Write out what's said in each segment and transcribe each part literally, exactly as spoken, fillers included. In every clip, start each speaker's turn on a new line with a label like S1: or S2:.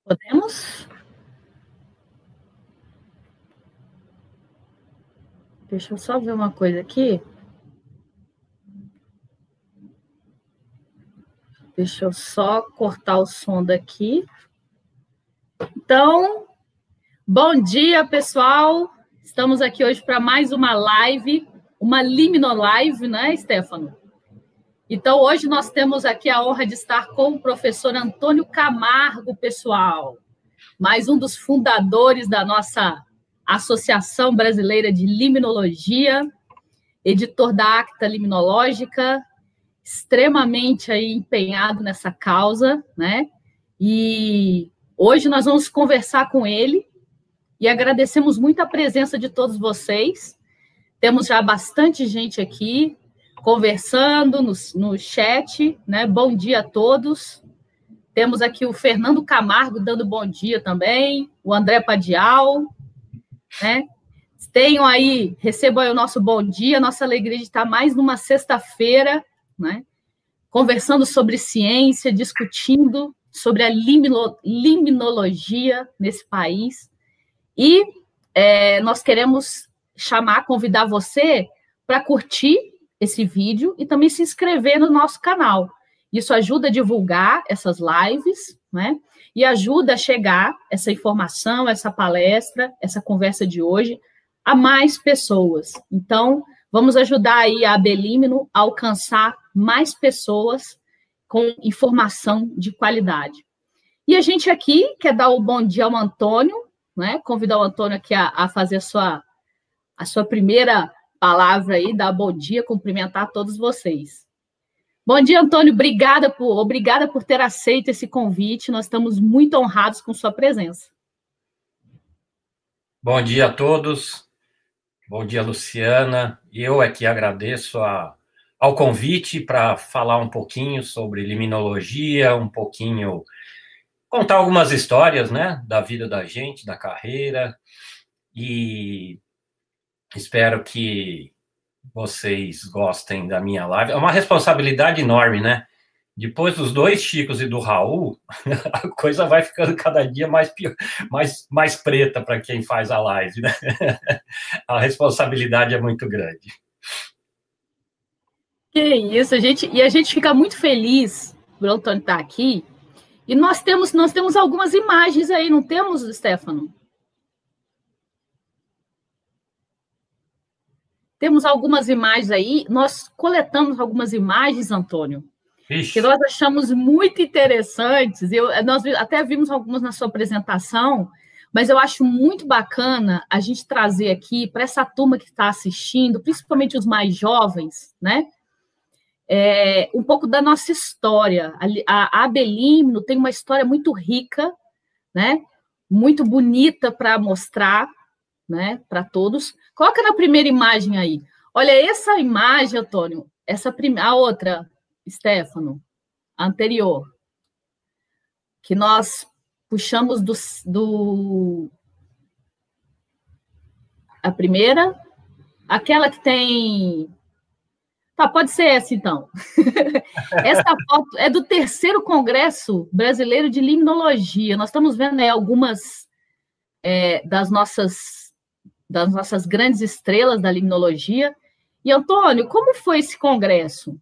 S1: Podemos? Deixa eu só ver uma coisa aqui. Deixa eu só cortar o som daqui. Então, bom dia, pessoal. Estamos aqui hoje para mais uma live, uma Liminolive, né, Stefano? Então, hoje nós temos aqui a honra de estar com o professor Antônio Camargo, pessoal. Mais um dos fundadores da nossa Associação Brasileira de Liminologia, editor da Acta Liminológica, extremamente aí empenhado nessa causa, né? E hoje nós vamos conversar com ele e agradecemos muito a presença de todos vocês. Temos já bastante gente aqui conversando no, no chat, né? Bom dia a todos. Temos aqui o Fernando Camargo dando bom dia também, o André Padial, né? Tenham aí, recebam aí o nosso bom dia, nossa alegria de estar mais numa sexta-feira, né? Conversando sobre ciência, discutindo sobre a limino, liminologia nesse país. E é, nós queremos chamar, convidar você para curtir esse vídeo e também se inscrever no nosso canal. Isso ajuda a divulgar essas lives, né? E ajuda a chegar essa informação, essa palestra, essa conversa de hoje a mais pessoas. Então, vamos ajudar aí a Abelímino a alcançar mais pessoas com informação de qualidade. E a gente aqui quer dar o bom dia ao Antônio, né? Convidar o Antônio aqui a, a fazer a sua, a sua primeira palavra aí, dar bom dia, cumprimentar todos vocês. Bom dia, Antônio. Obrigada por, obrigada por ter aceito esse convite. Nós estamos muito honrados com sua presença.
S2: Bom dia a todos. Bom dia, Luciana. Eu é que agradeço a, ao convite para falar um pouquinho sobre liminologia, um pouquinho, contar algumas histórias, né, da vida da gente, da carreira, e espero que vocês gostem da minha live. É uma responsabilidade enorme, né? Depois dos dois Chicos e do Raul, a coisa vai ficando cada dia mais, pior, mais, mais preta para quem faz a live, né? A responsabilidade é muito grande.
S1: Que isso, a gente, e a gente fica muito feliz por o Antônio estar aqui. E nós temos, nós temos algumas imagens aí, não temos, Stefano? Temos algumas imagens aí, nós coletamos algumas imagens, Antônio, Ixi. que nós achamos muito interessantes. Eu, nós até vimos algumas na sua apresentação, mas eu acho muito bacana a gente trazer aqui para essa turma que está assistindo, principalmente os mais jovens, né? É, um pouco da nossa história. A, a Abelímino tem uma história muito rica, né? Muito bonita para mostrar, né, para todos. Coloca na primeira imagem aí. Olha, essa imagem, Antônio, essa prim... a outra, Stefano, a anterior, que nós puxamos do, do... a primeira, aquela que tem... Tá, pode ser essa, então. Essa foto é do terceiro Congresso Brasileiro de Liminologia. Nós estamos vendo aí algumas é, das nossas das nossas grandes estrelas da liminologia. E, Antônio, como foi esse congresso?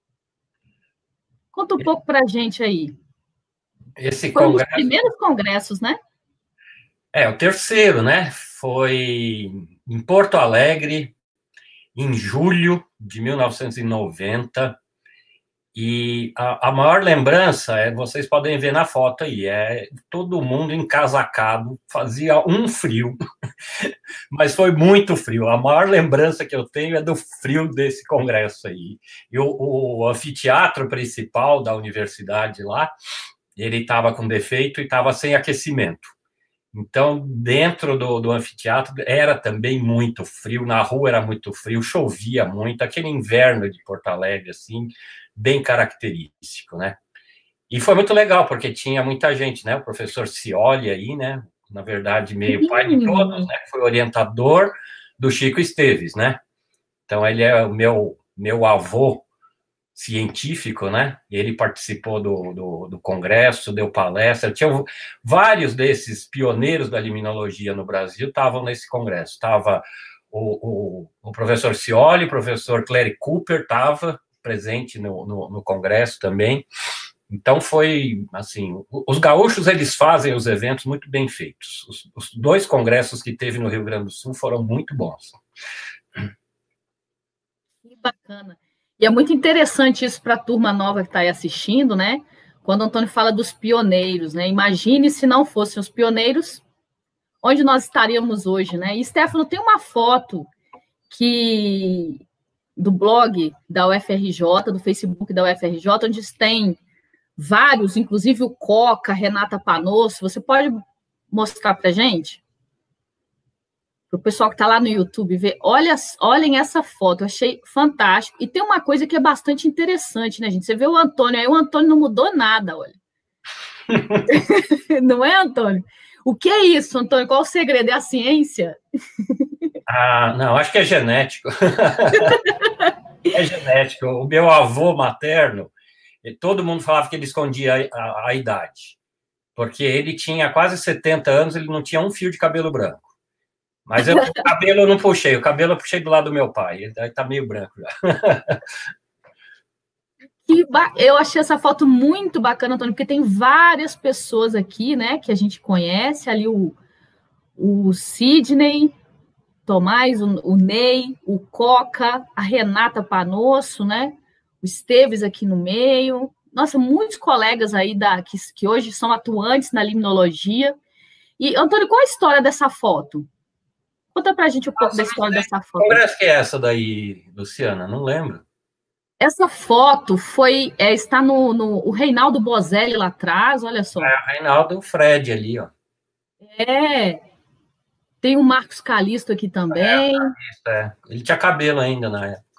S1: Conta um pouco para a gente aí.
S2: Esse
S1: foi
S2: congresso...
S1: um dos primeiros congressos, né?
S2: É, o terceiro, né? Foi em Porto Alegre, em julho de mil novecentos e noventa, e a, a maior lembrança, é, vocês podem ver na foto aí, é todo mundo encasacado, fazia um frio, mas foi muito frio. A maior lembrança que eu tenho é do frio desse congresso aí. E o, o anfiteatro principal da universidade lá, ele estava com defeito e estava sem aquecimento. Então, dentro do, do anfiteatro era também muito frio, na rua era muito frio, chovia muito, aquele inverno de Porto Alegre, assim, bem característico, né? E foi muito legal, porque tinha muita gente, né? O professor Scioli aí, né? Na verdade, meio pai de todos, né? Foi orientador do Chico Esteves, né? Então, ele é o meu, meu avô científico, né? Ele participou do, do, do congresso, deu palestra. Tinha vários desses pioneiros da limnologia no Brasil estavam nesse congresso. Estava o, o, o professor Scioli, o professor Clary Cooper estava presente no, no, no congresso também. Então foi assim, os gaúchos eles fazem os eventos muito bem feitos. Os, os dois congressos que teve no Rio Grande do Sul foram muito bons.
S1: Que bacana. E é muito interessante isso para a turma nova que está aí assistindo, né? Quando o Antônio fala dos pioneiros, né? Imagine se não fossem os pioneiros, onde nós estaríamos hoje, né? E, Stefano, tem uma foto que do blog da U F R J, do Facebook da U F R J, onde tem vários, inclusive o Coca, Renata Panosso. Você pode mostrar para a gente? Para o pessoal que está lá no YouTube ver, olha, olhem essa foto, eu achei fantástico. E tem uma coisa que é bastante interessante, né, gente? Você vê o Antônio, aí o Antônio não mudou nada, olha. Não é, Antônio? O que é isso, Antônio? Qual o segredo? É a ciência?
S2: Ah, não, acho que é genético. É genético. O meu avô materno, todo mundo falava que ele escondia a, a, a idade, porque ele tinha quase setenta anos, ele não tinha um fio de cabelo branco. Mas eu, o cabelo eu não puxei, o cabelo eu puxei do lado do meu pai, ele está meio branco já.
S1: Eu achei essa foto muito bacana, Antônio, porque tem várias pessoas aqui, né, que a gente conhece, ali o, o Sidney Tomás, o, o Ney, o Coca, a Renata Panosso, né, o Esteves aqui no meio. Nossa, muitos colegas aí da, que, que hoje são atuantes na limnologia. E, Antônio, qual a história dessa foto? Conta pra gente um pouco Nossa, da história dessa foto.
S2: Congresso que é essa daí, Luciana? Não lembro.
S1: Essa foto foi, é, está no, no o Reinaldo Bozelli lá atrás, olha só.
S2: É, o Reinaldo Fred ali, ó.
S1: É. Tem o Marcos Calisto aqui também.
S2: É, é. Ele tinha cabelo ainda na época.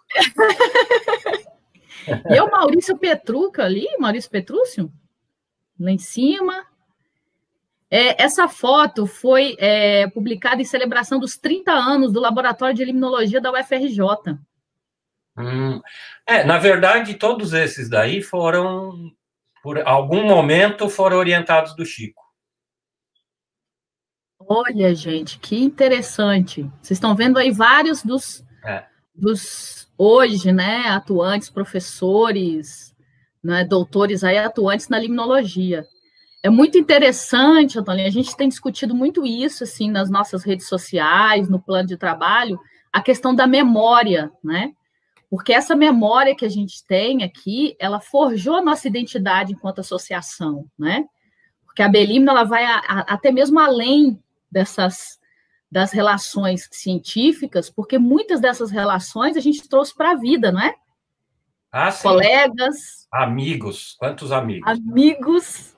S1: E é o Maurício Petrucca ali, Maurício Petrúcio, lá em cima. É, essa foto foi é, publicada em celebração dos trinta anos do Laboratório de Limnologia da U F R J.
S2: Hum, é, na verdade, todos esses daí foram, por algum momento, foram orientados do Chico.
S1: Olha, gente, que interessante. Vocês estão vendo aí vários dos, é. dos hoje, né, atuantes, professores, né, doutores aí atuantes na limnologia. É muito interessante, Antônio, a gente tem discutido muito isso, assim, nas nossas redes sociais, no plano de trabalho, a questão da memória, né? Porque essa memória que a gente tem aqui, ela forjou a nossa identidade enquanto associação, né? Porque a Belimno, ela vai a, a, até mesmo além dessas, das relações científicas, porque muitas dessas relações a gente trouxe para a vida, não é?
S2: Ah, sim.
S1: Colegas.
S2: Amigos, quantos amigos?
S1: Amigos.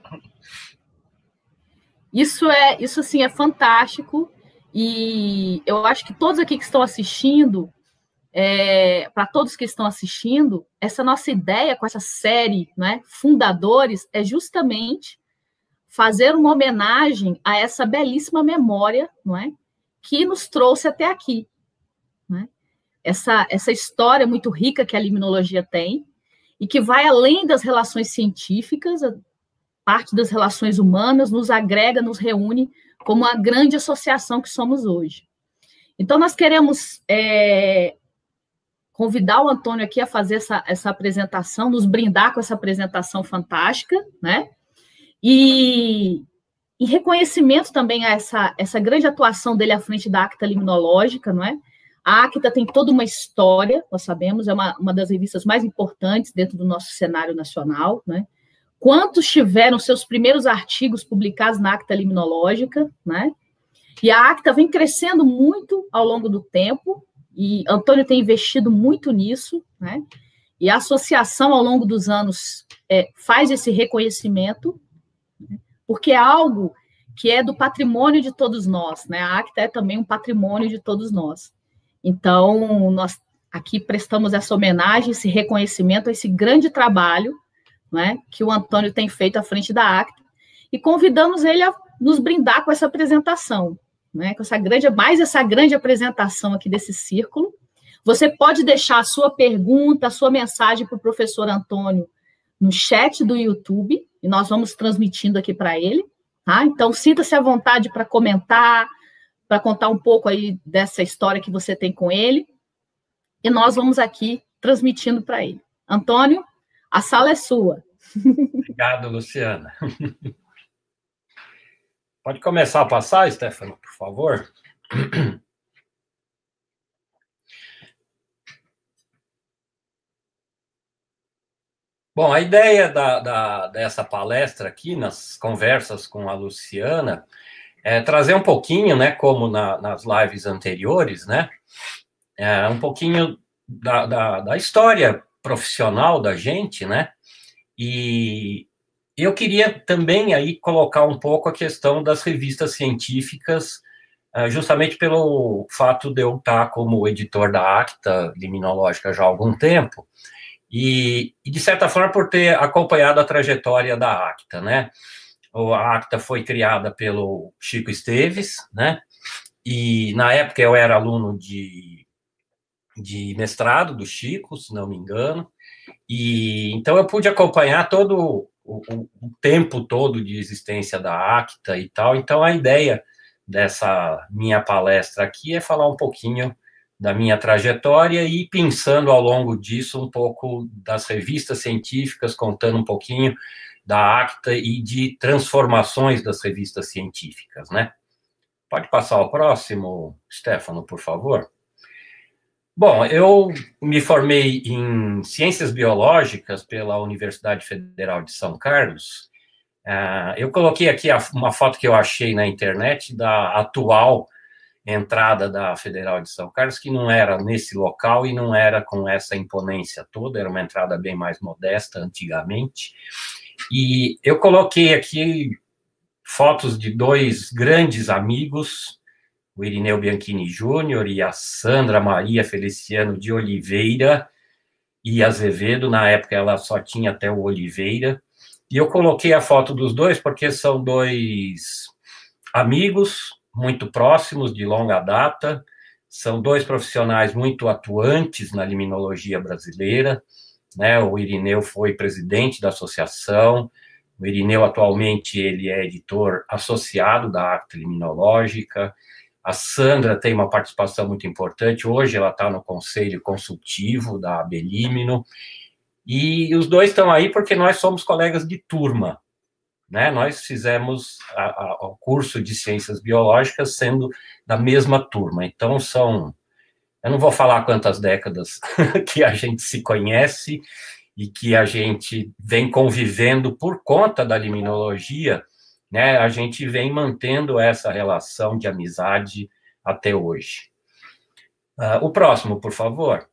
S1: Isso é, isso assim, é fantástico, e eu acho que todos aqui que estão assistindo, é, para todos que estão assistindo, essa nossa ideia com essa série, né, Fundadores, é justamente fazer uma homenagem a essa belíssima memória, não é, que nos trouxe até aqui, né? Essa, essa história muito rica que a limnologia tem, e que vai além das relações científicas, parte das relações humanas, nos agrega, nos reúne como a grande associação que somos hoje. Então, nós queremos é, convidar o Antônio aqui a fazer essa, essa apresentação, nos brindar com essa apresentação fantástica, né? E em reconhecimento também a essa, essa grande atuação dele à frente da Acta Limnológica, não é? A Acta tem toda uma história, nós sabemos, é uma, uma das revistas mais importantes dentro do nosso cenário nacional, né? Quantos tiveram seus primeiros artigos publicados na Acta Limnológica, né? E a Acta vem crescendo muito ao longo do tempo, e Antônio tem investido muito nisso, né? E a associação, ao longo dos anos, é, faz esse reconhecimento, né? Porque é algo que é do patrimônio de todos nós, né? A Acta é também um patrimônio de todos nós. Então, nós aqui prestamos essa homenagem, esse reconhecimento a esse grande trabalho, né, que o Antônio tem feito à frente da Acta, e convidamos ele a nos brindar com essa apresentação, né, com essa grande, mais essa grande apresentação aqui desse círculo, Você pode deixar a sua pergunta, a sua mensagem para o professor Antônio no chat do YouTube, e nós vamos transmitindo aqui para ele, tá? Então, sinta-se à vontade para comentar, para contar um pouco aí dessa história que você tem com ele, e nós vamos aqui transmitindo para ele. Antônio, a sala é sua.
S2: Obrigado, Luciana. Pode começar a passar, Stefano, por favor? Bom, a ideia da, da, dessa palestra aqui, nas conversas com a Luciana, é trazer um pouquinho, né, como na, nas lives anteriores, né, é, um pouquinho da, da, da história profissional da gente, né, e eu queria também aí colocar um pouco a questão das revistas científicas, justamente pelo fato de eu estar como editor da Acta Liminológica já há algum tempo, e, e de certa forma por ter acompanhado a trajetória da Acta, né? A Acta foi criada pelo Chico Esteves, né? E na época eu era aluno de, de mestrado do Chico, se não me engano, e então eu pude acompanhar todo o, o, o tempo todo de existência da Acta e tal. Então a ideia dessa minha palestra aqui é falar um pouquinho da minha trajetória e pensando ao longo disso um pouco das revistas científicas, contando um pouquinho da Acta e de transformações das revistas científicas, né? Pode passar ao próximo, Stefano, por favor. Bom, eu me formei em Ciências Biológicas pela Universidade Federal de São Carlos. Uh, eu coloquei aqui a, uma foto que eu achei na internet da atual entrada da Federal de São Carlos, que não era nesse local e não era com essa imponência toda, era uma entrada bem mais modesta antigamente. E eu coloquei aqui fotos de dois grandes amigos, o Irineu Bianchini Júnior e a Sandra Maria Feliciano de Oliveira e Azevedo. Na época ela só tinha até o Oliveira. E eu coloquei a foto dos dois porque são dois amigos muito próximos, de longa data, são dois profissionais muito atuantes na liminologia brasileira, né? O Irineu foi presidente da associação, o Irineu atualmente ele é editor associado da Acta Liminológica, a Sandra tem uma participação muito importante, hoje ela está no conselho consultivo da Abelímino, e os dois estão aí porque nós somos colegas de turma, né? Nós fizemos a, a, o curso de Ciências Biológicas sendo da mesma turma, então são, eu não vou falar quantas décadas que a gente se conhece e que a gente vem convivendo por conta da liminologia, né? A gente vem mantendo essa relação de amizade até hoje. Uh, o próximo, por favor.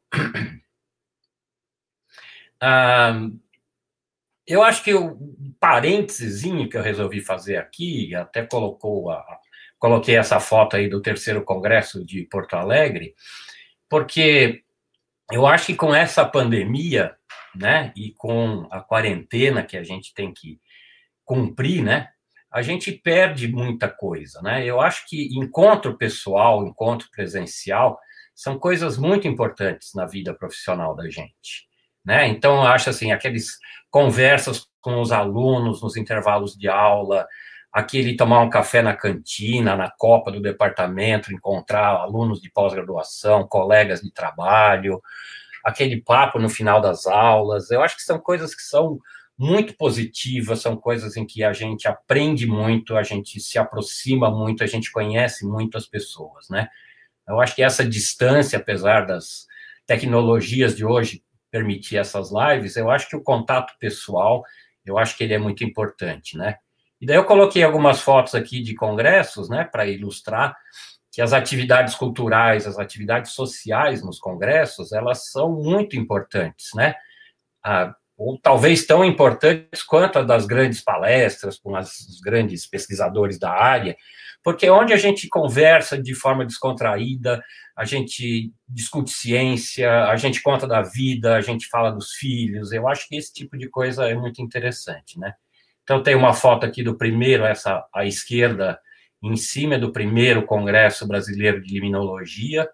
S2: Uh, eu acho que o parênteses que eu resolvi fazer aqui, até colocou a, coloquei essa foto aí do terceiro congresso de Porto Alegre, porque eu acho que com essa pandemia, né, e com a quarentena que a gente tem que cumprir, né, a gente perde muita coisa, né? Eu acho que encontro pessoal, encontro presencial, são coisas muito importantes na vida profissional da gente, né? Então, eu acho assim, aqueles conversas com os alunos nos intervalos de aula, aquele tomar um café na cantina, na copa do departamento, encontrar alunos de pós-graduação, colegas de trabalho, aquele papo no final das aulas, eu acho que são coisas que são muito positivas, são coisas em que a gente aprende muito, a gente se aproxima muito, a gente conhece muito as pessoas, né? Eu acho que essa distância, apesar das tecnologias de hoje permitir essas lives, eu acho que o contato pessoal, eu acho que ele é muito importante, né? E daí eu coloquei algumas fotos aqui de congressos, né, para ilustrar que as atividades culturais, as atividades sociais nos congressos, elas são muito importantes, né? Ah, ou talvez tão importantes quanto a das grandes palestras com as, os grandes pesquisadores da área, porque é onde a gente conversa de forma descontraída, a gente discute ciência, a gente conta da vida, a gente fala dos filhos, eu acho que esse tipo de coisa é muito interessante, né? Então, tem uma foto aqui do primeiro, essa à esquerda, em cima do primeiro Congresso Brasileiro de Liminologia,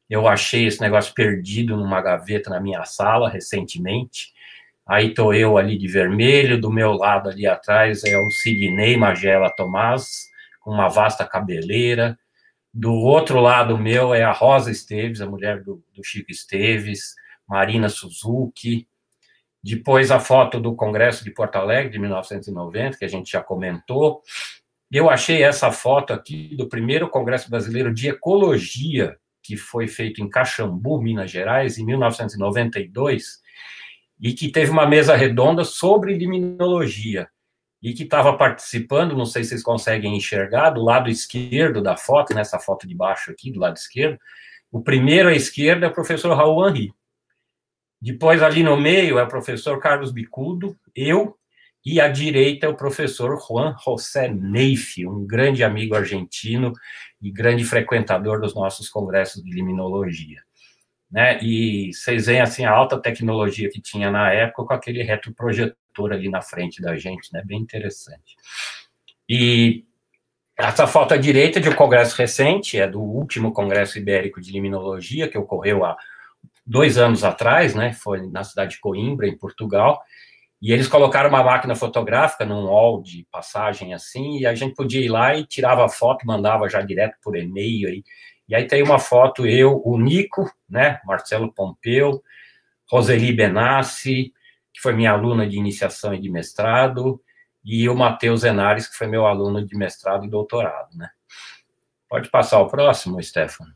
S2: eu achei esse negócio perdido numa gaveta na minha sala recentemente. Aí estou eu ali de vermelho, do meu lado ali atrás é o Sidney Magela Tomás, com uma vasta cabeleira. Do outro lado meu é a Rosa Esteves, a mulher do, do Chico Esteves, Marina Suzuki. Depois a foto do Congresso de Porto Alegre, de mil novecentos e noventa, que a gente já comentou. Eu achei essa foto aqui do primeiro Congresso Brasileiro de Ecologia, que foi feito em Caxambu, Minas Gerais, em mil novecentos e noventa e dois, e que teve uma mesa redonda sobre liminologia, e que estava participando, não sei se vocês conseguem enxergar, do lado esquerdo da foto, nessa foto de baixo aqui, do lado esquerdo, o primeiro à esquerda é o professor Raul Henry. Depois, ali no meio, é o professor Carlos Bicudo, eu, e à direita é o professor Juan José Neif, um grande amigo argentino e grande frequentador dos nossos congressos de liminologia. Né? E vocês veem assim, a alta tecnologia que tinha na época com aquele retroprojetor ali na frente da gente, né? Bem interessante. E essa foto à direita é de um congresso recente, é do último Congresso Ibérico de Liminologia, que ocorreu há dois anos atrás, né? Foi na cidade de Coimbra, em Portugal, e eles colocaram uma máquina fotográfica num hall de passagem assim, e a gente podia ir lá e tirava a foto, mandava já direto por e-mail aí. E aí tem uma foto, eu, o Nico, né, Marcelo Pompeu, Roseli Benassi, que foi minha aluna de iniciação e de mestrado, e o Matheus Zenares, que foi meu aluno de mestrado e doutorado, né. Pode passar o próximo, Stefano.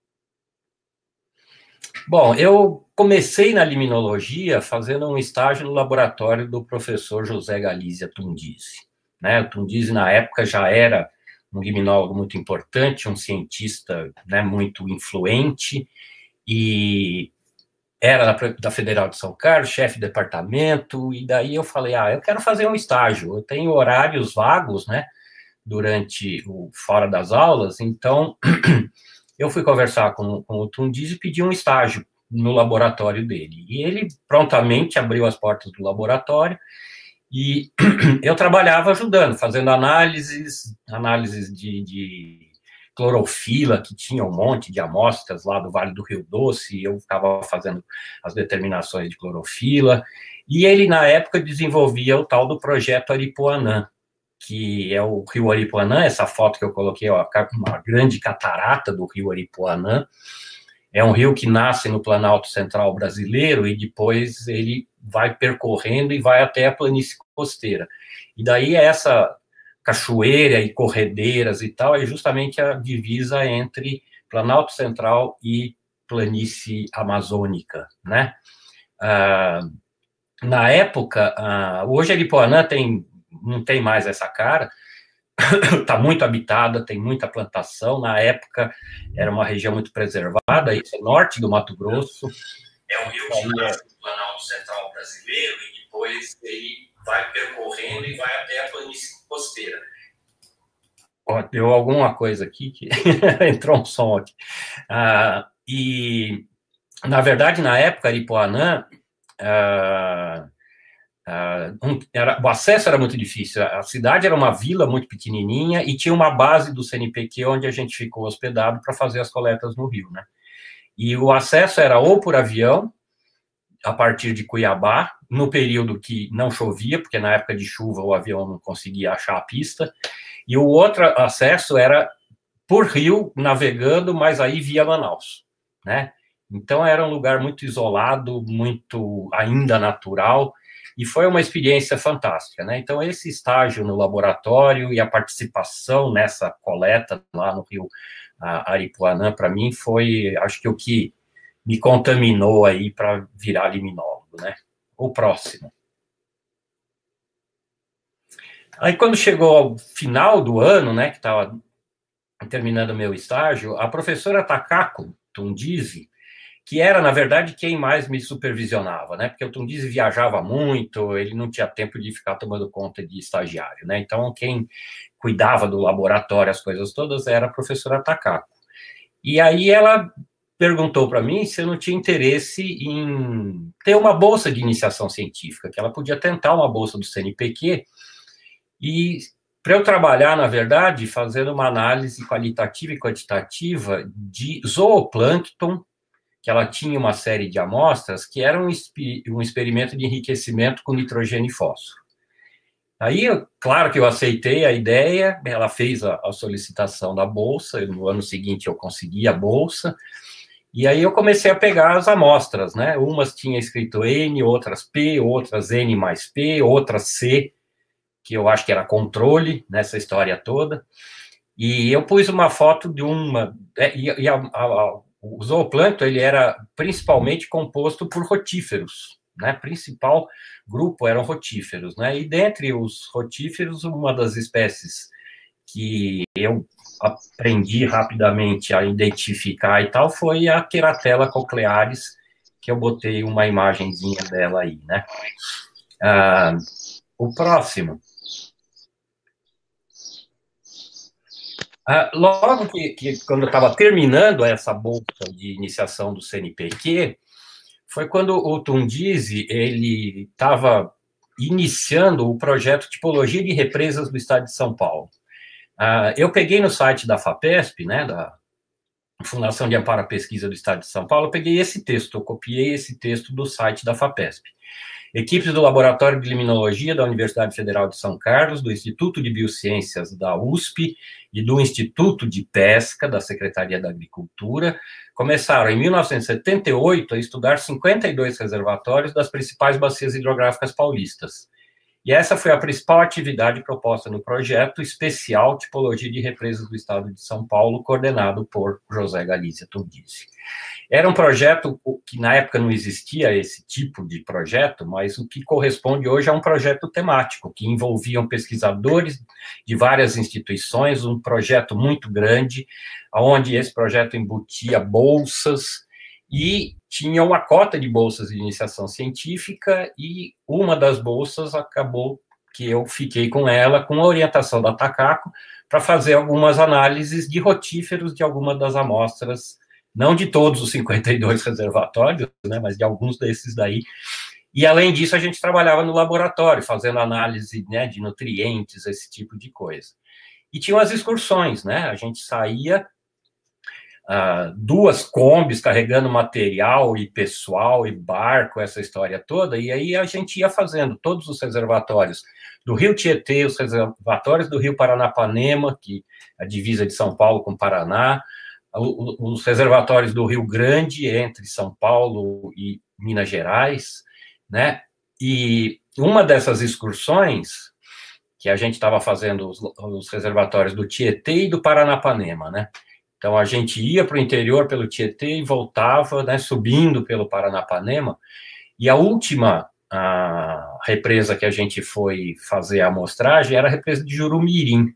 S2: Bom, eu comecei na liminologia fazendo um estágio no laboratório do professor José Galizia Tundizi, né, o Tundizi, na época, já era um liminólogo muito importante, um cientista, né, muito influente, e era da, da Federal de São Carlos, chefe de departamento, e daí eu falei, ah, eu quero fazer um estágio, eu tenho horários vagos, né, durante o fora das aulas, então eu fui conversar com, com o Tundizi e pedi um estágio no laboratório dele, e ele prontamente abriu as portas do laboratório, e eu trabalhava ajudando, fazendo análises, análises de, de clorofila, que tinha um monte de amostras lá do Vale do Rio Doce, e eu ficava fazendo as determinações de clorofila, e ele, na época, desenvolvia o tal do projeto Aripuanã, que é o rio Aripuanã, essa foto que eu coloquei, ó, uma grande catarata do rio Aripuanã, é um rio que nasce no Planalto Central brasileiro e depois ele vai percorrendo e vai até a planície costeira. E daí essa cachoeira e corredeiras e tal é justamente a divisa entre Planalto Central e planície amazônica, né? Ah, na época, ah, hoje Aripuanã tem, não tem mais essa cara, está muito habitada, tem muita plantação. Na época, era uma região muito preservada, isso é norte do Mato Grosso. É um rio que nasce no Planalto Central brasileiro e depois ele vai percorrendo e vai até a planície costeira. Ó, deu alguma coisa aqui, que entrou um som aqui. Ah, e, na verdade, na época, Aripuanã, ah, Uh, um, era, o acesso era muito difícil, a cidade era uma vila muito pequenininha e tinha uma base do C N P Q onde a gente ficou hospedado para fazer as coletas no rio, né? E o acesso era ou por avião, a partir de Cuiabá, no período que não chovia, porque na época de chuva o avião não conseguia achar a pista, e o outro acesso era por rio, navegando, mas aí via Manaus, né? Então era um lugar muito isolado, muito ainda natural, e foi uma experiência fantástica, né? Então, esse estágio no laboratório e a participação nessa coleta lá no rio Aripuanã, para mim, foi, acho que o que me contaminou aí para virar liminólogo, né? O próximo. Aí, quando chegou ao final do ano, né, que estava terminando o meu estágio, a professora Takako Tundizi, que era, na verdade, quem mais me supervisionava, né? Porque o Tundizi viajava muito, ele não tinha tempo de ficar tomando conta de estagiário, né? Então, quem cuidava do laboratório, as coisas todas, era a professora Takako. E aí ela perguntou para mim se eu não tinha interesse em ter uma bolsa de iniciação científica, que ela podia tentar uma bolsa do C N P Q, e para eu trabalhar, na verdade, fazendo uma análise qualitativa e quantitativa de zooplâncton, que ela tinha uma série de amostras, que era um, um experimento de enriquecimento com nitrogênio e fósforo. Aí, claro que eu aceitei a ideia, ela fez a, a solicitação da bolsa, no ano seguinte eu consegui a bolsa, e aí eu comecei a pegar as amostras, né? Umas tinha escrito N, outras P, outras N mais P, outras C, que eu acho que era controle nessa história toda, e eu pus uma foto de uma, e, e a, a, o zooplâncton, ele era principalmente composto por rotíferos, né? Principal grupo eram rotíferos, né? E dentre os rotíferos, uma das espécies que eu aprendi rapidamente a identificar e tal foi a Queratella cochlearis, que eu botei uma imagenzinha dela aí, né? Ah, o próximo. Ah, logo que, que, quando eu estava terminando essa bolsa de iniciação do C N P Q, foi quando o Tundizi, ele estava iniciando o projeto Tipologia de Represas do Estado de São Paulo. Ah, eu peguei no site da FAPESP, né, da Fundação de Amparo à Pesquisa do Estado de São Paulo, eu peguei esse texto, eu copiei esse texto do site da FAPESP. Equipes do Laboratório de Limnologia da Universidade Federal de São Carlos, do Instituto de Biociências da U S P e do Instituto de Pesca da Secretaria da Agricultura começaram, em mil novecentos e setenta e oito, a estudar cinquenta e dois reservatórios das principais bacias hidrográficas paulistas. E essa foi a principal atividade proposta no projeto especial Tipologia de Represas do Estado de São Paulo, coordenado por José Galizia Tundizi. Era um projeto que, na época, não existia esse tipo de projeto, mas o que corresponde hoje a um projeto temático, que envolviam pesquisadores de várias instituições, um projeto muito grande, onde esse projeto embutia bolsas e tinha uma cota de bolsas de iniciação científica, e uma das bolsas acabou que eu fiquei com ela, com a orientação da Takako, para fazer algumas análises de rotíferos de algumas das amostras, não de todos os cinquenta e dois reservatórios, né, mas de alguns desses daí. E, além disso, a gente trabalhava no laboratório, fazendo análise, né, de nutrientes, esse tipo de coisa. E tinham as excursões, né, a gente saía uh, duas combis carregando material e pessoal e barco, essa história toda, e aí a gente ia fazendo todos os reservatórios do Rio Tietê, os reservatórios do Rio Paranapanema, que é a divisa de São Paulo com Paraná, os reservatórios do Rio Grande, entre São Paulo e Minas Gerais, né? E uma dessas excursões, que a gente estava fazendo os, os reservatórios do Tietê e do Paranapanema, né? Então, a gente ia para o interior pelo Tietê e voltava, né, subindo pelo Paranapanema, e a última a represa que a gente foi fazer a amostragem era a represa de Jurumirim.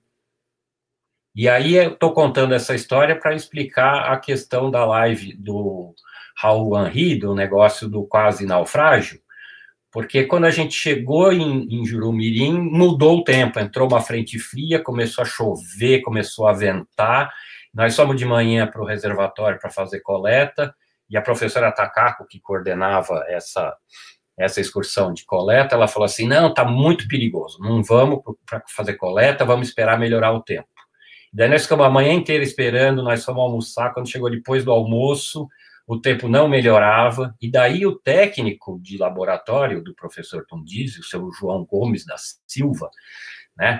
S2: E aí eu estou contando essa história para explicar a questão da live do Raul Henry, do negócio do quase naufrágio, porque quando a gente chegou em, em Jurumirim, mudou o tempo, entrou uma frente fria, começou a chover, começou a ventar, nós fomos de manhã para o reservatório para fazer coleta, e a professora Takako, que coordenava essa, essa excursão de coleta, ela falou assim, não, está muito perigoso, não vamos para fazer coleta, vamos esperar melhorar o tempo. Daí nós ficamos a manhã inteira esperando, nós fomos almoçar, quando chegou depois do almoço, o tempo não melhorava, e daí o técnico de laboratório do professor Tundizi, o seu João Gomes da Silva, né,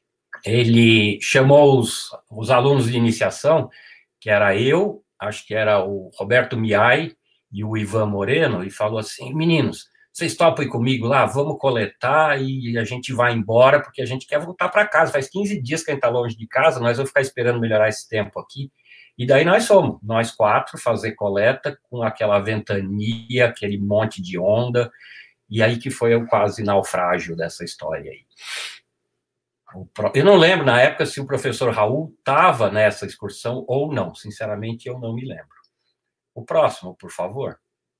S2: ele chamou os, os alunos de iniciação, que era eu, acho que era o Roberto Miai e o Ivan Moreno, e falou assim, meninos, vocês topam ir comigo lá, vamos coletar e a gente vai embora, porque a gente quer voltar para casa, faz quinze dias que a gente está longe de casa, nós vamos ficar esperando melhorar esse tempo aqui, e daí nós fomos, nós quatro, fazer coleta com aquela ventania, aquele monte de onda, e aí que foi o quase naufrágio dessa história aí. Eu não lembro, na época, se o professor Raul estava nessa excursão ou não, sinceramente, eu não me lembro. O próximo, por favor.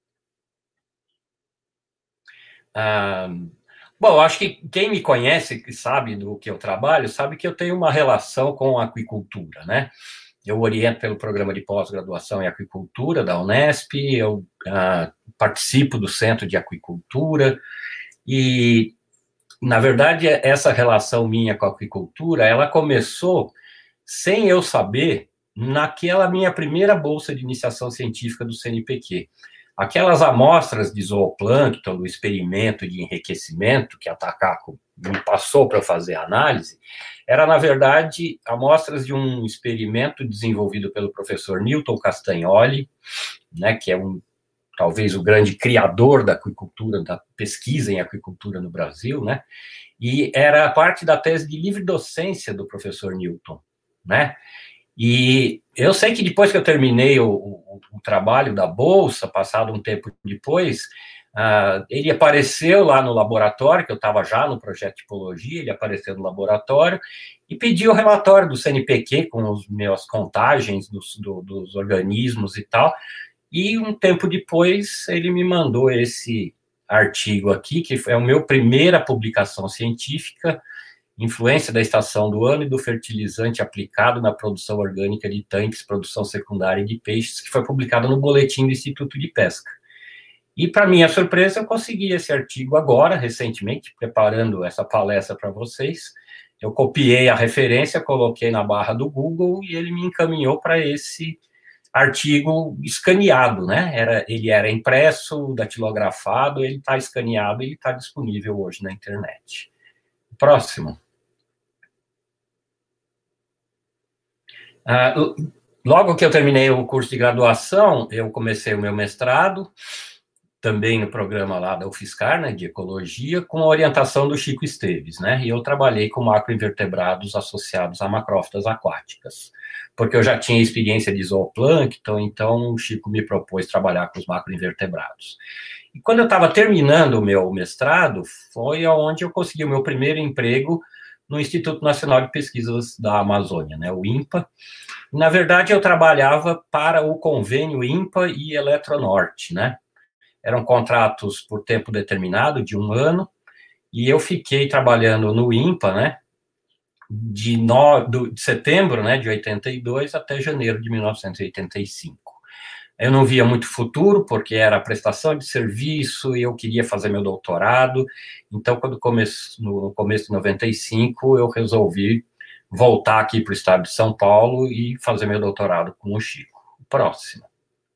S2: Ah, bom, acho que quem me conhece, que sabe do que eu trabalho, sabe que eu tenho uma relação com a aquicultura, né? Eu oriento pelo programa de pós-graduação em aquicultura da Unesp, eu ah, participo do Centro de Aquicultura, e na verdade, essa relação minha com a aquicultura, ela começou sem eu saber, naquela minha primeira bolsa de iniciação científica do C N P Q. Aquelas amostras de zooplâncton, do experimento de enriquecimento que a Takako me passou para fazer a análise, era, na verdade, amostras de um experimento desenvolvido pelo professor Newton Castagnoli, né, que é um, talvez o grande criador da aquicultura, da pesquisa em aquicultura no Brasil, né, e era parte da tese de livre docência do professor Newton, né, e eu sei que depois que eu terminei o, o, o trabalho da bolsa, passado um tempo depois, uh, ele apareceu lá no laboratório, que eu estava já no projeto de tipologia, ele apareceu no laboratório e pediu o relatório do C N P Q com as minhas contagens dos, do, dos organismos e tal, e um tempo depois ele me mandou esse artigo aqui, que é a minha primeira publicação científica, Influência da estação do ano e do fertilizante aplicado na produção orgânica de tanques, produção secundária de peixes, que foi publicado no boletim do Instituto de Pesca. E, para minha surpresa, eu consegui esse artigo agora, recentemente, preparando essa palestra para vocês. Eu copiei a referência, coloquei na barra do Google e ele me encaminhou para esse artigo escaneado, né? Era, ele era impresso, datilografado, ele está escaneado e ele está disponível hoje na internet. Próximo. Ah, logo que eu terminei o curso de graduação, eu comecei o meu mestrado, também no programa lá da UFSCar, né, de Ecologia, com a orientação do Chico Esteves, né, e eu trabalhei com macroinvertebrados associados a macrófitas aquáticas, porque eu já tinha experiência de zooplâncton, então o Chico me propôs trabalhar com os macroinvertebrados. E quando eu estava terminando o meu mestrado, foi onde eu consegui o meu primeiro emprego no Instituto Nacional de Pesquisas da Amazônia, né, o INPA. Na verdade, eu trabalhava para o convênio INPA e Eletronorte, né? Eram contratos por tempo determinado, de um ano, e eu fiquei trabalhando no INPA, né, de, no, de setembro, né, de oitenta e dois até janeiro de mil novecentos e oitenta e cinco. Eu não via muito futuro, porque era prestação de serviço, e eu queria fazer meu doutorado, então, quando começo, no começo de noventa e cinco, eu resolvi voltar aqui para o estado de São Paulo e fazer meu doutorado com o Chico. Próximo.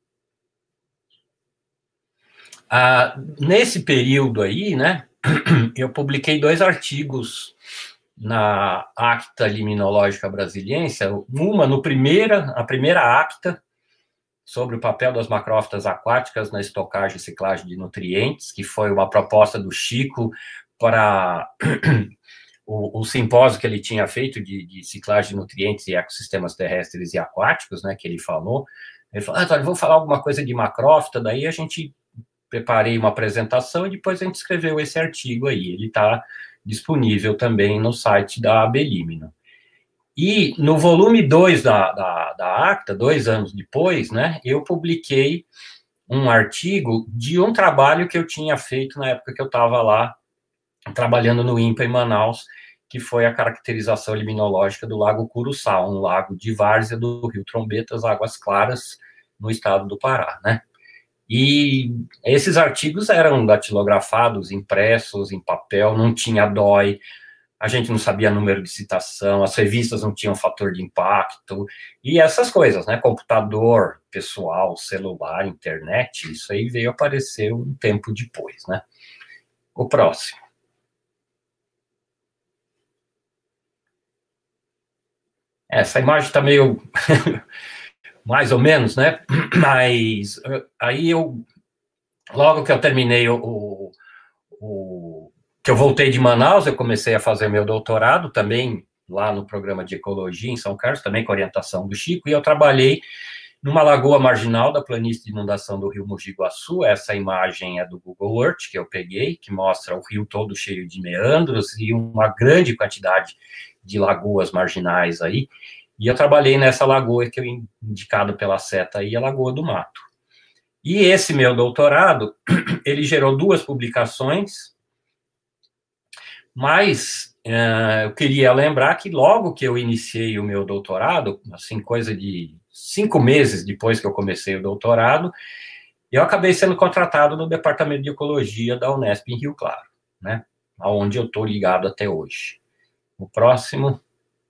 S2: Ah, nesse período aí, né, eu publiquei dois artigos na Acta Liminológica Brasiliense, uma no primeira, a primeira acta, sobre o papel das macrófitas aquáticas na estocagem e ciclagem de nutrientes, que foi uma proposta do Chico para o, o simpósio que ele tinha feito de, de ciclagem de nutrientes e ecossistemas terrestres e aquáticos, né, que ele falou. Ele falou, ah, então, vou falar alguma coisa de macrófita, daí a gente preparei uma apresentação e depois a gente escreveu esse artigo aí. Ele está disponível também no site da Abelimino. E no volume dois da, da, da Acta, dois anos depois, né, eu publiquei um artigo de um trabalho que eu tinha feito na época que eu estava lá, trabalhando no INPA em Manaus, que foi a caracterização liminológica do Lago Curuçá, um lago de várzea do Rio Trombetas, Águas Claras, no estado do Pará, né. E esses artigos eram datilografados, impressos em papel, não tinha D O I, a gente não sabia número de citação, as revistas não tinham fator de impacto, e essas coisas, né, computador, pessoal, celular, internet, isso aí veio aparecer um tempo depois, né. O próximo. Essa imagem está meio, mais ou menos, né, mas aí eu, logo que eu terminei o, o, o que eu voltei de Manaus, eu comecei a fazer meu doutorado, também lá no programa de ecologia em São Carlos, também com orientação do Chico, e eu trabalhei numa lagoa marginal da planície de inundação do rio Mogi Guaçu. Essa imagem é do Google Earth, que eu peguei, que mostra o rio todo cheio de meandros e uma grande quantidade de lagoas marginais aí, e eu trabalhei nessa lagoa que eu indicado pela seta aí, a Lagoa do Mato. E esse meu doutorado, ele gerou duas publicações, mas uh, eu queria lembrar que logo que eu iniciei o meu doutorado, assim, coisa de cinco meses depois que eu comecei o doutorado, eu acabei sendo contratado no Departamento de Ecologia da Unesp em Rio Claro, né? aonde eu estou ligado até hoje. O próximo.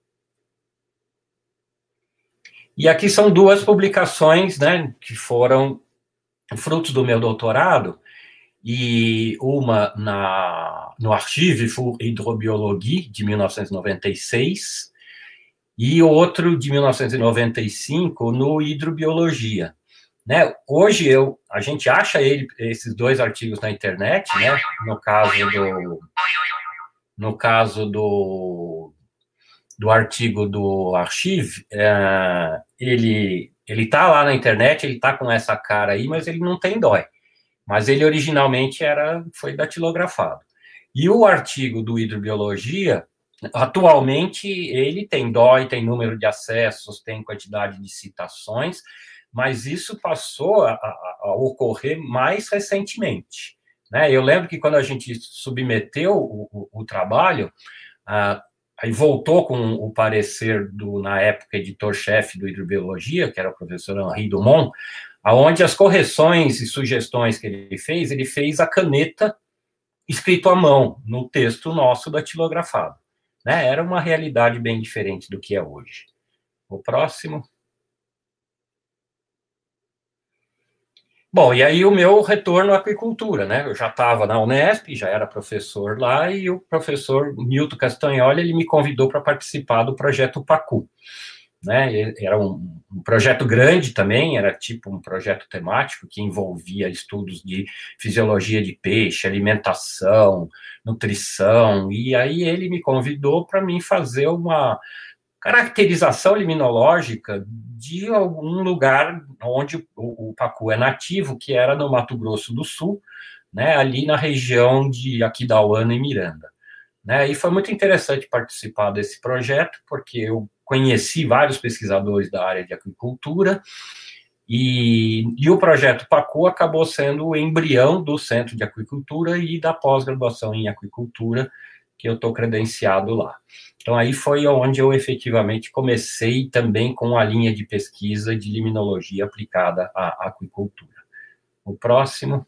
S2: E aqui são duas publicações, né, que foram frutos do meu doutorado, e uma na, no Archive pour Hydrobiologie, de mil novecentos e noventa e seis, e outro de mil novecentos e noventa e cinco no Hidrobiologia. Né? Hoje eu, a gente acha ele, esses dois artigos na internet, né? No caso do, no caso do, do artigo do Archive, é, ele ele está lá na internet, ele está com essa cara aí, mas ele não tem D O I. Mas ele originalmente era, foi datilografado. E o artigo do Hidrobiologia, atualmente, ele tem D O I, tem número de acessos, tem quantidade de citações, mas isso passou a, a, a ocorrer mais recentemente. Né? Eu lembro que quando a gente submeteu o, o, o trabalho, ah, aí voltou com o parecer do, na época, editor-chefe do Hidrobiologia, que era o professor Henri Dumont, aonde as correções e sugestões que ele fez, ele fez a caneta escrito à mão, no texto nosso datilografado. Né? Era uma realidade bem diferente do que é hoje. O próximo. Bom, e aí o meu retorno à aquicultura, né? Eu já estava na Unesp, já era professor lá, e o professor Milton Castagnoli, ele me convidou para participar do projeto Pacu. Né? Era um, um projeto grande também, era tipo um projeto temático que envolvia estudos de fisiologia de peixe, alimentação, nutrição, e aí ele me convidou para mim fazer uma caracterização liminológica de algum lugar onde o, o pacu é nativo, que era no Mato Grosso do Sul, né, ali na região de Aquidauana e Miranda. Né, e foi muito interessante participar desse projeto, porque eu conheci vários pesquisadores da área de aquicultura, e, e o projeto Pacu acabou sendo o embrião do Centro de Aquicultura e da pós-graduação em aquicultura, que eu estou credenciado lá. Então, aí foi onde eu efetivamente comecei também com a linha de pesquisa de liminologia aplicada à aquicultura. O próximo.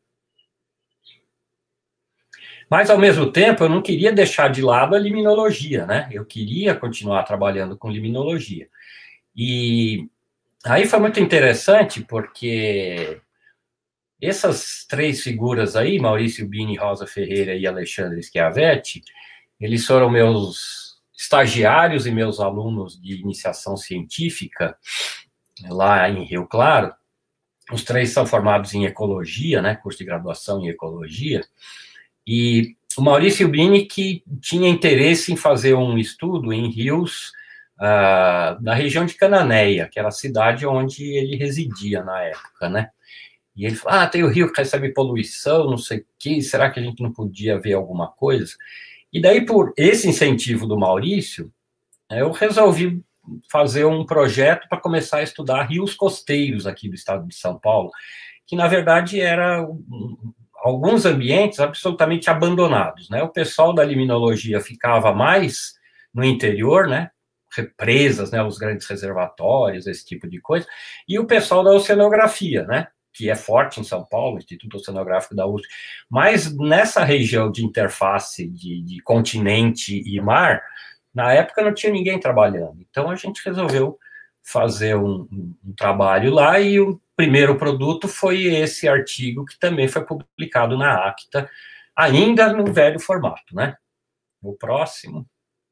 S2: Mas, ao mesmo tempo, eu não queria deixar de lado a liminologia, né? Eu queria continuar trabalhando com liminologia. E aí foi muito interessante, porque essas três figuras aí, Maurício Bini, Rosa Ferreira e Alexandre Schiavetti, eles foram meus estagiários e meus alunos de iniciação científica lá em Rio Claro. Os três são formados em ecologia, né, curso de graduação em ecologia, e o Maurício Bini, que tinha interesse em fazer um estudo em rios uh, na região de Cananéia, que era a cidade onde ele residia na época, né? E ele falou, ah, tem o rio que recebe poluição, não sei o quê, será que a gente não podia ver alguma coisa? E daí, por esse incentivo do Maurício, eu resolvi fazer um projeto para começar a estudar rios costeiros aqui do estado de São Paulo, que, na verdade, era alguns ambientes absolutamente abandonados, né? O pessoal da liminologia ficava mais no interior, né? Represas, né? Os grandes reservatórios, esse tipo de coisa, e o pessoal da oceanografia, né? Que é forte em São Paulo, Instituto Oceanográfico da U S P, mas nessa região de interface de, de continente e mar, na época não tinha ninguém trabalhando, então a gente resolveu fazer um, um, um trabalho lá, e o primeiro produto foi esse artigo, que também foi publicado na Acta, ainda no velho formato, né? O próximo.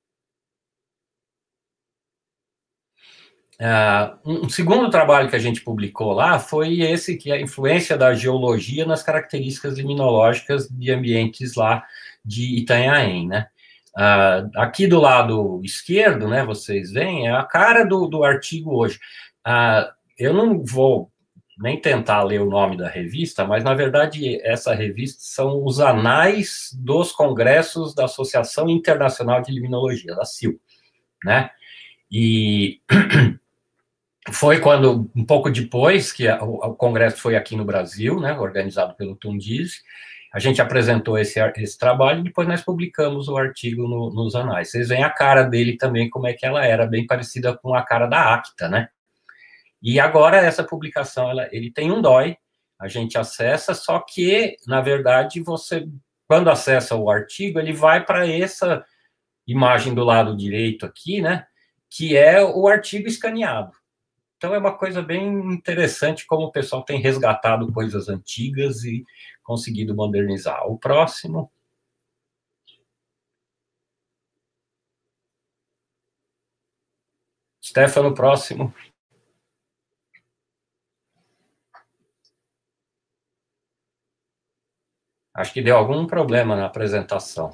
S2: Uh, um segundo trabalho que a gente publicou lá foi esse, que é a influência da geologia nas características liminológicas de ambientes lá de Itanhaém, né? Uh, aqui do lado esquerdo, né, vocês veem, é a cara do, do artigo hoje. Uh, eu não vou nem tentar ler o nome da revista, mas, na verdade, essa revista são os anais dos congressos da Associação Internacional de Liminologia, da S I L, né? E foi quando, um pouco depois, que a, o, o congresso foi aqui no Brasil, né, organizado pelo Tundizi, a gente apresentou esse, esse trabalho, e depois nós publicamos o artigo no, nos anais. Vocês veem a cara dele também, como é que ela era, bem parecida com a cara da Acta, né? E agora essa publicação, ela, ele tem um D O I, a gente acessa, só que, na verdade, você quando acessa o artigo, ele vai para essa imagem do lado direito aqui, né, que é o artigo escaneado. Então, é uma coisa bem interessante como o pessoal tem resgatado coisas antigas e conseguido modernizar. O próximo. Stefano, próximo. Acho que deu algum problema na apresentação.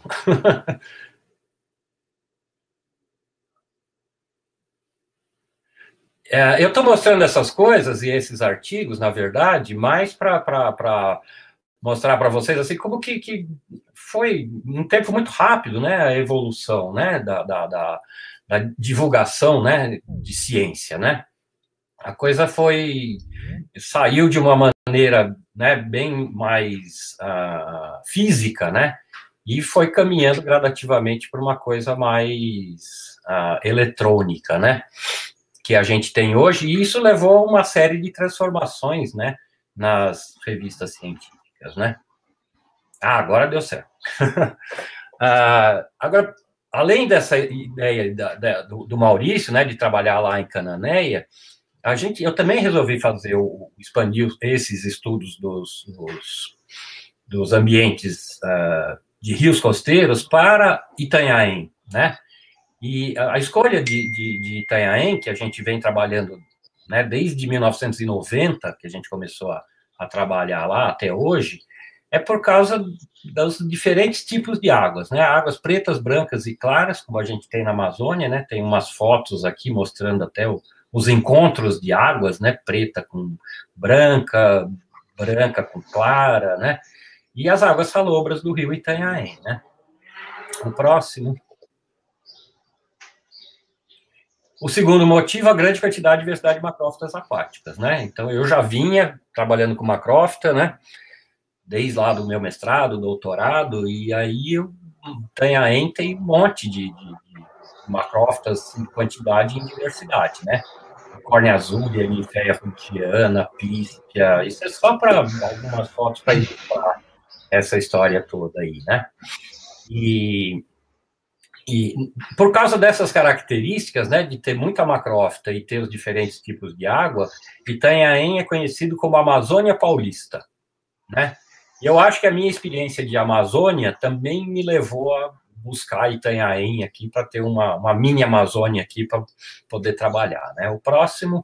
S2: É, eu estou mostrando essas coisas e esses artigos, na verdade, mais para mostrar para vocês assim como que, que foi um tempo muito rápido, né, a evolução, né, da, da, da, da divulgação, né, de ciência, né. A coisa foi saiu de uma maneira, né, bem mais uh, física, né, e foi caminhando gradativamente para uma coisa mais uh, eletrônica, né, que a gente tem hoje, e isso levou a uma série de transformações, né, nas revistas científicas, né. Ah, agora deu certo. ah, agora, além dessa ideia da, da, do, do Maurício, né, de trabalhar lá em Cananéia, a gente, eu também resolvi fazer, o, expandir esses estudos dos, dos, dos ambientes uh, de rios costeiros para Itanhaém, né? E a escolha de, de, de Itanhaém, que a gente vem trabalhando, né, desde mil novecentos e noventa, que a gente começou a, a trabalhar lá até hoje, é por causa dos diferentes tipos de águas, né? Águas pretas, brancas e claras, como a gente tem na Amazônia, né? Tem umas fotos aqui mostrando até o, os encontros de águas, né? Preta com branca, branca com clara, né? E as águas salobras do rio Itanhaém, né? O próximo. O segundo motivo, a grande quantidade de diversidade de macrófitas aquáticas, né? Então, eu já vinha trabalhando com macrófita, né? Desde lá do meu mestrado, doutorado, e aí eu Itanhaém tem um monte de, de, de macrófitas em quantidade e em diversidade, né? Córnea azul, Hemiféia frutiana, píspia, isso é só para algumas fotos para ilustrar essa história toda aí, né? E... E por causa dessas características, né, de ter muita macrófita e ter os diferentes tipos de água, Itanhaém é conhecido como Amazônia Paulista, né? E eu acho que a minha experiência de Amazônia também me levou a buscar Itanhaém aqui para ter uma, uma mini Amazônia aqui para poder trabalhar, né? O próximo.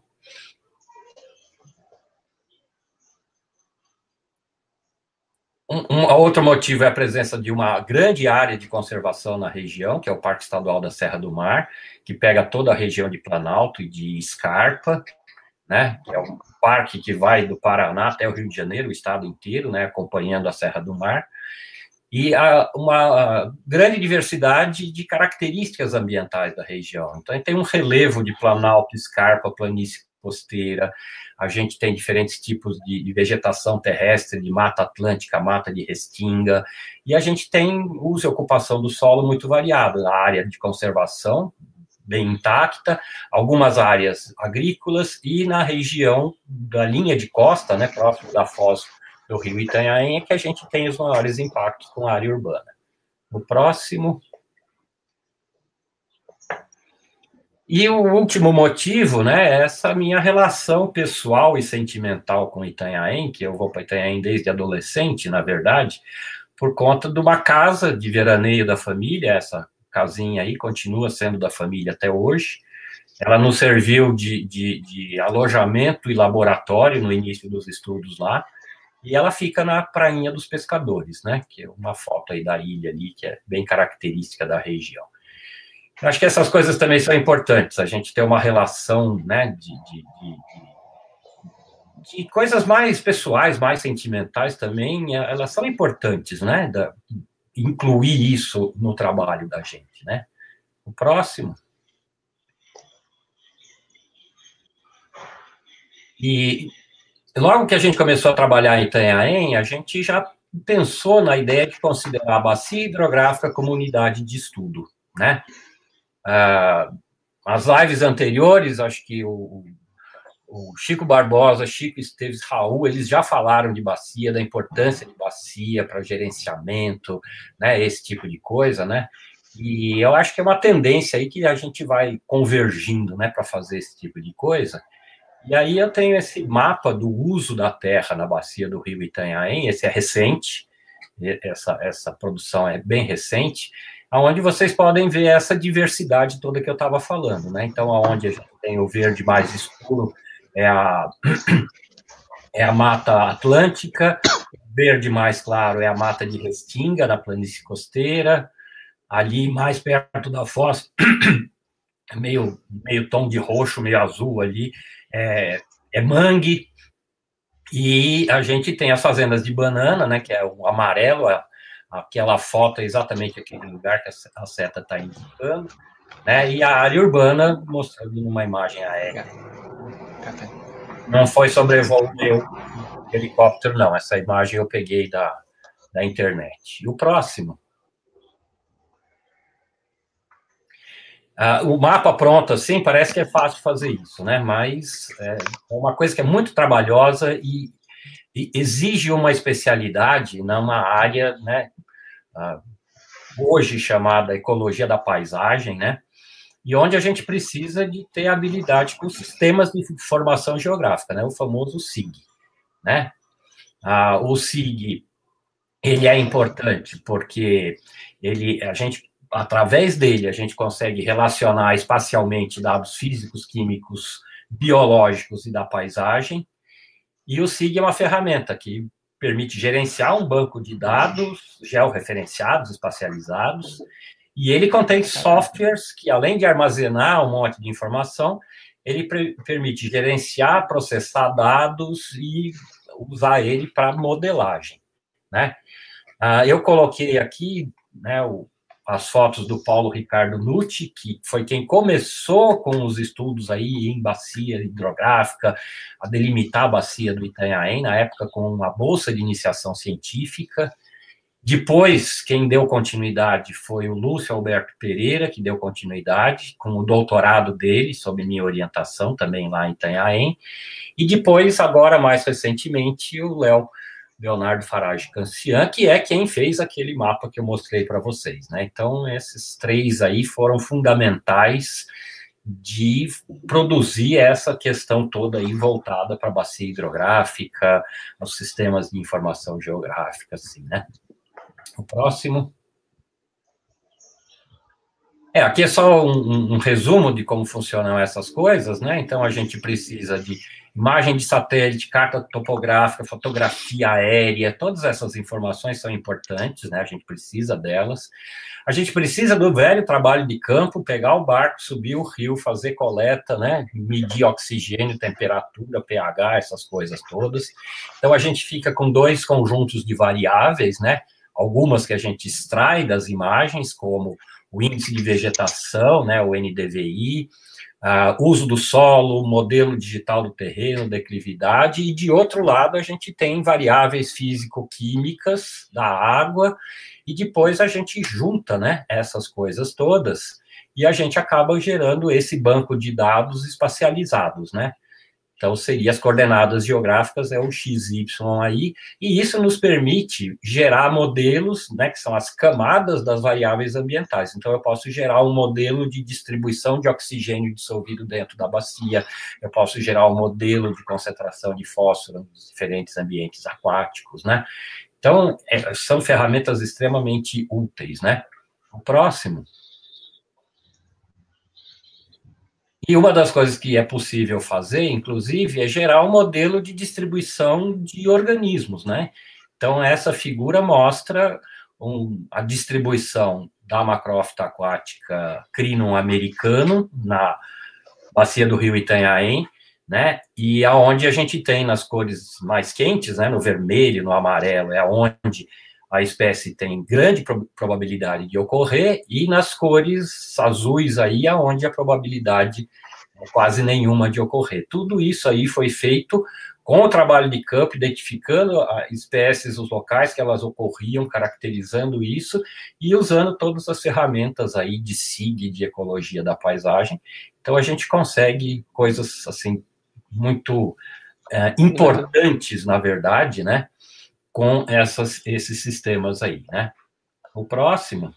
S2: Um, um outro motivo é a presença de uma grande área de conservação na região, que é o Parque Estadual da Serra do Mar, que pega toda a região de Planalto e de Scarpa, né? É um parque que vai do Paraná até o Rio de Janeiro, o estado inteiro, né? Acompanhando a Serra do Mar. E há uma grande diversidade de características ambientais da região. Então, tem um relevo de Planalto, Scarpa, planície costeira, a gente tem diferentes tipos de, de vegetação terrestre, de mata atlântica, mata de restinga, e a gente tem uso e ocupação do solo muito variado, a área de conservação bem intacta, algumas áreas agrícolas, e na região da linha de costa, né, próximo da foz do rio Itanhaém, é que a gente tem os maiores impactos com a área urbana. No próximo... E o último motivo, né, é essa minha relação pessoal e sentimental com Itanhaém, que eu vou para Itanhaém desde adolescente, na verdade, por conta de uma casa de veraneio da família. Essa casinha aí continua sendo da família até hoje. Ela nos serviu de, de, de alojamento e laboratório no início dos estudos lá, e ela fica na Prainha dos Pescadores, né, que é uma foto aí da ilha ali, que é bem característica da região. Eu acho que essas coisas também são importantes, a gente ter uma relação, né, de, de, de, de coisas mais pessoais, mais sentimentais também, elas são importantes, né, da, incluir isso no trabalho da gente, né. O próximo. E logo que a gente começou a trabalhar em Itanhaém, a gente já pensou na ideia de considerar a bacia hidrográfica como unidade de estudo, né. Uh, as lives anteriores, acho que o, o Chico Barbosa, Chico Esteves, Raul, eles já falaram de bacia, da importância de bacia para gerenciamento, né, esse tipo de coisa, né? E eu acho que é uma tendência aí que a gente vai convergindo, né, para fazer esse tipo de coisa. E aí eu tenho esse mapa do uso da terra na bacia do rio Itanhaém, esse é recente, essa, essa produção é bem recente, onde vocês podem ver essa diversidade toda que eu estava falando, né? Então, onde a gente tem o verde mais escuro é a, é a Mata Atlântica, o verde mais claro é a Mata de Restinga, na planície costeira, ali mais perto da foz, meio, meio tom de roxo, meio azul ali, é, é mangue, e a gente tem as fazendas de banana, né, que é o amarelo, aquela foto é exatamente aquele lugar que a seta está indicando, né, e a área urbana mostrando numa imagem aérea. Não foi sobrevoar meu helicóptero, não, essa imagem eu peguei da, da internet. E o próximo? Uh, o mapa pronto, assim, parece que é fácil fazer isso, né? Mas é uma coisa que é muito trabalhosa e, e exige uma especialidade numa área, né? Uh, hoje chamada ecologia da paisagem, né? E onde a gente precisa de ter habilidade com sistemas de informação geográfica, né? O famoso S I G, né? Uh, o S I G, ele é importante porque ele, a gente através dele, a gente consegue relacionar espacialmente dados físicos, químicos, biológicos e da paisagem. E o S I G é uma ferramenta que permite gerenciar um banco de dados georreferenciados, espacializados, e ele contém softwares que, além de armazenar um monte de informação, ele permite gerenciar, processar dados e usar ele para modelagem, né? Ah, eu coloquei aqui, né, o as fotos do Paulo Ricardo Nucci, que foi quem começou com os estudos aí em bacia hidrográfica, a delimitar a bacia do Itanhaém, na época com uma bolsa de iniciação científica. Depois, quem deu continuidade foi o Lúcio Alberto Pereira, que deu continuidade, com o doutorado dele, sob minha orientação, também lá em Itanhaém. E depois, agora, mais recentemente, o Léo Leonardo Farage Cancian, que é quem fez aquele mapa que eu mostrei para vocês, né? Então, esses três aí foram fundamentais de produzir essa questão toda aí voltada para a bacia hidrográfica, os sistemas de informação geográfica, assim, né? O próximo. É, aqui é só um, um resumo de como funcionam essas coisas, né? Então, a gente precisa de imagem de satélite, carta topográfica, fotografia aérea, todas essas informações são importantes, né? A gente precisa delas. A gente precisa do velho trabalho de campo, pegar o barco, subir o rio, fazer coleta, né? Medir oxigênio, temperatura, pH, essas coisas todas. Então, a gente fica com dois conjuntos de variáveis, né? Algumas que a gente extrai das imagens, como o índice de vegetação, né, o N D V I, uh, uso do solo, modelo digital do terreno, declividade, e de outro lado a gente tem variáveis físico-químicas da água, e depois a gente junta, né, essas coisas todas, e a gente acaba gerando esse banco de dados espacializados, né? Então, seria as coordenadas geográficas, é o X Y aí, e isso nos permite gerar modelos, né, que são as camadas das variáveis ambientais. Então, eu posso gerar um modelo de distribuição de oxigênio dissolvido dentro da bacia, eu posso gerar um modelo de concentração de fósforo nos diferentes ambientes aquáticos, né? Então, é, são ferramentas extremamente úteis, né? O próximo. E uma das coisas que é possível fazer, inclusive, é gerar um modelo de distribuição de organismos, né? Então, essa figura mostra um, a distribuição da macrófita aquática Crinum americano na bacia do rio Itanhaém, né? E aonde a gente tem nas cores mais quentes, né? No vermelho, no amarelo, é aonde a espécie tem grande probabilidade de ocorrer, e nas cores azuis aí, aonde a probabilidade é quase nenhuma de ocorrer. Tudo isso aí foi feito com o trabalho de campo, identificando as espécies, os locais que elas ocorriam, caracterizando isso, e usando todas as ferramentas aí de S I G, de ecologia da paisagem. Então, a gente consegue coisas, assim, muito é, importantes, na verdade, né, com essas, esses sistemas aí, né. O próximo.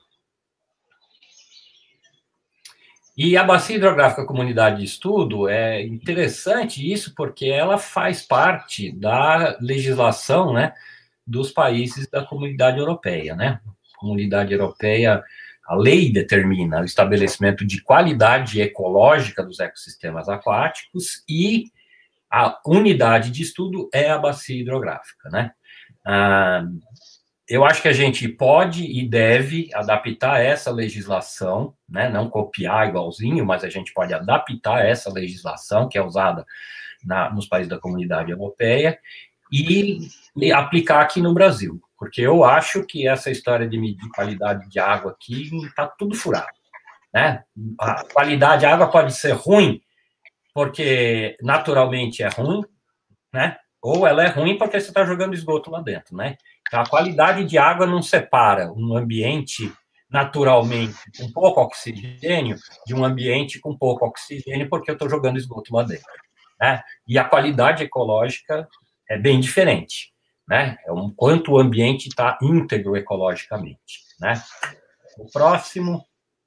S2: E a Bacia Hidrográfica Comunidade de Estudo é interessante isso, porque ela faz parte da legislação, né, dos países da Comunidade Europeia, né? A Comunidade Europeia, a lei determina o estabelecimento de qualidade ecológica dos ecossistemas aquáticos e a unidade de estudo é a bacia hidrográfica, né? Ah, eu acho que a gente pode e deve adaptar essa legislação, né? Não copiar igualzinho, mas a gente pode adaptar essa legislação que é usada na, nos países da Comunidade Europeia e, e aplicar aqui no Brasil, porque eu acho que essa história de medir qualidade de água aqui está tudo furado, né? A qualidade de água pode ser ruim, porque naturalmente é ruim, né? Ou ela é ruim porque você está jogando esgoto lá dentro, né? Então, a qualidade de água não separa um ambiente naturalmente com pouco oxigênio de um ambiente com pouco oxigênio porque eu estou jogando esgoto lá dentro, né? E a qualidade ecológica é bem diferente, né? É um quanto o ambiente está íntegro ecologicamente, né? O próximo.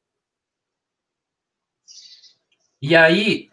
S2: E aí,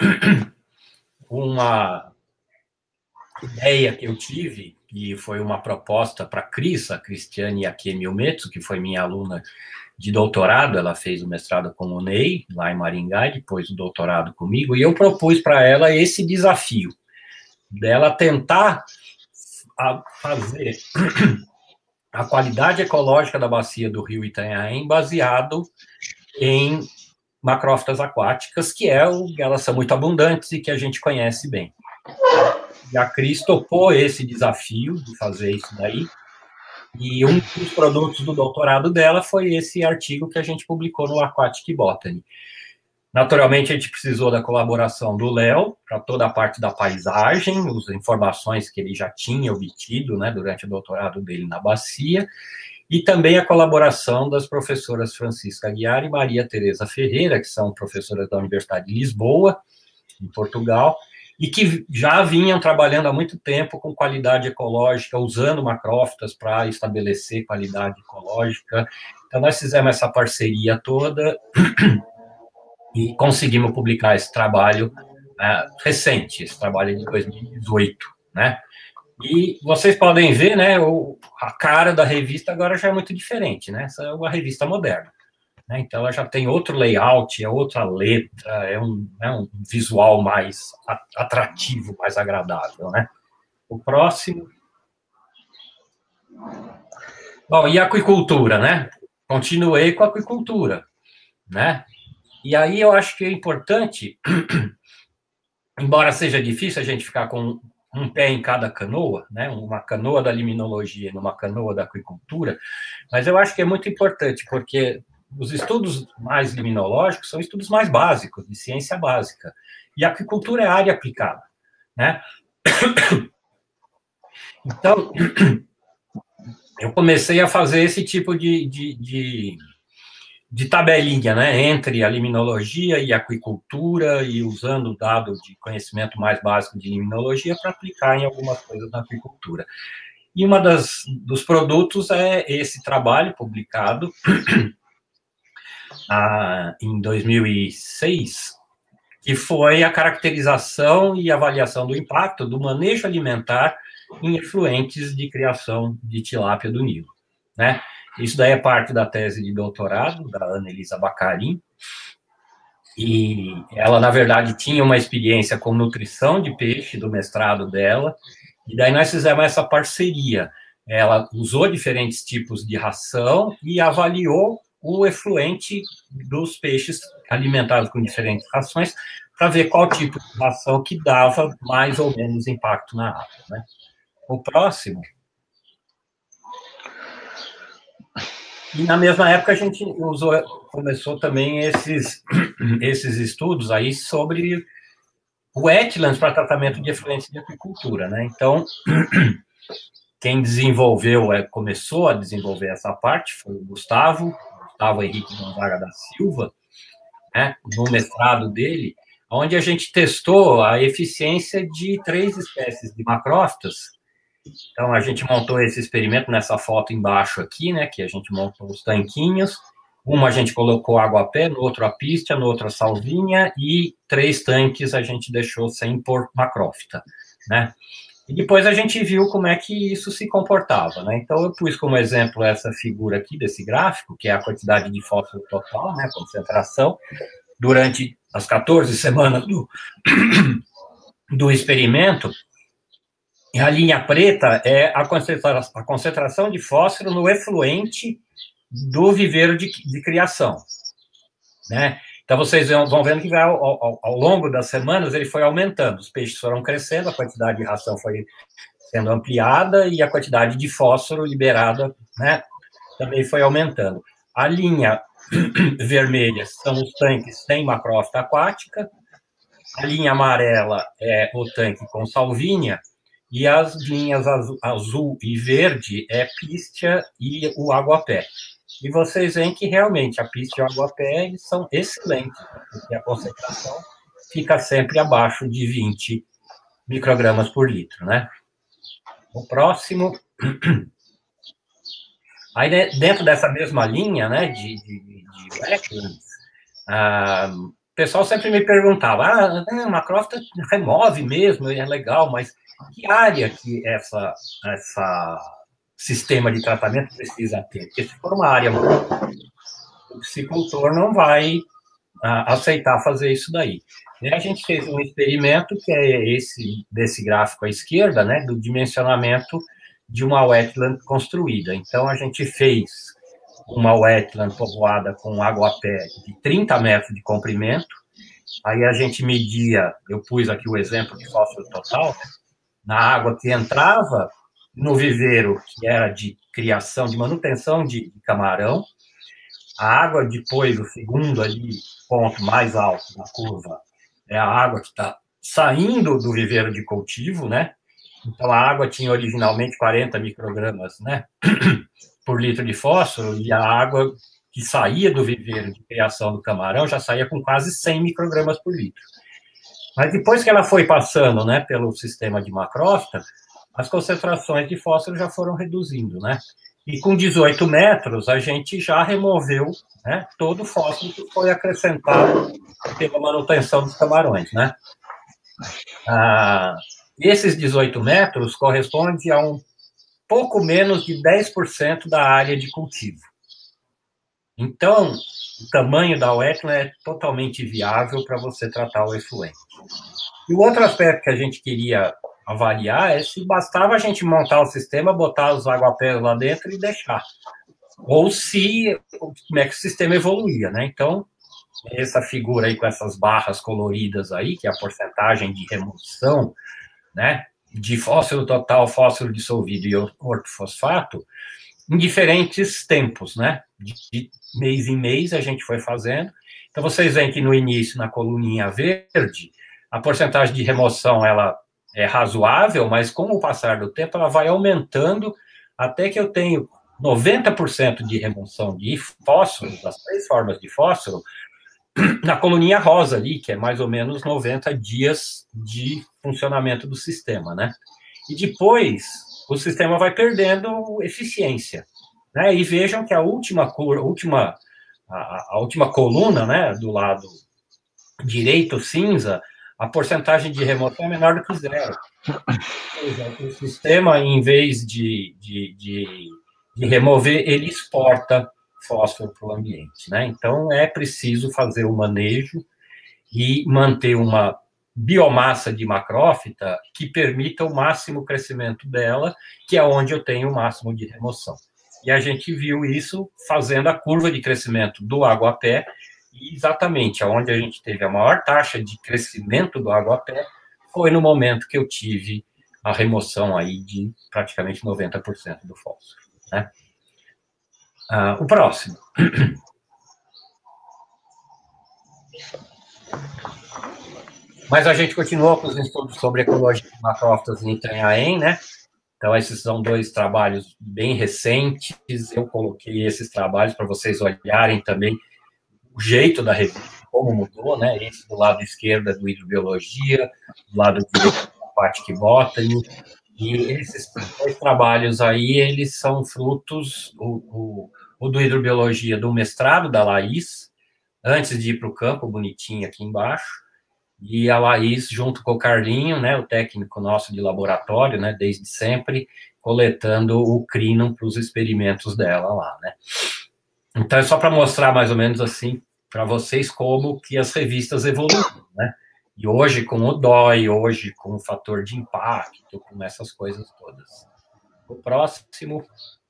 S2: uma ideia que eu tive, e foi uma proposta para a Cris, a Cristiane Akemi Umetsu, que foi minha aluna de doutorado, ela fez o mestrado com o Ney, lá em Maringá, e depois o doutorado comigo, e eu propus para ela esse desafio, dela tentar fazer a qualidade ecológica da bacia do rio Itanhaém baseado em macrófitas aquáticas, que é o, elas são muito abundantes e que a gente conhece bem. E a Cris topou esse desafio de fazer isso daí, e um dos produtos do doutorado dela foi esse artigo que a gente publicou no Aquatic Botany. Naturalmente, a gente precisou da colaboração do Léo para toda a parte da paisagem, as informações que ele já tinha obtido, né, durante o doutorado dele na bacia, e também a colaboração das professoras Francisca Aguiar e Maria Tereza Ferreira, que são professoras da Universidade de Lisboa, em Portugal, e que já vinham trabalhando há muito tempo com qualidade ecológica, usando macrófitas para estabelecer qualidade ecológica. Então, nós fizemos essa parceria toda e conseguimos publicar esse trabalho uh, recente, esse trabalho de dois mil e dezoito, né? E vocês podem ver, né, o, a cara da revista agora já é muito diferente, né? Essa é uma revista moderna, né? Então, ela já tem outro layout, é outra letra, é um, é um visual mais atrativo, mais agradável, né? O próximo. Bom, e a aquicultura, né? Continuei com a aquicultura, né? E aí eu acho que é importante, embora seja difícil a gente ficar com um pé em cada canoa, né? Uma canoa da liminologia e uma canoa da aquicultura, mas eu acho que é muito importante, porque os estudos mais liminológicos são estudos mais básicos, de ciência básica, e a aquicultura é área aplicada, né? Então, eu comecei a fazer esse tipo de, de, de, de tabelinha, né, entre a liminologia e a aquicultura, e usando o dado de conhecimento mais básico de liminologia para aplicar em algumas coisas na aquicultura. E uma das dos produtos é esse trabalho publicado ah, em dois mil e seis, que foi a caracterização e avaliação do impacto do manejo alimentar em efluentes de criação de tilápia do Nilo, né? Isso daí é parte da tese de doutorado da Ana Elisa Bacarin, e ela, na verdade, tinha uma experiência com nutrição de peixe do mestrado dela, e daí nós fizemos essa parceria. Ela usou diferentes tipos de ração e avaliou o efluente dos peixes alimentados com diferentes rações para ver qual tipo de ração que dava mais ou menos impacto na água, né? O próximo. E na mesma época a gente usou, começou também esses, esses estudos aí sobre wetlands para tratamento de efluentes de aquicultura, né? Então, quem desenvolveu, começou a desenvolver essa parte foi o Gustavo, Gustavo Henrique Gonzaga da Silva, né? No mestrado dele, onde a gente testou a eficiência de três espécies de macrófitas. Então, a gente montou esse experimento nessa foto embaixo aqui, né, que a gente montou os tanquinhos. Uma a gente colocou água a pé, no outro a pístia, no outro a salvinha, e três tanques a gente deixou sem pôr macrófita, né? E depois a gente viu como é que isso se comportava, né? Então, eu pus como exemplo essa figura aqui, desse gráfico, que é a quantidade de fósforo total, né, concentração, durante as quatorze semanas do, do experimento. E a linha preta é a concentração, a concentração de fósforo no efluente do viveiro de, de criação, né? Então, vocês vão vendo que vai, ao, ao, ao longo das semanas ele foi aumentando, os peixes foram crescendo, a quantidade de ração foi sendo ampliada e a quantidade de fósforo liberada, né, também foi aumentando. A linha vermelha são os tanques sem macrófita aquática, a linha amarela é o tanque com salvinha, e as linhas azul, azul e verde é pístia e o água-pé. E vocês veem que realmente a pístia e o água-pé são excelentes, porque a concentração fica sempre abaixo de vinte microgramas por litro, né? O próximo. Aí, dentro dessa mesma linha, né, de, de, de wetlands, ah, o pessoal sempre me perguntava, ah, a macrófita remove mesmo, é legal, mas que área que essa, essa sistema de tratamento precisa ter? Porque se for uma área, o piscicultor não vai ah, aceitar fazer isso daí. E a gente fez um experimento, que é esse, desse gráfico à esquerda, né, do dimensionamento de uma wetland construída. Então, a gente fez uma wetland povoada com água-pé de trinta metros de comprimento, aí a gente media, eu pus aqui o exemplo de fósforo total, na água que entrava no viveiro, que era de criação, de manutenção de camarão, a água depois, o segundo ali, ponto mais alto na curva, é a água que está saindo do viveiro de cultivo, né? Então, a água tinha originalmente quarenta microgramas, né, por litro de fósforo, e a água que saía do viveiro de criação do camarão já saía com quase cem microgramas por litro. Mas depois que ela foi passando, né, pelo sistema de macrófita, as concentrações de fósforo já foram reduzindo, né? E com dezoito metros, a gente já removeu, né, todo o fósforo que foi acrescentado pela manutenção dos camarões, né? Ah, esses dezoito metros correspondem a um pouco menos de dez por cento da área de cultivo. Então, o tamanho da wetland é totalmente viável para você tratar o efluente. E o outro aspecto que a gente queria avaliar é se bastava a gente montar o sistema, botar os aguapés lá dentro e deixar. Ou se, como é que o sistema evoluía, né? Então, essa figura aí com essas barras coloridas aí, que é a porcentagem de remoção, né, de fósforo total, fósforo dissolvido e ortofosfato, em diferentes tempos, né? De, de mês em mês a gente foi fazendo. Então, vocês veem que no início, na coluninha verde, a porcentagem de remoção, ela é razoável, mas com o passar do tempo, ela vai aumentando até que eu tenho noventa por cento de remoção de fósforo, das três formas de fósforo, na coluninha rosa ali, que é mais ou menos noventa dias de funcionamento do sistema, né? E depois, o sistema vai perdendo eficiência, né? E vejam que a última, cor, última, a, a última coluna, né, do lado direito cinza, a porcentagem de remoção é menor do que zero. Ou seja, o sistema, em vez de, de, de, de remover, ele exporta fósforo para o ambiente, né? Então, é preciso fazer o manejo e manter uma biomassa de macrófita que permita o máximo crescimento dela, que é onde eu tenho o máximo de remoção. E a gente viu isso fazendo a curva de crescimento do aguapé, e exatamente aonde a gente teve a maior taxa de crescimento do aguapé foi no momento que eu tive a remoção aí de praticamente noventa por cento do fósforo, né? Ah, o próximo. Mas a gente continuou com os estudos sobre ecologia de macrófitas em Itanhaém, né? Então, esses são dois trabalhos bem recentes. Eu coloquei esses trabalhos para vocês olharem também o jeito da revista, como mudou, né? Esse do lado esquerdo é do hidrobiologia, do lado direito da Aquatic Botany, e esses dois trabalhos aí, eles são frutos, o, o, o do hidrobiologia, do mestrado da Laís, antes de ir para o campo, bonitinho aqui embaixo, e a Laís, junto com o Carlinho, né, o técnico nosso de laboratório, né, desde sempre, coletando o crínum para os experimentos dela lá, né. Então, é só para mostrar mais ou menos assim, para vocês, como que as revistas evoluíram, né. E hoje, com o D O I, hoje com o fator de impacto, com essas coisas todas. O próximo.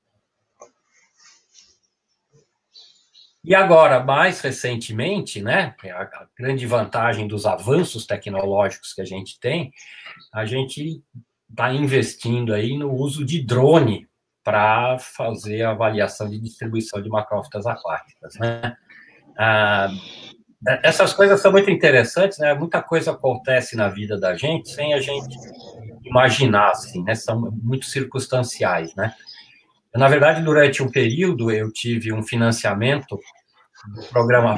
S2: E agora, mais recentemente, né, a grande vantagem dos avanços tecnológicos que a gente tem, a gente está investindo aí no uso de drone para fazer a avaliação de distribuição de macrófitas aquáticas, né? Ah, essas coisas são muito interessantes, né? Muita coisa acontece na vida da gente sem a gente imaginar, assim, né? São muito circunstanciais, né? Na verdade, durante um período, eu tive um financiamento do programa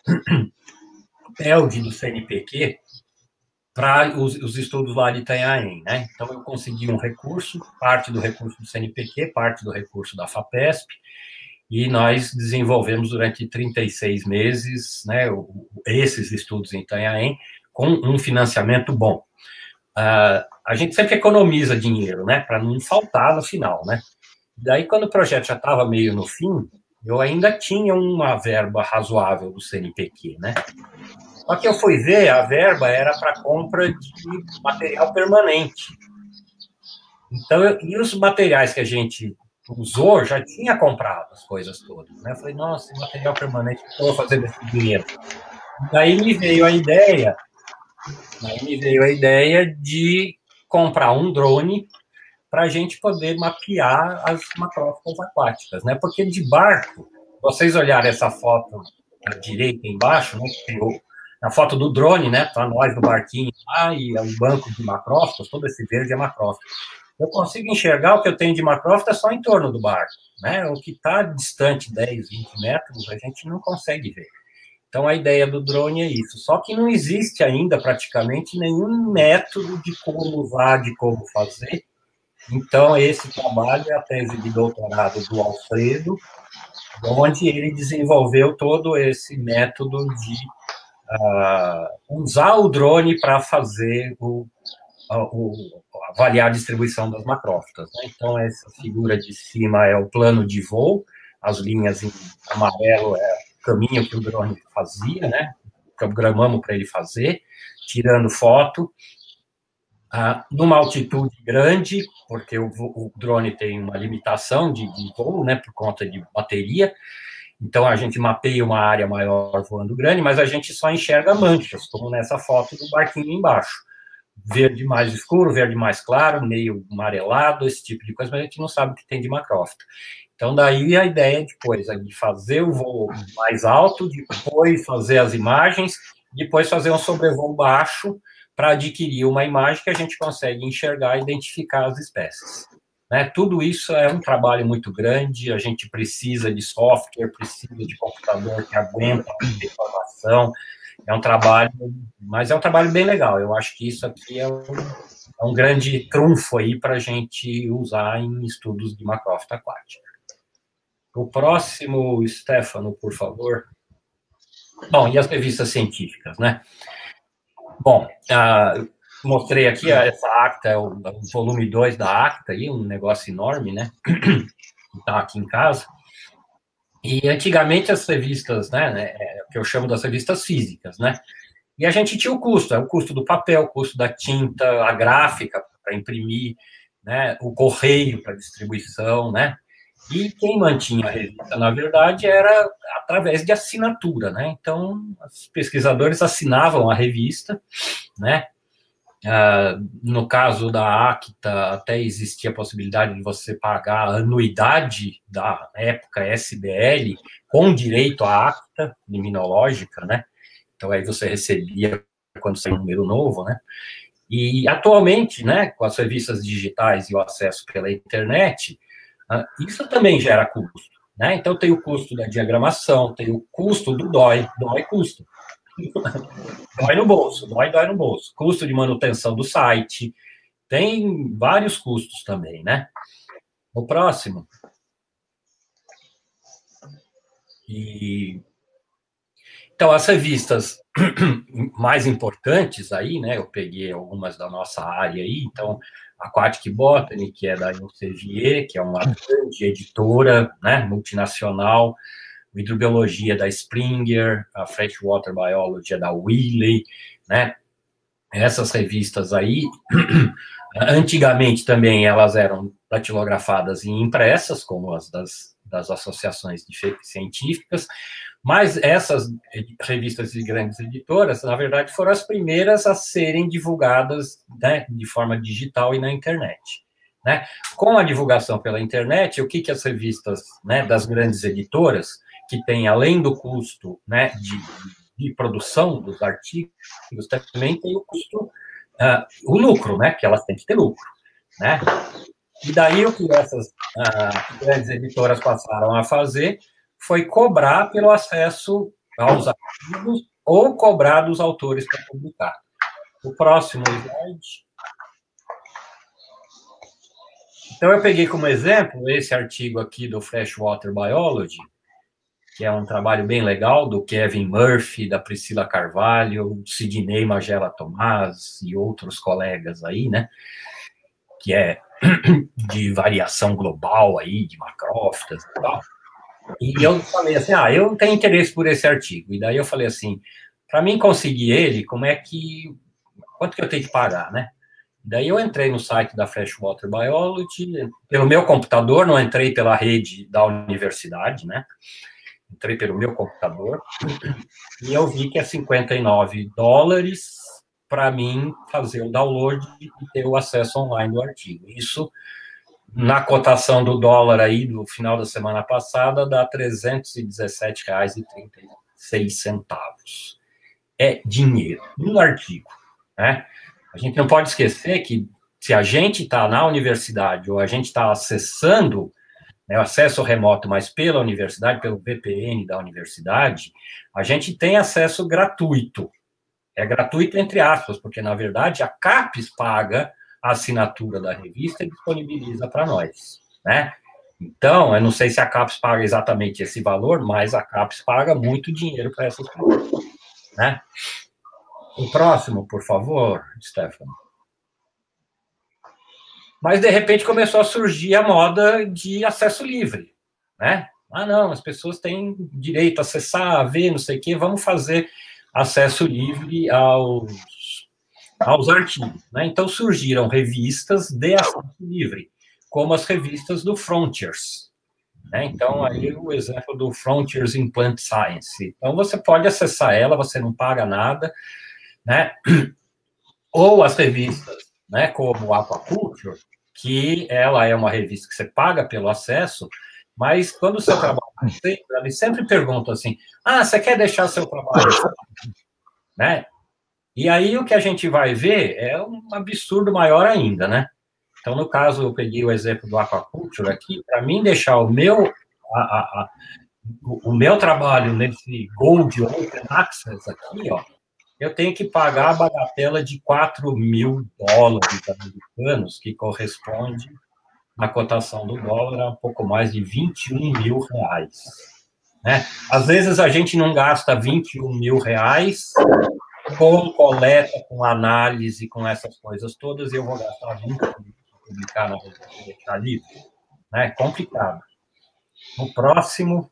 S2: P E L D do C N P Q para os, os estudos lá de Itanhaém, né? Então, eu consegui um recurso, parte do recurso do C N P Q, parte do recurso da FAPESP, e nós desenvolvemos durante trinta e seis meses, né, esses estudos em Itanhaém, com um financiamento bom. Uh, a gente sempre economiza dinheiro, né, para não faltar no final, né? Daí, quando o projeto já estava meio no fim, eu ainda tinha uma verba razoável do C N P Q, né? Só que eu fui ver, a verba era para compra de material permanente. Então, eu, e os materiais que a gente usou, já tinha comprado as coisas todas, né? Eu falei, nossa, material permanente, o que eu vou fazer desse dinheiro? Daí me veio a ideia, daí me veio a ideia de comprar um drone para a gente poder mapear as macrófitas aquáticas, né? Porque de barco, vocês olharem essa foto à direita embaixo, né? Tem o, a foto do drone, né? Tá nós no barquinho lá e é um banco de macrófitas, todo esse verde é macrófita. Eu consigo enxergar o que eu tenho de macrófita só em torno do barco, né? O que está distante dez, vinte metros, a gente não consegue ver. Então, a ideia do drone é isso. Só que não existe ainda, praticamente, nenhum método de como usar, de como fazer. Então, esse trabalho é a tese de doutorado do Alfredo, onde ele desenvolveu todo esse método de uh, usar o drone para fazer o, o avaliar a distribuição das macrófitas, né? Então, essa figura de cima é o plano de voo, as linhas em amarelo é o caminho que o drone fazia, né? Programamos para ele fazer, tirando foto, ah, numa altitude grande, porque o, o drone tem uma limitação de, de voo, né, por conta de bateria, então a gente mapeia uma área maior voando grande, mas a gente só enxerga manchas, como nessa foto do barquinho embaixo. Verde mais escuro, verde mais claro, meio amarelado, esse tipo de coisa, mas a gente não sabe o que tem de macrófita. Então, daí a ideia depois é de fazer o voo mais alto, depois fazer as imagens, depois fazer um sobrevoo baixo para adquirir uma imagem que a gente consegue enxergar e identificar as espécies. Né? Tudo isso é um trabalho muito grande, a gente precisa de software, precisa de computador que aguenta a informação. É um trabalho, mas é um trabalho bem legal. Eu acho que isso aqui é um, é um grande trunfo aí para a gente usar em estudos de macrófita aquática. O próximo, Stefano, por favor. Bom, e as revistas científicas, né? Bom, uh, mostrei aqui, essa acta, é o, o volume dois da acta, aí, um negócio enorme, né? Está aqui em casa. E antigamente as revistas, né, é o que eu chamo das revistas físicas, né? E a gente tinha o custo, é o custo do papel, o custo da tinta, a gráfica para imprimir, né, o correio para distribuição, né? E quem mantinha a revista, na verdade, era através de assinatura, né? Então, os pesquisadores assinavam a revista, né? Uh, no caso da Acta, até existia a possibilidade de você pagar a anuidade da época S B L com direito à acta liminológica, né? Então, aí você recebia quando saiu um número novo, né? E, atualmente, né, com as revistas digitais e o acesso pela internet, uh, isso também gera custo, né? Então, tem o custo da diagramação, tem o custo do D O I, D O I custa. Dói no bolso, dói, dói no bolso. Custo de manutenção do site, tem vários custos também, né? O próximo. E... Então, as revistas mais importantes aí, né? Eu peguei algumas da nossa área aí, então, Aquatic Botany, que é da Elsevier, que é uma grande editora, né? Multinacional, Hidrobiologia da Springer, a Freshwater Biology é da Wiley, né? Essas revistas aí, antigamente também elas eram datilografadas e impressas, como as das, das associações científicas, mas essas revistas de grandes editoras, na verdade, foram as primeiras a serem divulgadas, né, de forma digital e na internet. Né? Com a divulgação pela internet, o que, que as revistas, né, das grandes editoras, que têm, além do custo, né, de, de produção dos artigos, também tem o custo, uh, o lucro, né, que elas têm que ter lucro. Né? E daí o que essas uh, grandes editoras passaram a fazer foi cobrar pelo acesso aos artigos ou cobrar dos autores para publicar. O próximo slide. Então, eu peguei como exemplo esse artigo aqui do Freshwater Biology, que é um trabalho bem legal, do Kevin Murphy, da Priscila Carvalho, Sidney Magela Tomás e outros colegas aí, né? Que é de variação global aí, de macrófitas e tal. E eu falei assim, ah, eu tenho interesse por esse artigo. E daí eu falei assim, para mim conseguir ele, como é que... Quanto que eu tenho que pagar, né? Daí eu entrei no site da Freshwater Biology, pelo meu computador, não entrei pela rede da universidade, né? Entrei pelo meu computador, e eu vi que é cinquenta e nove dólares para mim fazer o download e ter o acesso online do artigo. Isso, na cotação do dólar aí, do final da semana passada, dá trezentos e dezessete reais e trinta e seis centavos. É dinheiro, um artigo, né? A gente não pode esquecer que se a gente está na universidade ou a gente está acessando, né, o acesso remoto, mas pela universidade, pelo V P N da universidade, a gente tem acesso gratuito. É gratuito entre aspas, porque, na verdade, a CAPES paga a assinatura da revista e disponibiliza para nós, né? Então, eu não sei se a CAPES paga exatamente esse valor, mas a CAPES paga muito dinheiro para essas pessoas, né? O próximo, por favor, Stefano. Mas, de repente, começou a surgir a moda de acesso livre, né? Ah, não, as pessoas têm direito a acessar, a ver, não sei o quê, vamos fazer acesso livre aos, aos artigos, né? Então, surgiram revistas de acesso livre, como as revistas do Frontiers, né? Então, aí o exemplo do Frontiers in Plant Science. Então, você pode acessar ela, você não paga nada, né? Ou as revistas, né, como Aquaculture, que ela é uma revista que você paga pelo acesso, mas quando o seu trabalho sempre, eles sempre perguntam assim, ah, você quer deixar seu trabalho, né? E aí o que a gente vai ver é um absurdo maior ainda, né? Então, no caso, eu peguei o exemplo do Aquaculture aqui, para mim deixar o meu, a, a, a, o meu trabalho nesse Gold Open Access aqui, ó, eu tenho que pagar a bagatela de quatro mil dólares americanos, que corresponde, na cotação do dólar, a um pouco mais de vinte e um mil reais. Né? Às vezes a gente não gasta vinte e um mil reais com coleta, com análise, com essas coisas todas, e eu vou gastar vinte mil para publicar na revista livre. É complicado. No próximo...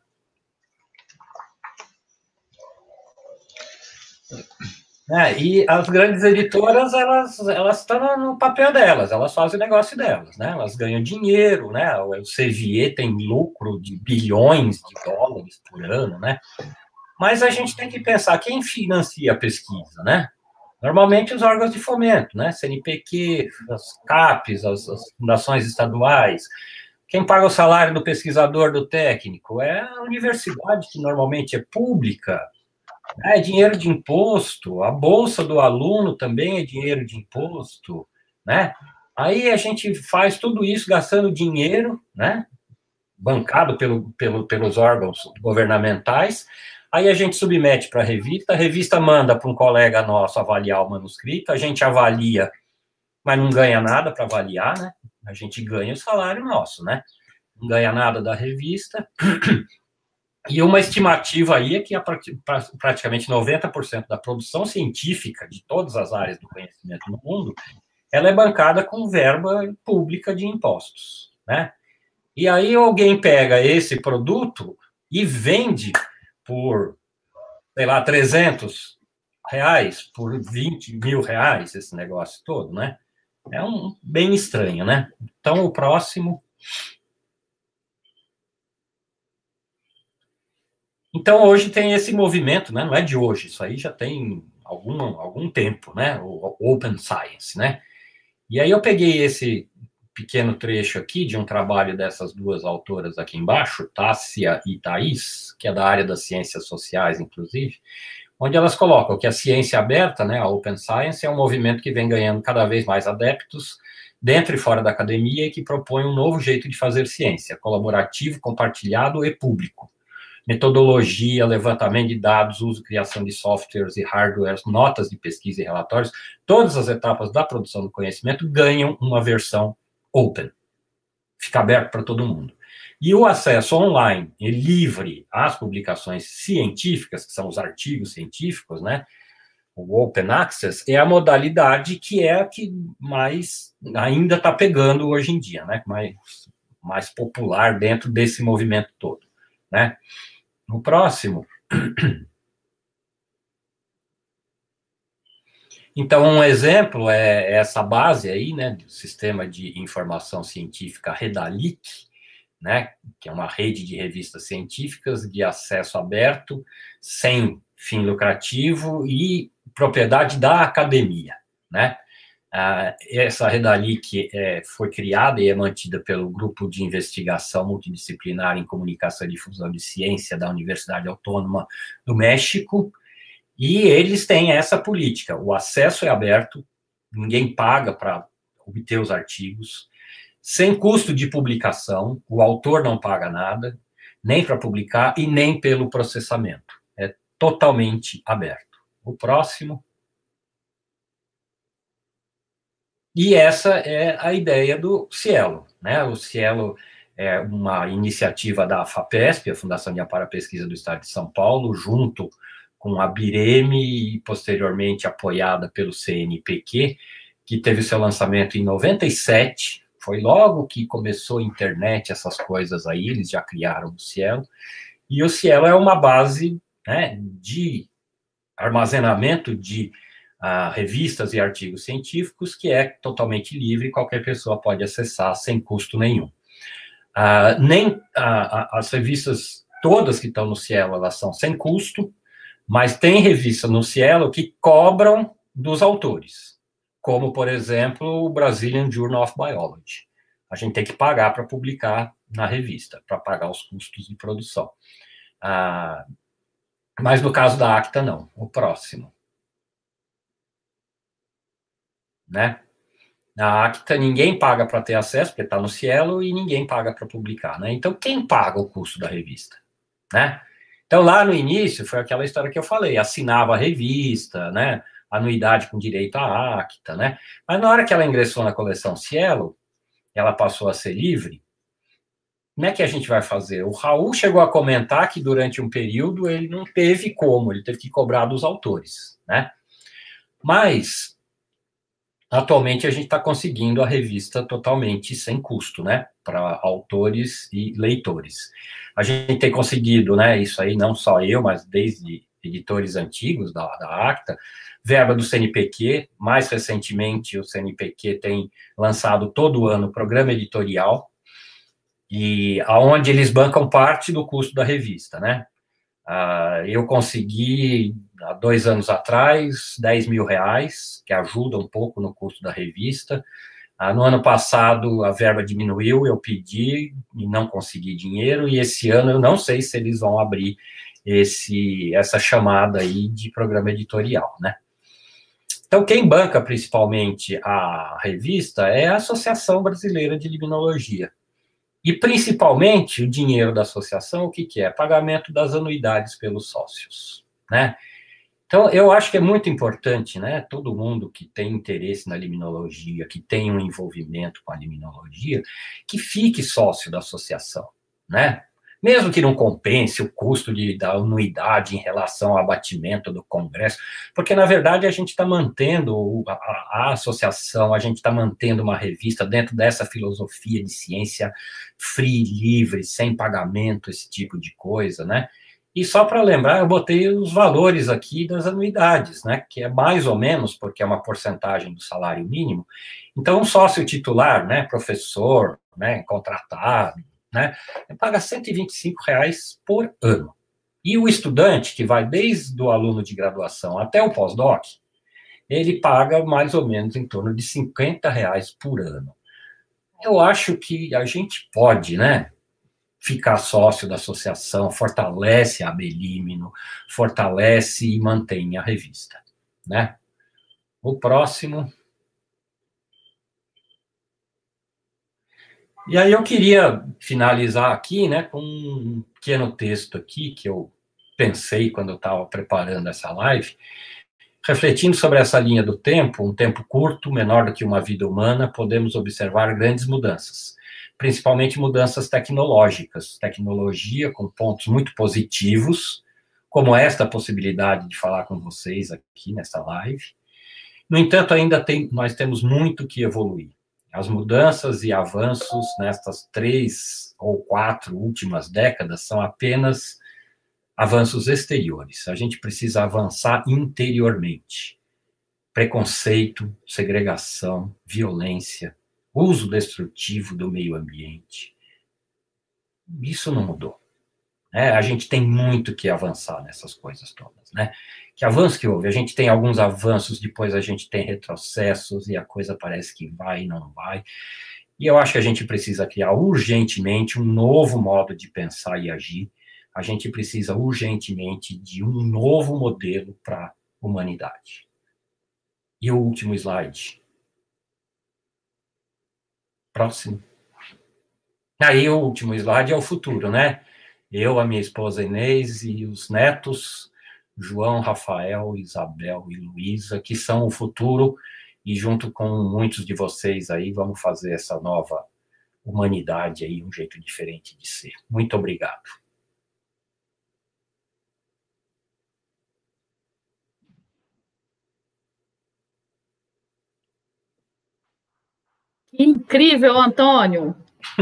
S2: É, e as grandes editoras, elas, elas estão no papel delas, elas fazem o negócio delas, né? Elas ganham dinheiro, né? O Elsevier tem lucro de bilhões de dólares por ano, né? Mas a gente tem que pensar, quem financia a pesquisa, né? Normalmente os órgãos de fomento, né? C N P Q, as CAPES, as, as fundações estaduais. Quem paga o salário do pesquisador, do técnico? É a universidade, que normalmente é pública. É dinheiro de imposto, a bolsa do aluno também é dinheiro de imposto, né? Aí a gente faz tudo isso gastando dinheiro, né? Bancado pelo, pelo, pelos órgãos governamentais. Aí a gente submete para a revista, a revista manda para um colega nosso avaliar o manuscrito, a gente avalia, mas não ganha nada para avaliar, né? A gente ganha o salário nosso, né? Não ganha nada da revista. E uma estimativa aí é que a, praticamente noventa por cento da produção científica de todas as áreas do conhecimento no mundo, ela é bancada com verba pública de impostos, né? E aí alguém pega esse produto e vende por, sei lá, trezentos reais, por vinte mil reais, esse negócio todo, né? É um bem estranho, né? Então, o próximo... Então, hoje tem esse movimento, né? Não é de hoje, isso aí já tem algum, algum tempo, né? O Open Science, né? E aí eu peguei esse pequeno trecho aqui de um trabalho dessas duas autoras aqui embaixo, Tássia e Thaís, que é da área das ciências sociais, inclusive, onde elas colocam que a ciência aberta, né, a Open Science, é um movimento que vem ganhando cada vez mais adeptos dentro e fora da academia e que propõe um novo jeito de fazer ciência, colaborativo, compartilhado e público. Metodologia, levantamento de dados, uso e criação de softwares e hardwares, notas de pesquisa e relatórios, todas as etapas da produção do conhecimento ganham uma versão open, fica aberto para todo mundo. E o acesso online e livre às publicações científicas, que são os artigos científicos, né, o Open Access, é a modalidade que é a que mais ainda está pegando hoje em dia, né, mais, mais popular dentro desse movimento todo, né. No próximo. Então, um exemplo é essa base aí, né, do Sistema de Informação Científica Redalic, né, que é uma rede de revistas científicas de acesso aberto, sem fim lucrativo e propriedade da academia, né. Ah, essa Redalic é, foi criada e é mantida pelo Grupo de Investigação Multidisciplinar em Comunicação e Difusão de Ciência da Universidade Autônoma do México, e eles têm essa política, o acesso é aberto, ninguém paga para obter os artigos, sem custo de publicação, o autor não paga nada, nem para publicar e nem pelo processamento, é totalmente aberto. O próximo... E essa é a ideia do Cielo, né? O Cielo é uma iniciativa da FAPESP, a Fundação de Amparo à Pesquisa do Estado de São Paulo, junto com a Bireme e posteriormente apoiada pelo C N P Q, que teve seu lançamento em noventa e sete, foi logo que começou a internet, essas coisas aí, eles já criaram o Cielo, e o Cielo é uma base, né, de armazenamento de Uh, revistas e artigos científicos, que é totalmente livre, qualquer pessoa pode acessar sem custo nenhum. Uh, nem uh, as revistas todas que estão no Cielo, elas são sem custo, mas tem revista no Cielo que cobram dos autores, como, por exemplo, o Brazilian Journal of Biology. A gente tem que pagar para publicar na revista, para pagar os custos de produção. Uh, mas no caso da Acta, não. O próximo. Né? A Acta ninguém paga para ter acesso, porque está no Cielo, e ninguém paga para publicar, né? Então, quem paga o custo da revista, né? Então, lá no início, foi aquela história que eu falei, assinava a revista, né? Anuidade com direito à Acta, né? Mas na hora que ela ingressou na coleção Cielo, ela passou a ser livre, como é que a gente vai fazer? O Raul chegou a comentar que durante um período ele não teve como, ele teve que cobrar dos autores, né? Mas... atualmente, a gente está conseguindo a revista totalmente sem custo, né, para autores e leitores. A gente tem conseguido, né, isso aí não só eu, mas desde editores antigos da, da Acta, verba do C N P Q, mais recentemente o C N P Q tem lançado todo ano programa editorial, e aonde eles bancam parte do custo da revista, né. Uh, eu consegui, há dois anos atrás, dez mil reais, que ajuda um pouco no custo da revista. Uh, no ano passado, a verba diminuiu, eu pedi e não consegui dinheiro, e esse ano eu não sei se eles vão abrir esse, essa chamada aí de programa editorial, né? Então, quem banca principalmente a revista é a Associação Brasileira de Limnologia, E, principalmente, o dinheiro da associação, o que, que é? Pagamento das anuidades pelos sócios, né? Então, eu acho que é muito importante, né, todo mundo que tem interesse na liminologia, que tem um envolvimento com a liminologia, que fique sócio da associação, né? Mesmo que não compense o custo de, da anuidade em relação ao abatimento do Congresso, porque, na verdade, a gente está mantendo a, a, a associação, a gente está mantendo uma revista dentro dessa filosofia de ciência free, livre, sem pagamento, esse tipo de coisa, né? E só para lembrar, eu botei os valores aqui das anuidades, né, que é mais ou menos, porque é uma porcentagem do salário mínimo. Então, um sócio titular, né, professor, né, contratado, né, paga cento e vinte e cinco reais por ano. E o estudante, que vai desde o aluno de graduação até o pós-doc, ele paga mais ou menos em torno de cinquenta reais por ano. Eu acho que a gente pode, né, ficar sócio da associação, fortalece a Abelímino, fortalece e mantém a revista, né? O próximo. E aí eu queria finalizar aqui, né, com um pequeno texto aqui que eu pensei quando eu estava preparando essa live, refletindo sobre essa linha do tempo, um tempo curto, menor do que uma vida humana, podemos observar grandes mudanças, principalmente mudanças tecnológicas, tecnologia com pontos muito positivos, como esta possibilidade de falar com vocês aqui nessa live. No entanto, ainda tem, nós temos muito que evoluir. As mudanças e avanços nestas três ou quatro últimas décadas são apenas avanços exteriores. A gente precisa avançar interiormente. Preconceito, segregação, violência, uso destrutivo do meio ambiente. Isso não mudou. Né? A gente tem muito que avançar nessas coisas todas. Né? Que avanço que houve? A gente tem alguns avanços, depois a gente tem retrocessos, e a coisa parece que vai e não vai. E eu acho que a gente precisa criar urgentemente um novo modo de pensar e agir. A gente precisa urgentemente de um novo modelo para a humanidade. E o último slide. Próximo. Aí o último slide é o futuro, né? Eu, a minha esposa Inês e os netos, João, Rafael, Isabel e Luísa, que são o futuro, e junto com muitos de vocês aí, vamos fazer essa nova humanidade aí, um jeito diferente de ser. Muito obrigado.
S1: Que incrível, Antônio!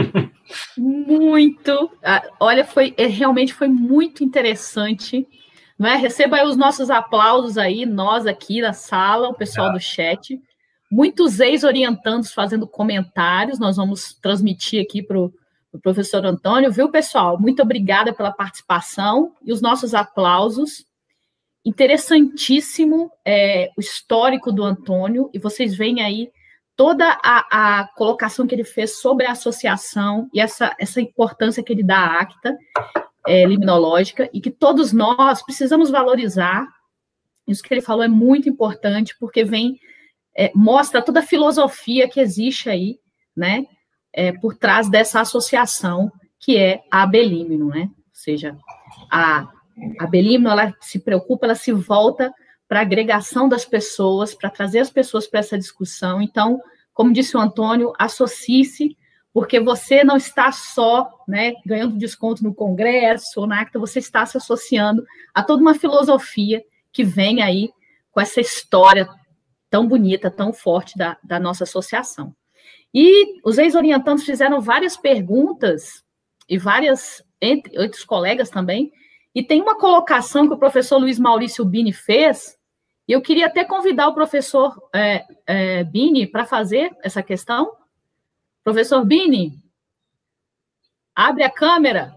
S1: Muito. Olha, foi realmente foi muito interessante. Não é? Receba aí os nossos aplausos aí, nós aqui na sala, o pessoal do chat. Muitos ex-orientandos fazendo comentários, nós vamos transmitir aqui para o pro professor Antônio, viu, pessoal? Muito obrigada pela participação e os nossos aplausos. Interessantíssimo é, o histórico do Antônio, e vocês veem aí toda a, a colocação que ele fez sobre a associação e essa, essa importância que ele dá à acta é, liminológica, e que todos nós precisamos valorizar. Isso que ele falou é muito importante, porque vem, é, mostra toda a filosofia que existe aí, né, é, por trás dessa associação, que é a Abelímino, né, ou seja, a, a Abelímino, ela se preocupa, ela se volta para a agregação das pessoas, para trazer as pessoas para essa discussão. Então, como disse o Antônio, associe-se, porque você não está só, né, ganhando desconto no Congresso ou na acta, você está se associando a toda uma filosofia que vem aí com essa história tão bonita, tão forte da, da nossa associação. E os ex-orientandos fizeram várias perguntas, e várias, entre outros colegas também, e tem uma colocação que o professor Luiz Maurício Bini fez, e eu queria até convidar o professor é, é, Bini para fazer essa questão. Professor Bini, abre a câmera.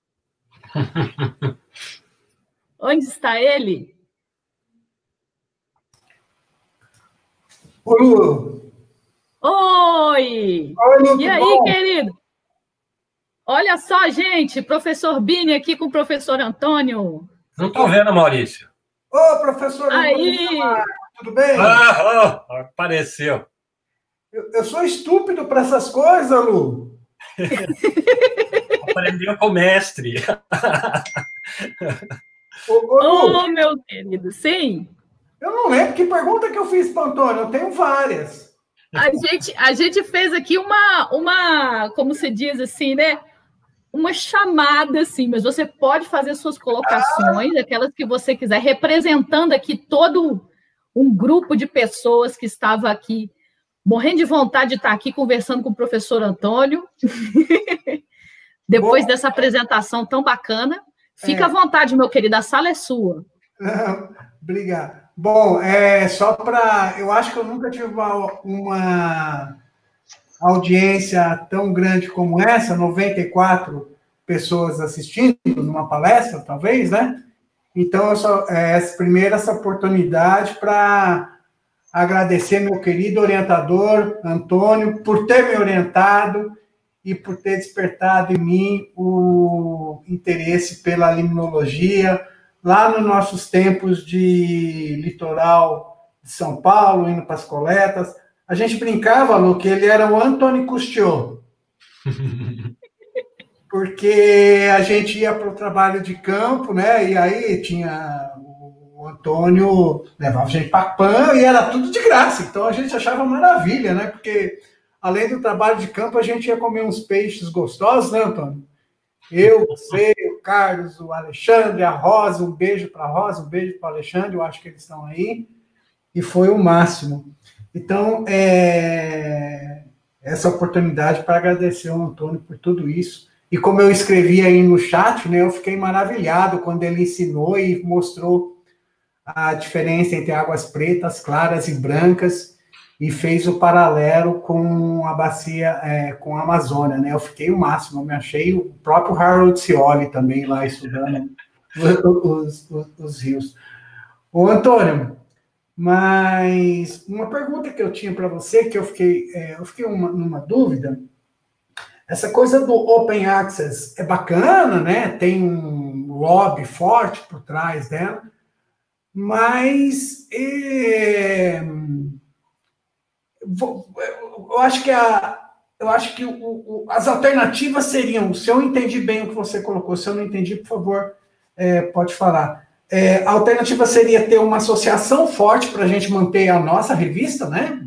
S1: Onde está ele?
S3: Oi, Lu.
S1: Oi!
S3: Oi, Lu,
S1: e aí,
S3: bom?
S1: querido? Olha só, gente, professor Bini aqui com o professor Antônio.
S2: Não estou vendo, Maurício.
S3: Ô, professor,
S1: aí.
S3: Tudo bem?
S2: Ah, oh, apareceu.
S3: Eu, eu sou estúpido para essas coisas, Lu.
S2: Aprendeu com o mestre.
S3: Ô, ô,
S1: Oh, meu querido, sim.
S3: eu não lembro que pergunta que eu fiz para o Antônio, eu tenho várias.
S1: A gente, a gente fez aqui uma, uma, como se diz assim, né? Uma chamada, assim, mas você pode fazer suas colocações, aquelas que você quiser, representando aqui todo um grupo de pessoas que estava aqui, morrendo de vontade de estar aqui conversando com o professor Antônio. Depois
S3: Bom,
S1: dessa apresentação tão bacana. Fica
S3: É.
S1: à vontade, meu querido, a sala é sua.
S3: Obrigado. Bom, é só para. Eu acho que eu nunca tive uma, uma audiência tão grande como essa, noventa e quatro pessoas assistindo numa palestra, talvez, né? Então, eu só, é, essa, primeiro, essa oportunidade para agradecer meu querido orientador, Antônio, por ter me orientado e por ter despertado em mim o interesse pela limnologia, lá nos nossos tempos de litoral de São Paulo, indo para as coletas. A gente brincava, Lu, que ele era o Antônio Cousteau, porque a gente ia para o trabalho de campo, né? E aí tinha o Antônio, levava a gente para Pan e era tudo de graça. Então a gente achava maravilha, né? Porque além do trabalho de campo, a gente ia comer uns peixes gostosos, né, Antônio? Eu, você, o Carlos, o Alexandre, a Rosa, um beijo para a Rosa, um beijo para o Alexandre, eu acho que eles estão aí. E foi o máximo. Então, é... essa oportunidade para agradecer ao Antônio por tudo isso. E como eu escrevi aí no chat, né, eu fiquei maravilhado quando ele ensinou e mostrou a diferença entre águas pretas, claras e brancas, e fez o paralelo com a bacia, é, com a Amazônia, né? Eu fiquei o máximo, eu me achei o próprio Harold Cioli também lá estudando os, os, os rios. Ô, Antônio, mas uma pergunta que eu tinha para você, que eu fiquei, é, eu fiquei uma, numa dúvida, essa coisa do Open Access é bacana, né? Tem um lobby forte por trás dela, mas é, eu acho que, a, eu acho que o, o, as alternativas seriam, se eu entendi bem o que você colocou, se eu não entendi, por favor, é, pode falar. É, a alternativa seria ter uma associação forte para a gente manter a nossa revista, né?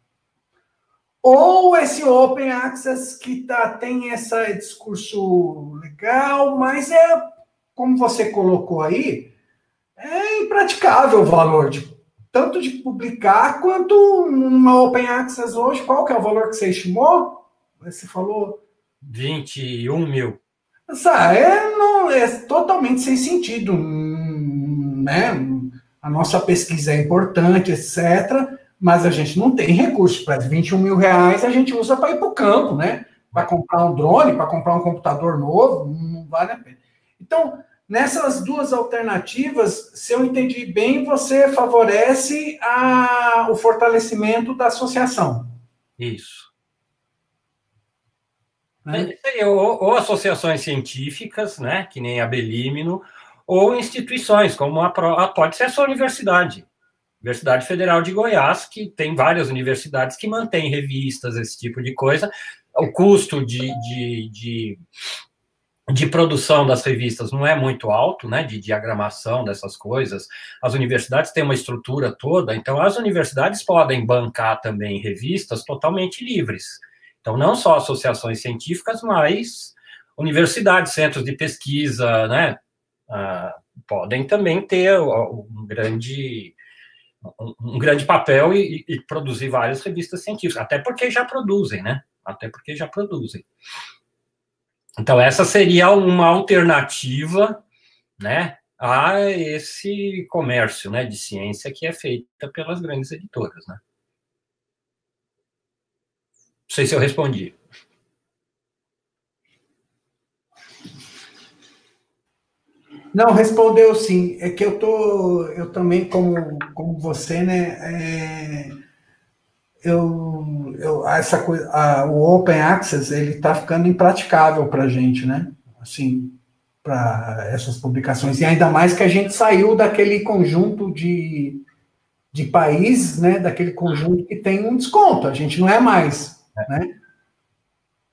S3: Ou esse Open Access que tá, tem esse discurso legal, mas é, como você colocou aí, é impraticável o valor, de, tanto de publicar quanto numa Open Access hoje. Qual que é o valor que você estimou? Você falou?
S2: vinte e um mil.
S3: Essa é, não, é totalmente sem sentido, né? A nossa pesquisa é importante, etcétera, mas a gente não tem recursos para vinte e um mil reais, a gente usa para ir para o campo, né? Para comprar um drone, para comprar um computador novo, não vale a pena. Então, nessas duas alternativas, se eu entendi bem, você favorece a, o fortalecimento da associação.
S2: Isso.
S3: Né?
S2: Ou, ou associações científicas, né, que nem a Belímino, ou instituições, como a, a pode ser a sua universidade. Universidade Federal de Goiás, que tem várias universidades que mantêm revistas, esse tipo de coisa. O custo de, de, de, de produção das revistas não é muito alto, né, de diagramação dessas coisas. As universidades têm uma estrutura toda, então as universidades podem bancar também revistas totalmente livres. Então, não só associações científicas, mas universidades, centros de pesquisa, né, ah, podem também ter um grande... um grande papel e, e produzir várias revistas científicas, até porque já produzem, né? Até porque já produzem. Então, essa seria uma alternativa, né, a esse comércio, né, de ciência que é feita pelas grandes editoras, né? Não sei se eu respondi.
S3: Não, respondeu sim. É que eu tô, eu também, como, como você, né? É, eu, eu, essa coisa, a, o Open Access, ele está ficando impraticável para a gente, né? Assim, para essas publicações. E ainda mais que a gente saiu daquele conjunto de, de países, né? Daquele conjunto que tem um desconto. A gente não é mais, né?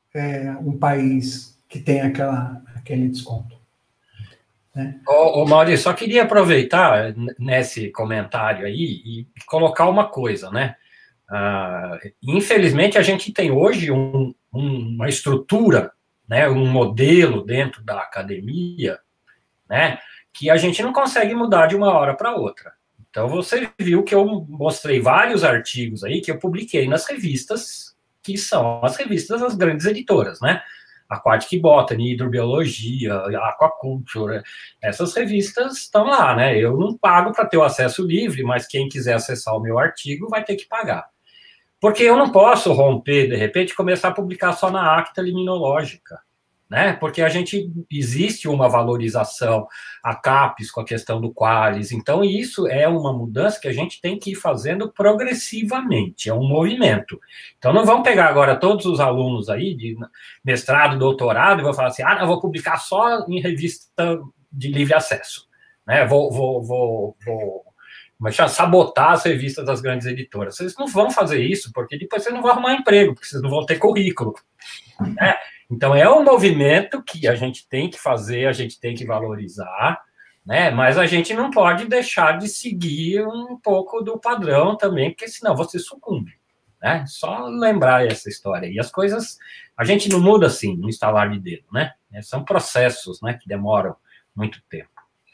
S3: é, um país que tem aquela, aquele desconto. Né?
S2: Ô, ô Maurício, só queria aproveitar nesse comentário aí e colocar uma coisa, né? Ah, infelizmente, a gente tem hoje um, um, uma estrutura, né, um modelo dentro da academia, né, que a gente não consegue mudar de uma hora para outra. Então, você viu que eu mostrei vários artigos aí que eu publiquei nas revistas, que são as revistas das grandes editoras, né? Aquatic Botany, Hidrobiologia, Aquaculture, essas revistas estão lá, né? Eu não pago para ter o acesso livre, mas quem quiser acessar o meu artigo vai ter que pagar. Porque eu não posso romper, de repente, e começar a publicar só na Acta Liminológica, né? Porque a gente, existe uma valorização, a CAPES com a questão do Qualis, então isso é uma mudança que a gente tem que ir fazendo progressivamente, é um movimento. Então não vamos pegar agora todos os alunos aí de mestrado, doutorado, e vão falar assim, ah, eu vou publicar só em revista de livre acesso, né? Vou, vou, vou, vou mas já sabotar as revistas das grandes editoras. Vocês não vão fazer isso, porque depois vocês não vão arrumar emprego, porque vocês não vão ter currículo, né? Então, é um movimento que a gente tem que fazer, a gente tem que valorizar, né? Mas a gente não pode deixar de seguir um pouco do padrão também, porque senão você sucumbe, né? Só lembrar essa história. E as coisas, a gente não muda assim, no instalar de dedo, né? São processos, né, que demoram muito tempo.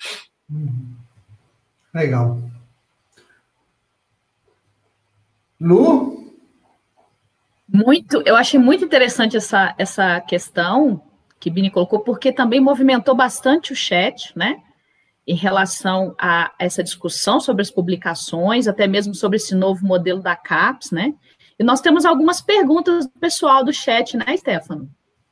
S3: Legal. Lu?
S1: Muito, eu achei muito interessante essa, essa questão que Bini colocou, porque também movimentou bastante o chat, né, em relação a essa discussão sobre as publicações, até mesmo sobre esse novo modelo da CAPES, né, e nós temos algumas perguntas do pessoal do chat, né, Stefano?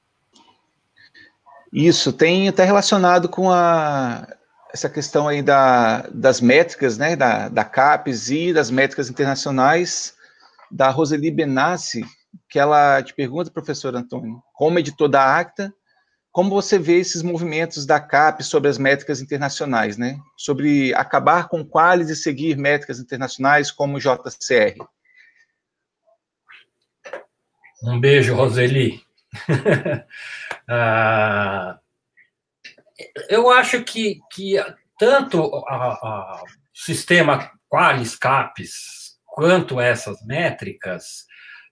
S4: Isso, tem até relacionado com a, essa questão aí da, das métricas, né, da, da CAPES e das métricas internacionais, da Roseli Benassi, que ela te pergunta, professor Antônio, como editor da Acta, como você vê esses movimentos da CAPES sobre as métricas internacionais, né? Sobre acabar com Qualis e seguir métricas internacionais como o J C R.
S2: Um beijo, Roseli. ah, eu acho que, que tanto o sistema Qualis, CAPES, quanto essas métricas,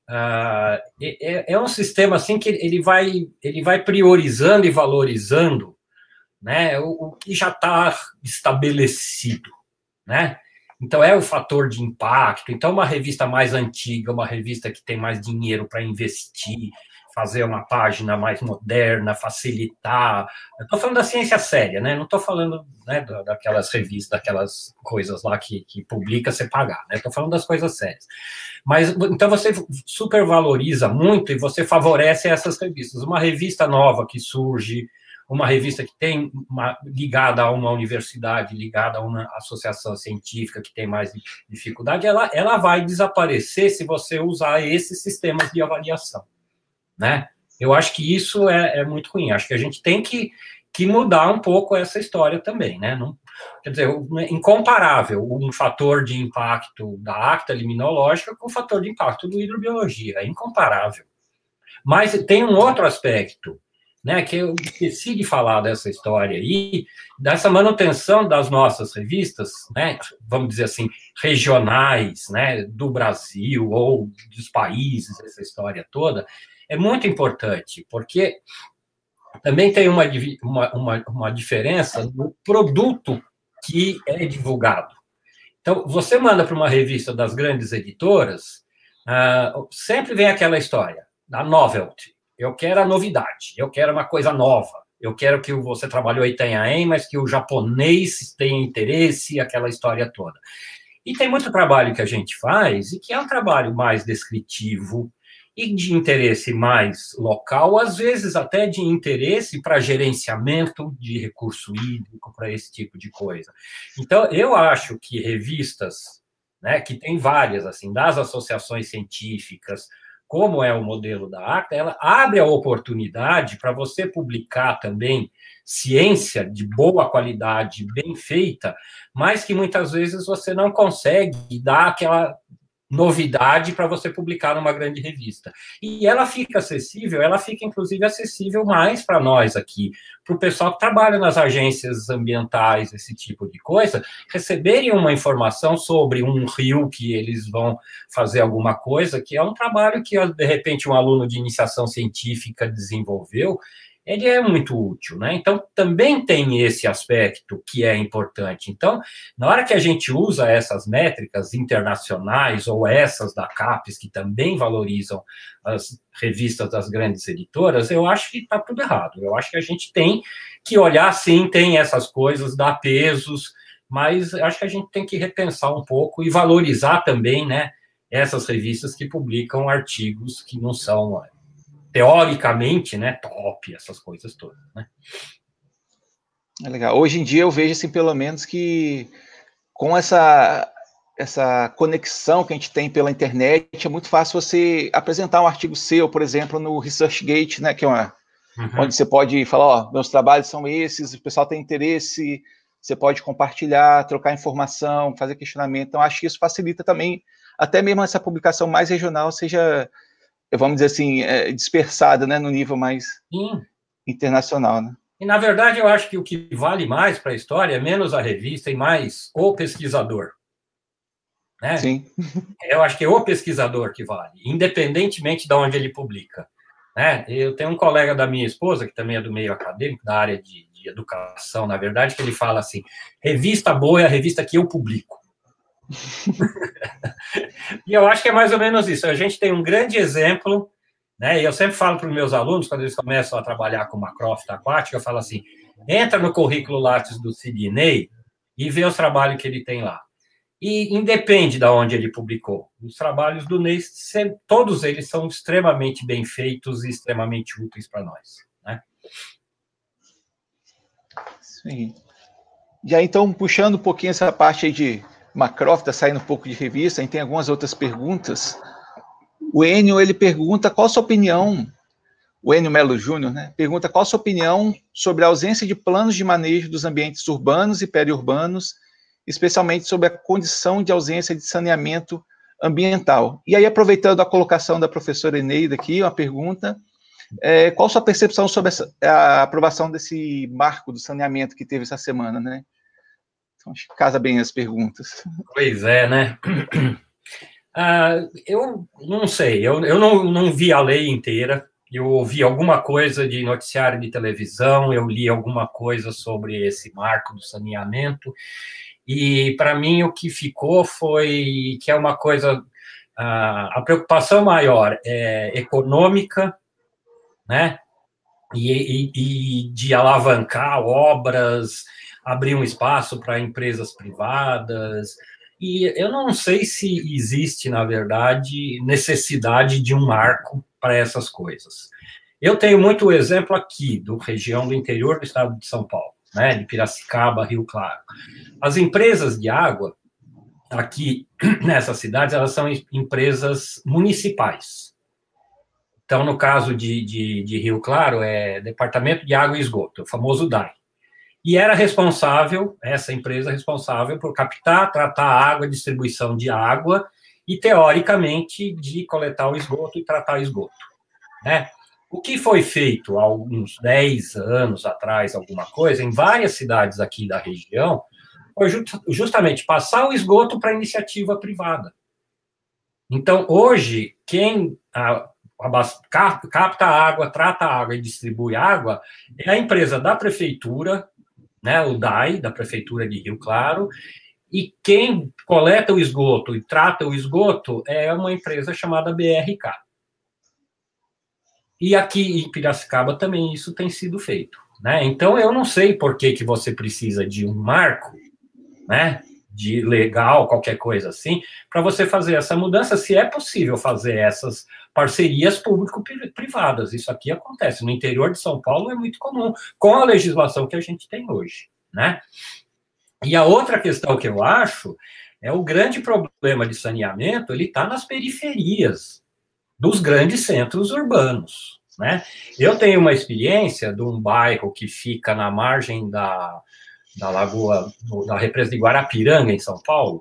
S2: Uh, é, é um sistema assim que ele vai, ele vai priorizando e valorizando, né, o, o que já está estabelecido, né? Então é o fator de impacto. Então uma revista mais antiga, uma revista que tem mais dinheiro para investir, fazer uma página mais moderna, facilitar. Eu estou falando da ciência séria, né? Não estou falando, né, daquelas revistas, daquelas coisas lá que, que publica você pagar, né? Estou falando das coisas sérias. Mas, então, você supervaloriza muito e você favorece essas revistas. Uma revista nova que surge, uma revista que tem uma, ligada a uma universidade, ligada a uma associação científica que tem mais dificuldade, ela, ela vai desaparecer se você usar esses sistemas de avaliação, né? Eu acho que isso é, é muito ruim. Acho que a gente tem que, que mudar um pouco essa história também, né? Não, quer dizer, incomparável um fator de impacto da Acta Liminológica com o fator de impacto do Hidrobiologia, é incomparável. Mas tem um outro aspecto, né, que eu esqueci de falar dessa história aí, dessa manutenção das nossas revistas, né, vamos dizer assim, regionais, né, do Brasil ou dos países, essa história toda, é muito importante, porque também tem uma, uma, uma, uma diferença no produto que é divulgado. Então, você manda para uma revista das grandes editoras, uh, sempre vem aquela história, da novelty. Eu quero a novidade, eu quero uma coisa nova, eu quero que você trabalhou em Itanhaém, mas que o japonês tenha interesse, aquela história toda. E tem muito trabalho que a gente faz, e que é um trabalho mais descritivo, e de interesse mais local, às vezes até de interesse para gerenciamento de recurso hídrico, para esse tipo de coisa. Então, eu acho que revistas, né, que tem várias, assim, das associações científicas, como é o modelo da Acta, ela abre a oportunidade para você publicar também ciência de boa qualidade, bem feita, mas que muitas vezes você não consegue dar aquela, novidade para você publicar numa grande revista. E ela fica acessível, ela fica, inclusive, acessível mais para nós aqui, para o pessoal que trabalha nas agências ambientais, esse tipo de coisa, receberem uma informação sobre um rio que eles vão fazer alguma coisa, que é um trabalho que, de repente, um aluno de iniciação científica desenvolveu, ele é muito útil, né? Então, também tem esse aspecto que é importante. Então, na hora que a gente usa essas métricas internacionais ou essas da CAPES, que também valorizam as revistas das grandes editoras, eu acho que está tudo errado. Eu acho que a gente tem que olhar, sim, tem essas coisas, dar pesos, mas acho que a gente tem que repensar um pouco e valorizar também, né, essas revistas que publicam artigos que não são... teoricamente, né, top, essas coisas todas, né?
S4: É legal. Hoje em dia eu vejo, assim, pelo menos que com essa, essa conexão que a gente tem pela internet, é muito fácil você apresentar um artigo seu, por exemplo, no ResearchGate, né, que é uma, uhum. onde você pode falar, ó, meus trabalhos são esses, o pessoal tem interesse, você pode compartilhar, trocar informação, fazer questionamento. Então, acho que isso facilita também, até mesmo essa publicação mais regional seja... vamos dizer assim, é, dispersada, né, no nível mais Sim. internacional, né?
S2: E, na verdade, eu acho que o que vale mais para a história é menos a revista e mais o pesquisador. Né?
S4: Sim.
S2: Eu acho que é o pesquisador que vale, independentemente de onde ele publica. Né? Eu tenho um colega da minha esposa, que também é do meio acadêmico, da área de, de educação, na verdade, que ele fala assim, revista boa é a revista que eu publico. E eu acho que é mais ou menos isso. A gente tem um grande exemplo, né? E eu sempre falo para os meus alunos, quando eles começam a trabalhar com macrófita aquática, eu falo assim, entra no currículo Lattes do Sidney e vê os trabalhos que ele tem lá. E independe de onde ele publicou. Os trabalhos do Ney, todos eles são extremamente bem feitos e extremamente úteis para nós. Né?
S4: Sim. E aí, então, puxando um pouquinho essa parte aí de macrófita, saindo um pouco de revista, a gente tem algumas outras perguntas. O Enio, ele pergunta qual a sua opinião, o Enio Melo Júnior, né, pergunta qual a sua opinião sobre a ausência de planos de manejo dos ambientes urbanos e periurbanos, especialmente sobre a condição de ausência de saneamento ambiental. E aí, aproveitando a colocação da professora Eneida aqui, uma pergunta, é, qual a sua percepção sobre essa, a aprovação desse marco do saneamento que teve essa semana, né? Então, acho que casa bem as perguntas.
S2: Pois é, né? Ah, eu não sei, eu, eu não, não vi a lei inteira, eu ouvi alguma coisa de noticiário de televisão, eu li alguma coisa sobre esse marco do saneamento, e, para mim, o que ficou foi que é uma coisa... A, a preocupação maior é econômica, né? E, e, e de alavancar obras, abrir um espaço para empresas privadas, e eu não sei se existe, na verdade, necessidade de um marco para essas coisas. Eu tenho muito exemplo aqui, do região do interior do estado de São Paulo, né, de Piracicaba, Rio Claro. As empresas de água, aqui nessas cidades, elas são empresas municipais. Então, no caso de, de, de Rio Claro, é Departamento de Água e Esgoto, o famoso D A I. E era responsável, essa empresa responsável por captar, tratar a água, distribuição de água e, teoricamente, de coletar o esgoto e tratar o esgoto. Né? O que foi feito há uns dez anos atrás, alguma coisa, em várias cidades aqui da região, foi justamente passar o esgoto para a iniciativa privada. Então, hoje, quem a, a, capta a água, trata a água e distribui água é a empresa da prefeitura, né, o D A I, da Prefeitura de Rio Claro, e quem coleta o esgoto e trata o esgoto é uma empresa chamada B R K. E aqui em Piracicaba também isso tem sido feito. Né? Então, eu não sei por que, que você precisa de um marco, né, de legal, qualquer coisa assim, para você fazer essa mudança, se é possível fazer essas parcerias público-privadas. Isso aqui acontece. No interior de São Paulo é muito comum, com a legislação que a gente tem hoje, né? E a outra questão que eu acho é o grande problema de saneamento, ele está nas periferias dos grandes centros urbanos, né? Eu tenho uma experiência de um bairro que fica na margem da, da lagoa, da represa de Guarapiranga, em São Paulo,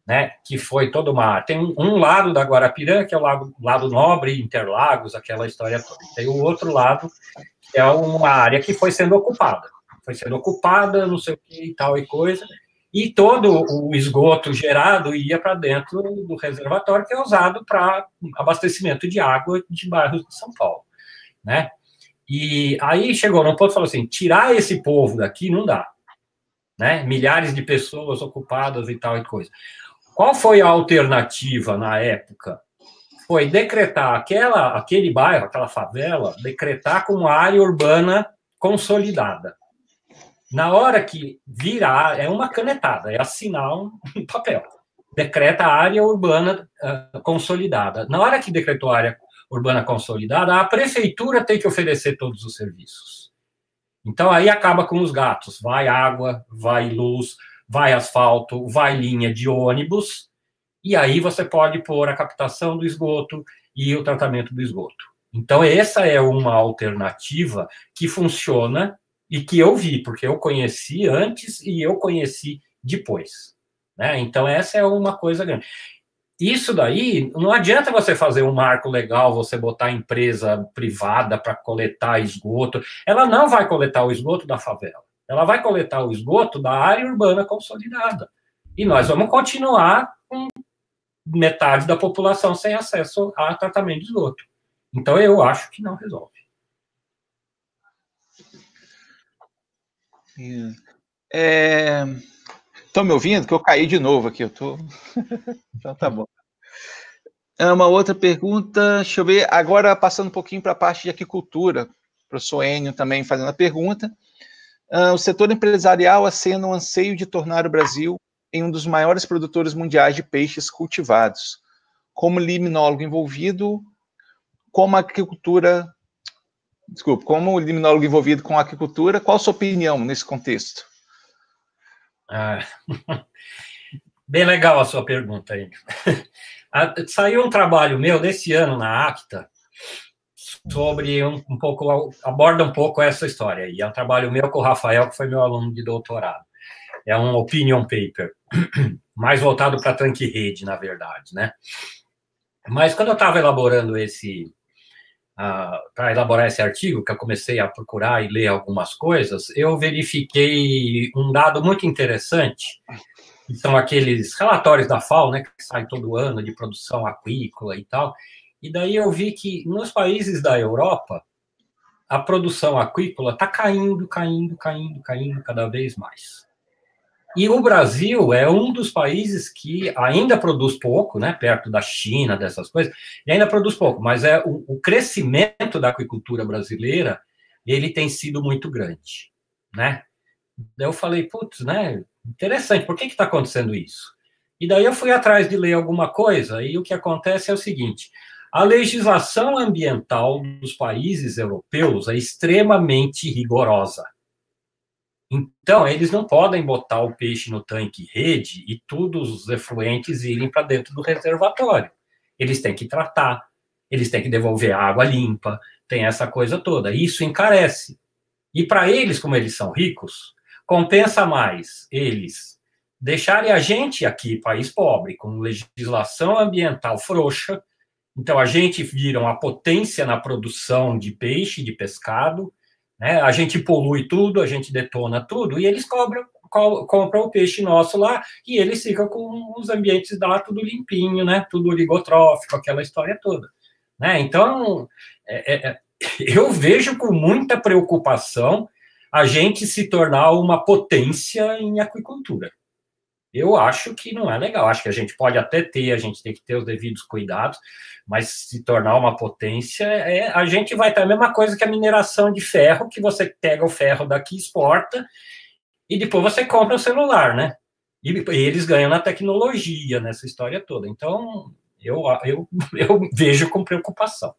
S2: né, que foi toda uma... Tem um, um lado da Guarapiranga, que é o lado, lado nobre, Interlagos, aquela história toda. Tem o outro lado, que é uma área que foi sendo ocupada. Foi sendo ocupada, não sei o que e tal e coisa, e todo o esgoto gerado ia para dentro do reservatório, que é usado para abastecimento de água de bairros de São Paulo, né? E aí chegou num ponto e falou assim, tirar esse povo daqui não dá, né? Milhares de pessoas ocupadas e tal e coisa. Qual foi a alternativa na época? Foi decretar aquela, aquele bairro, aquela favela, decretar como área urbana consolidada. Na hora que virar, é uma canetada, é assinar um papel. Decreta a área urbana uh, consolidada. Na hora que decretou a área urbana consolidada, a prefeitura tem que oferecer todos os serviços. Então, aí acaba com os gatos. Vai água, vai luz, vai asfalto, vai linha de ônibus, e aí você pode pôr a captação do esgoto e o tratamento do esgoto. Então, essa é uma alternativa que funciona e que eu vi, porque eu conheci antes e eu conheci depois, né? Então, essa é uma coisa grande. Isso daí, não adianta você fazer um marco legal, você botar empresa privada para coletar esgoto. Ela não vai coletar o esgoto da favela. Ela vai coletar o esgoto da área urbana consolidada. E nós vamos continuar com metade da população sem acesso a tratamento de esgoto. Então, eu acho que não resolve.
S4: É... Estão me ouvindo? Que eu caí de novo aqui. Eu tô... Então tá bom. Uma outra pergunta, deixa eu ver. Agora, passando um pouquinho para a parte de aquicultura, o professor Enio também fazendo a pergunta. Uh, o setor empresarial acena um anseio de tornar o Brasil em um dos maiores produtores mundiais de peixes cultivados. Como limnólogo envolvido, como a aquicultura... Desculpa, como limnólogo envolvido com a aquicultura, qual a sua opinião nesse contexto?
S2: Ah, bem legal a sua pergunta aí. Saiu um trabalho meu desse ano na Acta sobre um, um pouco, aborda um pouco essa história. E é um trabalho meu com o Rafael, que foi meu aluno de doutorado. É um opinion paper, mais voltado para tanque rede, na verdade, né? Mas quando eu estava elaborando esse, uh, para elaborar esse artigo, que eu comecei a procurar e ler algumas coisas, eu verifiquei um dado muito interessante, que são aqueles relatórios da F A O, né, que saem todo ano de produção aquícola e tal, e daí eu vi que nos países da Europa, a produção aquícola está caindo, caindo, caindo, caindo cada vez mais. E o Brasil é um dos países que ainda produz pouco, né, perto da China, dessas coisas, e ainda produz pouco, mas é o, o crescimento da aquicultura brasileira, ele tem sido muito grande, né? Daí eu falei, putz, né, interessante, por que que está acontecendo isso? E daí eu fui atrás de ler alguma coisa, e o que acontece é o seguinte, a legislação ambiental dos países europeus é extremamente rigorosa. Então, eles não podem botar o peixe no tanque rede e todos os efluentes irem para dentro do reservatório. Eles têm que tratar, eles têm que devolver água limpa, tem essa coisa toda. Isso encarece. E para eles, como eles são ricos, compensa mais eles deixarem a gente aqui, país pobre, com legislação ambiental frouxa. Então, a gente vira uma potência na produção de peixe, de pescado, né? A gente polui tudo, a gente detona tudo, e eles cobram, co compram o peixe nosso lá, e eles ficam com os ambientes lá tudo limpinho, né? Tudo oligotrófico, aquela história toda, né? Então, é, é, eu vejo com muita preocupação a gente se tornar uma potência em aquicultura. Eu acho que não é legal, acho que a gente pode até ter, a gente tem que ter os devidos cuidados, mas se tornar uma potência, é, a gente vai ter a mesma coisa que a mineração de ferro, que você pega o ferro daqui, exporta, e depois você compra o celular, né? E, e eles ganham na tecnologia, nessa história toda. Então, eu, eu, eu vejo com preocupação.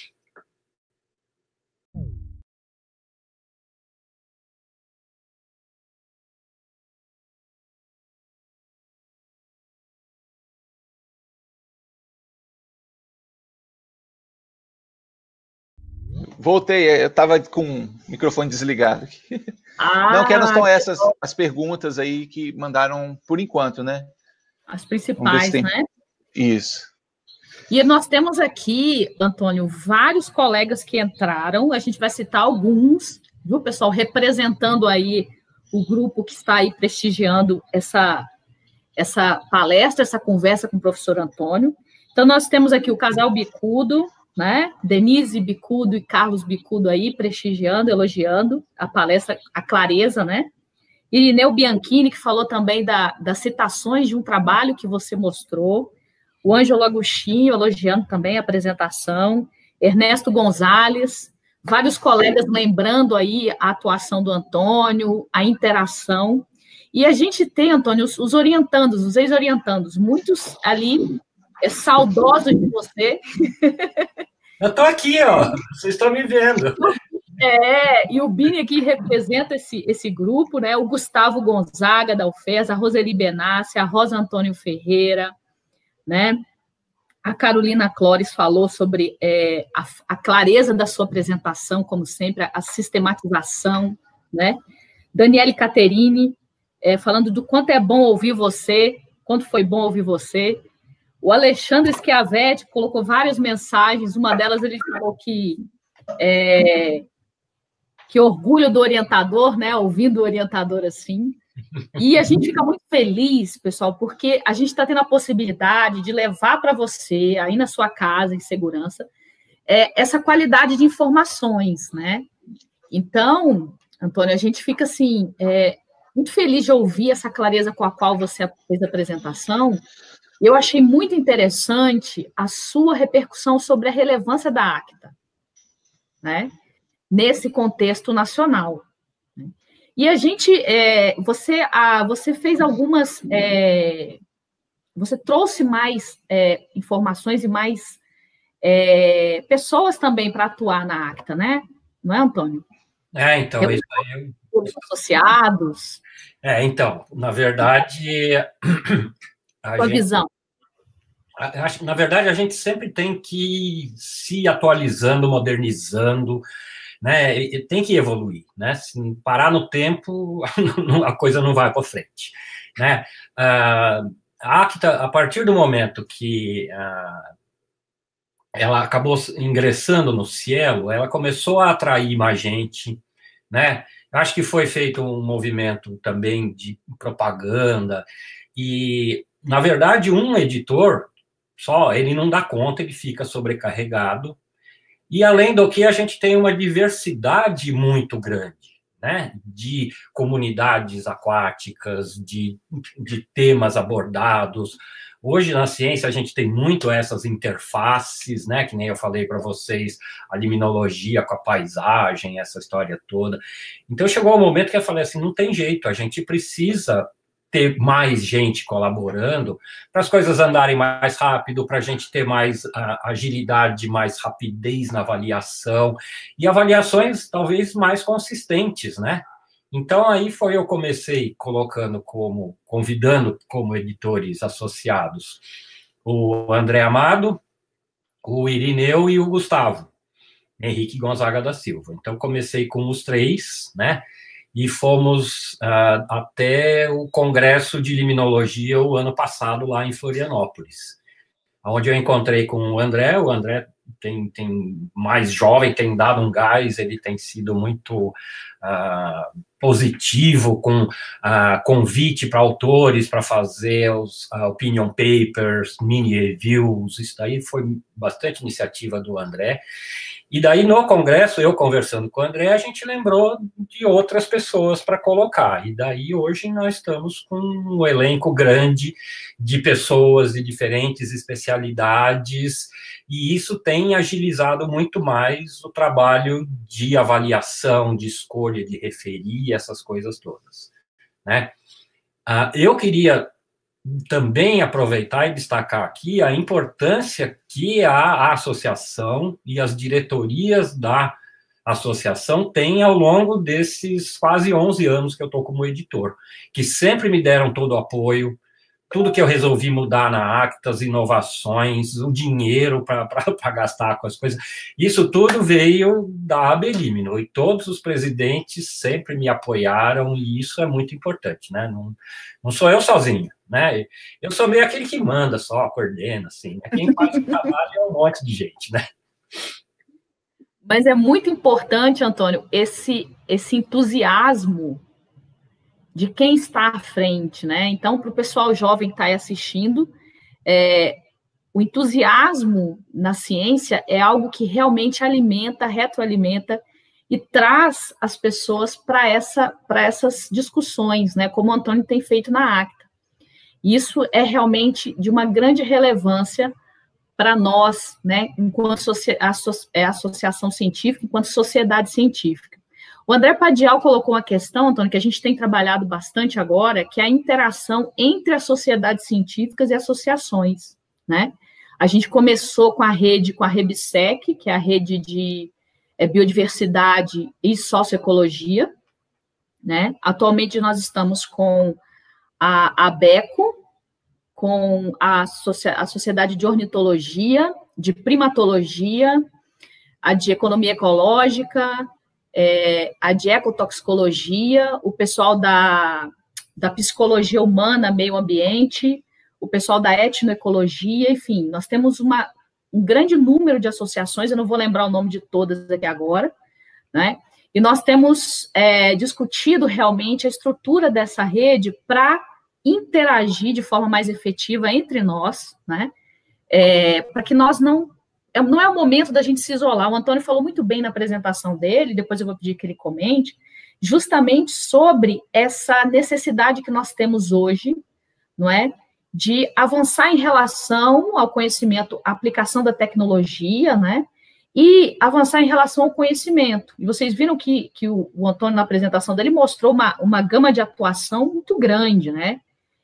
S4: Voltei, eu estava com o microfone desligado. Ah, não, que eram só essas as perguntas aí que mandaram por enquanto, né?
S1: As principais,
S4: tem...
S1: né?
S4: Isso.
S1: E nós temos aqui, Antônio, vários colegas que entraram, a gente vai citar alguns, viu, pessoal, representando aí o grupo que está aí prestigiando essa, essa palestra, essa conversa com o professor Antônio. Então, nós temos aqui o casal Bicudo, né? Denise Bicudo e Carlos Bicudo aí prestigiando, elogiando a palestra, a clareza, né? Irineu Bianchini, que falou também da, das citações de um trabalho que você mostrou. O Ângelo Agostinho elogiando também a apresentação. Ernesto Gonzalez, vários colegas lembrando aí a atuação do Antônio, a interação. E a gente tem, Antônio, os, os orientandos, os ex-orientandos, muitos ali é, saudosos de você.
S2: Eu estou aqui, ó. Vocês estão me vendo.
S1: É, e o Bini aqui representa esse, esse grupo, né? O Gustavo Gonzaga, da U F E S, a Roseli Benassi, a Rosa Antônio Ferreira, né? A Carolina Clores falou sobre é, a, a clareza da sua apresentação, como sempre, a, a sistematização, né? Daniele Caterini, é, falando do quanto é bom ouvir você, quanto foi bom ouvir você. O Alexandre Schiavetti colocou várias mensagens, uma delas ele falou que é, que orgulho do orientador, né? Ouvindo o orientador assim. E a gente fica muito feliz, pessoal, porque a gente está tendo a possibilidade de levar para você, aí na sua casa, em segurança, é, essa qualidade de informações, né? Então, Antônio, a gente fica, assim, é, muito feliz de ouvir essa clareza com a qual você fez a apresentação. Eu achei muito interessante a sua repercussão sobre a relevância da ACTA, né? Nesse contexto nacional. E a gente, é, você, a, você fez algumas, é, você trouxe mais é, informações e mais é, pessoas também para atuar na ACTA, né? Não é, Antônio?
S2: É, então, isso aí...
S1: Os associados.
S2: É, então, na verdade... A
S1: Sua
S2: gente,
S1: visão.
S2: a, a, na verdade, a gente sempre tem que ir se atualizando, modernizando, né? Tem que evoluir, né? Se parar no tempo, a coisa não vai para frente, né? A ACTA, a partir do momento que uh, ela acabou ingressando no Cielo, ela começou a atrair mais gente, né? Acho que foi feito um movimento também de propaganda e, na verdade, um editor só, ele não dá conta, ele fica sobrecarregado. E, além do que, a gente tem uma diversidade muito grande, né? De comunidades aquáticas, de, de temas abordados. Hoje, na ciência, a gente tem muito essas interfaces, né? Que nem eu falei para vocês, a limnologia com a paisagem, essa história toda. Então, chegou o momento que eu falei assim, não tem jeito, a gente precisa ter mais gente colaborando, para as coisas andarem mais rápido, para a gente ter mais uh, agilidade, mais rapidez na avaliação, e avaliações talvez mais consistentes, né? Então, aí foi eu comecei colocando como, convidando como editores associados o André Amado, o Irineu e o Gustavo, Henrique Gonzaga da Silva. Então, comecei com os três, né? E fomos uh, até o Congresso de Limnologia o ano passado, lá em Florianópolis, onde eu encontrei com o André. O André tem, tem mais jovem, tem dado um gás, ele tem sido muito uh, positivo com uh, convite para autores para fazer os uh, opinion papers, mini reviews, isso daí foi bastante iniciativa do André. E daí, no congresso, eu conversando com o André, a gente lembrou de outras pessoas para colocar. E daí, hoje, nós estamos com um elenco grande de pessoas de diferentes especialidades, e isso tem agilizado muito mais o trabalho de avaliação, de escolha, de referir, essas coisas todas, né? Ah, eu queria também aproveitar e destacar aqui a importância que a, a associação e as diretorias da associação têm ao longo desses quase onze anos que eu estou como editor, que sempre me deram todo o apoio, tudo que eu resolvi mudar na ACTA, as inovações, o dinheiro para gastar com as coisas, isso tudo veio da A B Limno, e todos os presidentes sempre me apoiaram, e isso é muito importante, né? Não, não sou eu sozinho, né? Eu sou meio aquele que manda só, coordena, assim, né? Quem faz o trabalho é um monte de gente, né?
S1: Mas é muito importante, Antônio, esse, esse entusiasmo de quem está à frente, né? Então, para o pessoal jovem que está aí assistindo, é, o entusiasmo na ciência é algo que realmente alimenta, retroalimenta e traz as pessoas para essa, para essas discussões, né? Como o Antônio tem feito na ACTA. Isso é realmente de uma grande relevância para nós, né, enquanto associa é, associação científica, enquanto sociedade científica. O André Padial colocou uma questão, Antônio, que a gente tem trabalhado bastante agora, que é a interação entre as sociedades científicas e associações, né? A gente começou com a rede, com a REBSEC, que é a rede de é, biodiversidade e socioecologia, né? Atualmente nós estamos com a ABECO, com a, a Sociedade de Ornitologia, de Primatologia, a de Economia Ecológica, é, a de Ecotoxicologia, o pessoal da, da Psicologia Humana, Meio Ambiente, o pessoal da Etnoecologia, enfim, nós temos uma, um grande número de associações, eu não vou lembrar o nome de todas aqui agora, né? E nós temos é, discutido realmente a estrutura dessa rede para interagir de forma mais efetiva entre nós, né, é, para que nós não, não é o momento da gente se isolar. O Antônio falou muito bem na apresentação dele, depois eu vou pedir que ele comente, justamente sobre essa necessidade que nós temos hoje, não é, de avançar em relação ao conhecimento, à aplicação da tecnologia, né, e avançar em relação ao conhecimento. E vocês viram que, que o, o Antônio, na apresentação dele, mostrou uma, uma gama de atuação muito grande, né?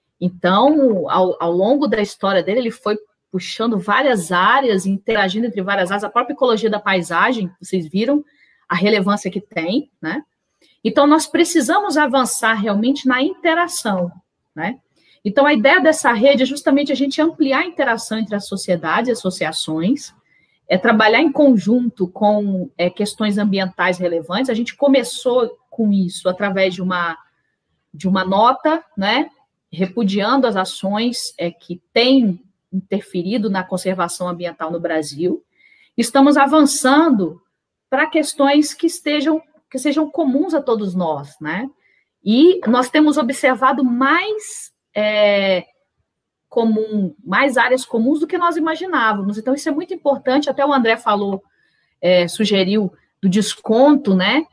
S1: Então, ao, ao longo da história dele, ele foi puxando várias áreas, interagindo entre várias áreas, a própria ecologia da paisagem, vocês viram a relevância que tem, né? Então, nós precisamos avançar realmente na interação, né? Então, a ideia dessa rede é justamente a gente ampliar a interação entre as sociedades e associações, é trabalhar em conjunto com é, questões ambientais relevantes. A gente começou com isso através de uma, de uma nota, né, repudiando as ações é, que têm interferido na conservação ambiental no Brasil. Estamos avançando para questões que estejam, que sejam comuns a todos nós, né? E nós temos observado mais é, comum, mais áreas comuns do que nós imaginávamos. Então, isso é muito importante. Até o André falou, é, sugeriu do desconto, né?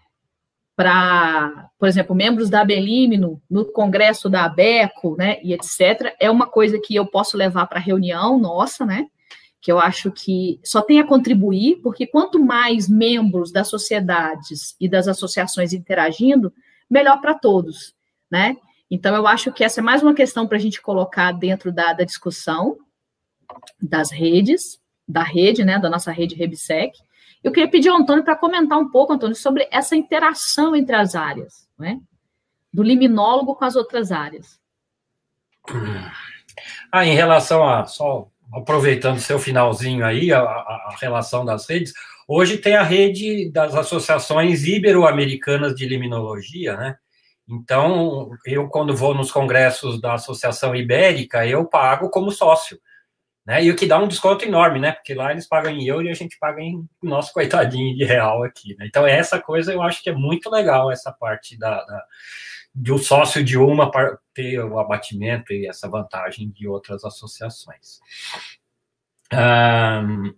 S1: Para, por exemplo, membros da ABELIME no, no congresso da ABECO, né, e etcétera, é uma coisa que eu posso levar para a reunião nossa, né, que eu acho que só tem a contribuir, porque quanto mais membros das sociedades e das associações interagindo, melhor para todos, né. Então, eu acho que essa é mais uma questão para a gente colocar dentro da, da discussão das redes, da rede, né, da nossa rede REBSEC. Eu queria pedir ao Antônio para comentar um pouco, Antônio, sobre essa interação entre as áreas, né? Do liminólogo com as outras áreas.
S2: Ah, em relação a, só aproveitando seu finalzinho aí, a, a relação das redes, hoje tem a rede das associações ibero-americanas de liminologia, né? Então, eu, quando vou nos congressos da Associação Ibérica, eu pago como sócio. Né, e o que dá um desconto enorme, né? Porque lá eles pagam em euro e a gente paga em nosso coitadinho de real aqui, né? Então, essa coisa eu acho que é muito legal, essa parte da, da, de o sócio de uma ter o abatimento e essa vantagem de outras associações. Um...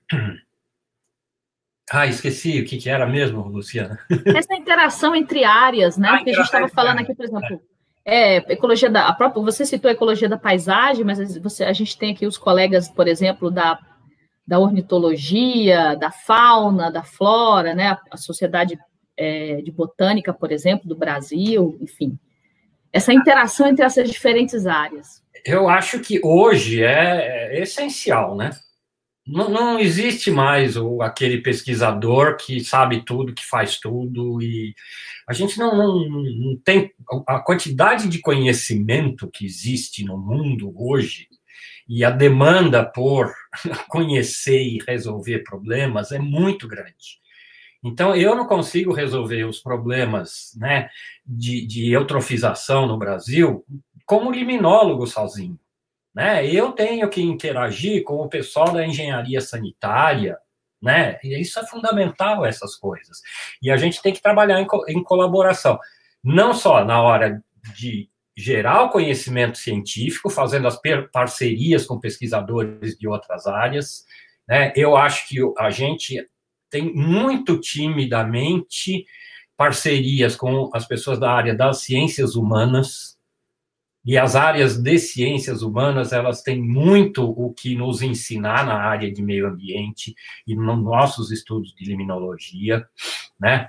S2: Ah, esqueci o que, que era mesmo, Luciana.
S1: Essa interação entre áreas, né? Ah, porque a gente estava falando aqui, por exemplo... É, ecologia da, a própria, você citou a ecologia da paisagem, mas você, a gente tem aqui os colegas, por exemplo, da, da ornitologia, da fauna, da flora, né, a, a Sociedade é, de Botânica, por exemplo, do Brasil, enfim. Essa interação entre essas diferentes áreas.
S2: Eu acho que hoje é, é essencial, né? Não, não existe mais o, aquele pesquisador que sabe tudo, que faz tudo, e a gente não, não, não tem... A quantidade de conhecimento que existe no mundo hoje e a demanda por conhecer e resolver problemas é muito grande. Então, eu não consigo resolver os problemas, né, de, de eutrofização no Brasil como liminólogo sozinho, né? Eu tenho que interagir com o pessoal da engenharia sanitária, né? E isso é fundamental, essas coisas. E a gente tem que trabalhar em, co em colaboração, não só na hora de gerar o conhecimento científico, fazendo as parcerias com pesquisadores de outras áreas, né? Eu acho que a gente tem muito timidamente parcerias com as pessoas da área das ciências humanas, e as áreas de ciências humanas, elas têm muito o que nos ensinar na área de meio ambiente e nos nossos estudos de limnologia, né?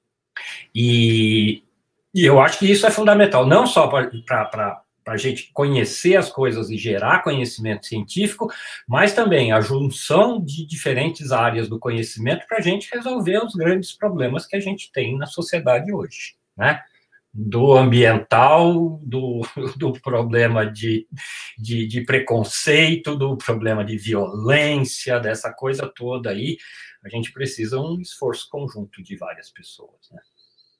S2: E, e eu acho que isso é fundamental, não só para a gente conhecer as coisas e gerar conhecimento científico, mas também a junção de diferentes áreas do conhecimento para a gente resolver os grandes problemas que a gente tem na sociedade hoje, né? Do ambiental, do, do problema de, de, de preconceito, do problema de violência, dessa coisa toda aí, a gente precisa um esforço conjunto de várias pessoas, né?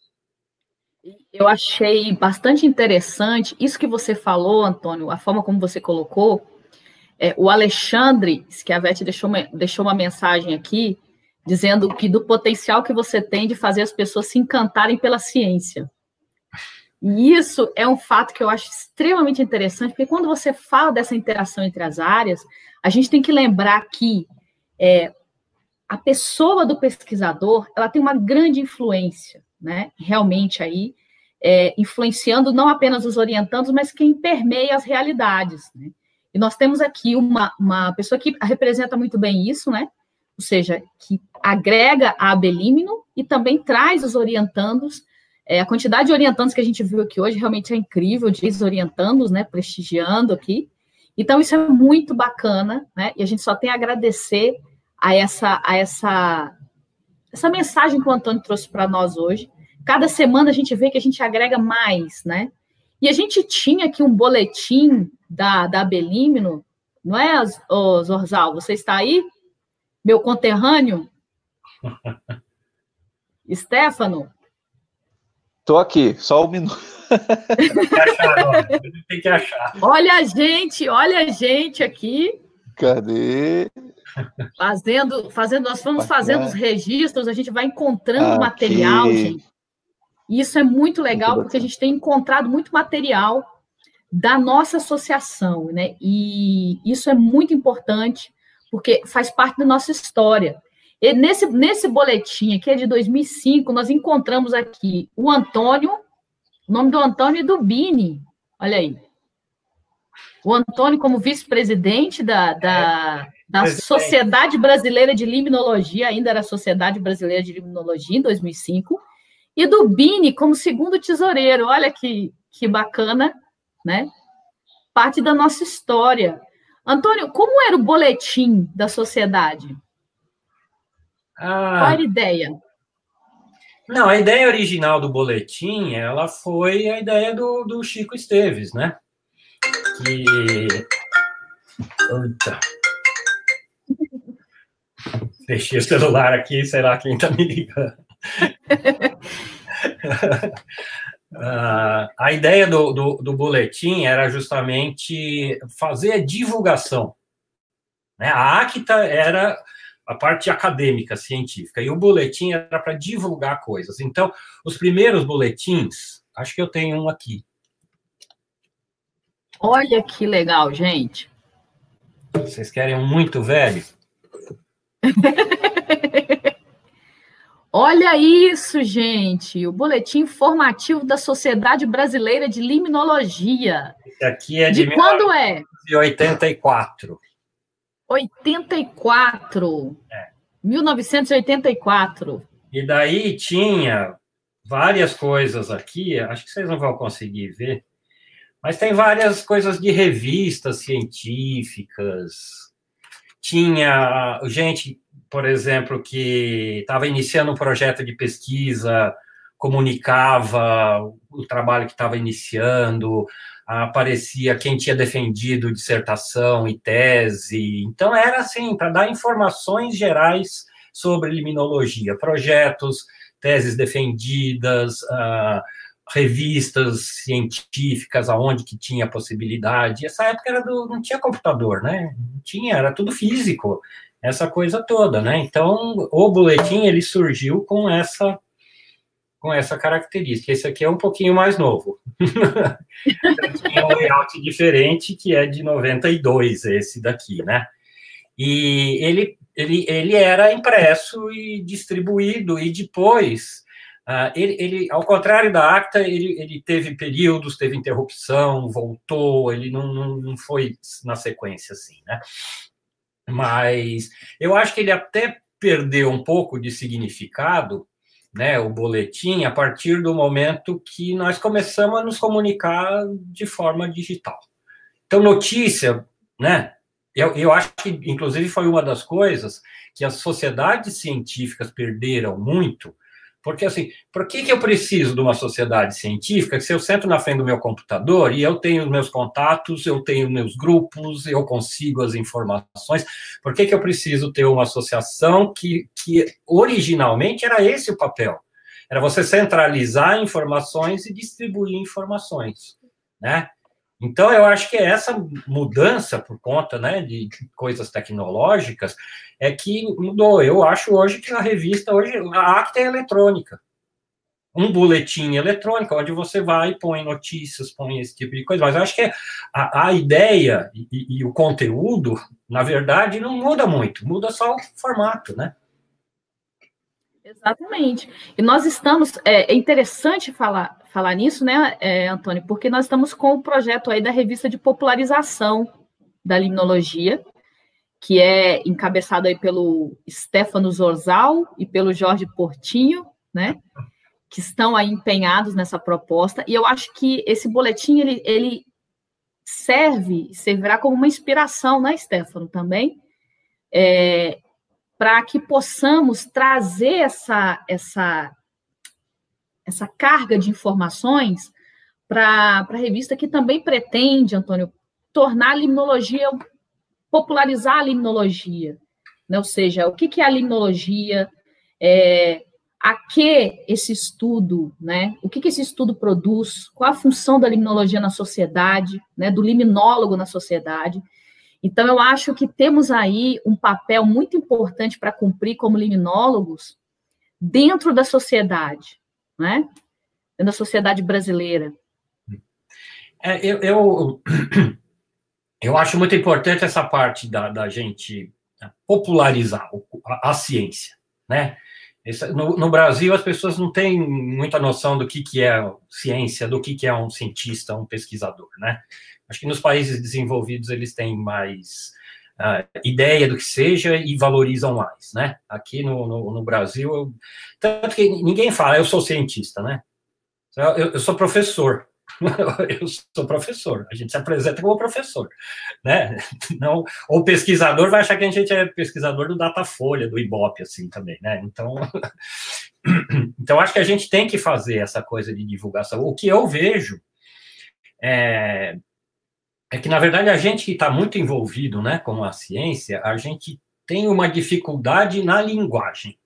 S1: Eu achei bastante interessante isso que você falou, Antônio, a forma como você colocou. É, o Alexandre Schiavetti deixou uma, deixou uma mensagem aqui, dizendo que do potencial que você tem de fazer as pessoas se encantarem pela ciência. E isso é um fato que eu acho extremamente interessante, porque quando você fala dessa interação entre as áreas, a gente tem que lembrar que é, a pessoa do pesquisador, ela tem uma grande influência, né, realmente aí, é, influenciando não apenas os orientandos, mas quem permeia as realidades, né? E nós temos aqui uma, uma pessoa que representa muito bem isso, né, ou seja, que agrega a Abelímino e também traz os orientandos. É, a quantidade de orientandos que a gente viu aqui hoje realmente é incrível, diz orientandos, né, prestigiando aqui. Então, isso é muito bacana, né, e a gente só tem a agradecer a essa, a essa, essa mensagem que o Antônio trouxe para nós hoje. Cada semana a gente vê que a gente agrega mais, né, e a gente tinha aqui um boletim da, da Abelímino, não é, oh, Zorzal? Você está aí? Meu conterrâneo? Stefano?
S4: Estou aqui, só um minuto.
S2: Tem que achar, tem que achar.
S1: Olha a gente, olha a gente aqui.
S4: Cadê?
S1: Fazendo, fazendo, nós vamos fazendo os registros, a gente vai encontrando
S4: aqui.
S1: Material, gente. E isso é muito legal,
S4: muito
S1: porque a gente tem encontrado muito material da nossa associação, né? E isso é muito importante, porque faz parte da nossa história. E nesse, nesse boletim aqui, é de dois mil e cinco, nós encontramos aqui o Antônio, o nome do Antônio e do Bini, olha aí. O Antônio como vice-presidente da, da, da Sociedade Brasileira de Limnologia, ainda era a Sociedade Brasileira de Limnologia, em dois mil e cinco, e do Bini como segundo tesoureiro, olha que, que bacana, né? Parte da nossa história. Antônio, como era o boletim da sociedade?
S2: Ah,
S1: Qual era a ideia?
S2: não, a ideia original do boletim, ela foi a ideia do, do Chico Esteves, né? Que... Eita. Fechei o celular aqui, será quem está me ligando? uh, a ideia do, do, do boletim era justamente fazer a divulgação, né? A Acta era a parte acadêmica, científica, e o boletim era para divulgar coisas. Então, os primeiros boletins, acho que eu tenho um aqui.
S1: Olha que legal, gente.
S2: Vocês querem um muito velho?
S1: Olha isso, gente. O boletim informativo da Sociedade Brasileira de Limnologia.
S2: Esse aqui é de,
S1: de quando é?
S2: mil novecentos e oitenta e quatro.
S1: oitenta e quatro.
S2: É.
S1: mil novecentos e oitenta e quatro.
S2: E daí tinha várias coisas aqui, acho que vocês não vão conseguir ver, mas tem várias coisas de revistas científicas. Tinha gente, por exemplo, que estava iniciando um projeto de pesquisa, comunicava o trabalho que estava iniciando, aparecia quem tinha defendido dissertação e tese. Então, era assim, para dar informações gerais sobre limnologia, projetos, teses defendidas, uh, revistas científicas, aonde que tinha possibilidade. Essa época era do, não tinha computador, né? Não tinha, era tudo físico, essa coisa toda, né? Então, o boletim, ele surgiu com essa, com essa característica. Esse aqui é um pouquinho mais novo. Tinha um layout diferente, que é de noventa e dois, esse daqui, né? E ele, ele, ele era impresso e distribuído, e depois, uh, ele, ele, ao contrário da Acta, ele, ele teve períodos, teve interrupção, voltou, ele não, não, não foi na sequência assim, né? Mas eu acho que ele até perdeu um pouco de significado, né, o boletim, a partir do momento que nós começamos a nos comunicar de forma digital. Então, notícia, né? Eu, eu acho que, inclusive, foi uma das coisas que as sociedades científicas perderam muito, porque, assim, por que, que eu preciso de uma sociedade científica se eu sento na frente do meu computador e eu tenho os meus contatos, eu tenho meus grupos, eu consigo as informações? Por que, que eu preciso ter uma associação que, que originalmente era esse o papel? Era você centralizar informações e distribuir informações, né? Então, eu acho que essa mudança, por conta, né, de coisas tecnológicas, é que mudou. Eu acho hoje que a revista, hoje, a Acta é eletrônica. Um boletim eletrônico, onde você vai e põe notícias, põe esse tipo de coisa. Mas eu acho que a, a ideia e, e o conteúdo, na verdade, não muda muito. Muda só o formato, né?
S1: Exatamente. E nós estamos, é, é interessante falar, falar nisso, né, é, Antônio, porque nós estamos com o projeto aí da revista de popularização da limnologia, que é encabeçado aí pelo Stefano Zorzal e pelo Jorge Portinho, né, que estão aí empenhados nessa proposta, e eu acho que esse boletim, ele, ele serve, servirá como uma inspiração, né, Stefano, também, é, para que possamos trazer essa, essa, essa carga de informações para a revista, que também pretende, Antônio, tornar a limnologia, popularizar a limnologia, né? Ou seja, o que, que é a limnologia, é, a que esse estudo, né? O que, que esse estudo produz, qual a função da limnologia na sociedade, né? Do limnólogo na sociedade. Então, eu acho que temos aí um papel muito importante para cumprir como limnólogos dentro da sociedade, né? Dentro da sociedade brasileira.
S2: É, eu, eu, eu acho muito importante essa parte da, da gente popularizar a, a ciência, né? Esse, no, no Brasil, as pessoas não têm muita noção do que, que é ciência, do que, que é um cientista, um pesquisador, né? Acho que nos países desenvolvidos eles têm mais uh, ideia do que seja e valorizam mais, né? Aqui no, no, no Brasil, eu, tanto que ninguém fala, eu sou cientista, né? Eu, eu sou professor, eu sou professor, a gente se apresenta como professor, né? Não, ou pesquisador vai achar que a gente é pesquisador do Datafolha, do Ibope, assim, também, né? Então, então acho que a gente tem que fazer essa coisa de divulgação. O que eu vejo é... é que, na verdade, a gente que está muito envolvido, né, com a ciência, a gente tem uma dificuldade na linguagem,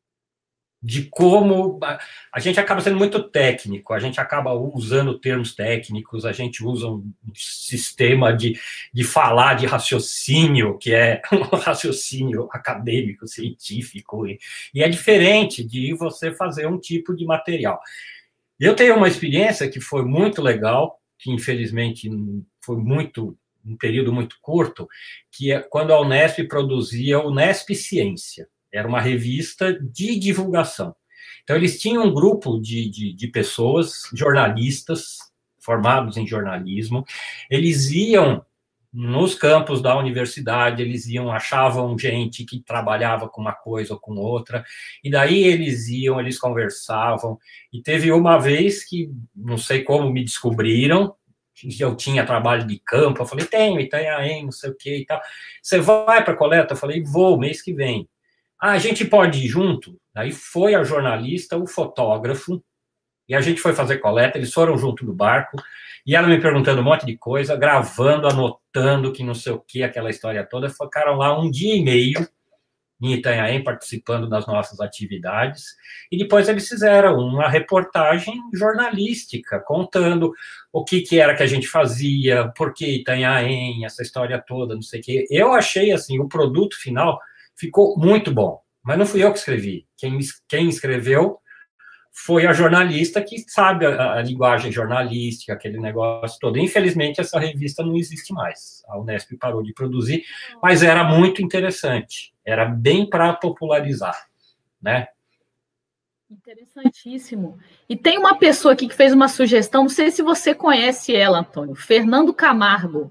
S2: de como a gente acaba sendo muito técnico, a gente acaba usando termos técnicos, a gente usa um sistema de, de falar de raciocínio, que é um raciocínio acadêmico, científico, e, e é diferente de você fazer um tipo de material. Eu tenho uma experiência que foi muito legal, que infelizmente foi muito, um período muito curto, que é quando a Unesp produzia o Unesp Ciência. Era uma revista de divulgação. Então, eles tinham um grupo de, de, de pessoas, jornalistas, formados em jornalismo, eles iam nos campos da universidade, eles iam, achavam gente que trabalhava com uma coisa ou com outra, e daí eles iam, eles conversavam, e teve uma vez que, não sei como me descobriram, que eu tinha trabalho de campo, eu falei, tenho, Itanhaém, não sei o que e tal. Você vai para a coleta? Eu falei, vou, mês que vem. Ah, a gente pode ir junto? Aí foi a jornalista, o fotógrafo, e a gente foi fazer coleta, eles foram junto do barco, e ela me perguntando um monte de coisa, gravando, anotando, que não sei o que, aquela história toda, ficaram lá um dia e meio, em Itanhaém, participando das nossas atividades, e depois eles fizeram uma reportagem jornalística, contando o que, que era que a gente fazia, por que Itanhaém, essa história toda, não sei o quê. Eu achei, assim, o produto final ficou muito bom, mas não fui eu que escrevi. Quem, quem escreveu foi a jornalista que sabe a, a linguagem jornalística, aquele negócio todo. Infelizmente, essa revista não existe mais. A Unesp parou de produzir, mas era muito interessante. Era bem para popularizar, né?
S1: Interessantíssimo. E tem uma pessoa aqui que fez uma sugestão, não sei se você conhece ela, Antônio, Fernando Camargo.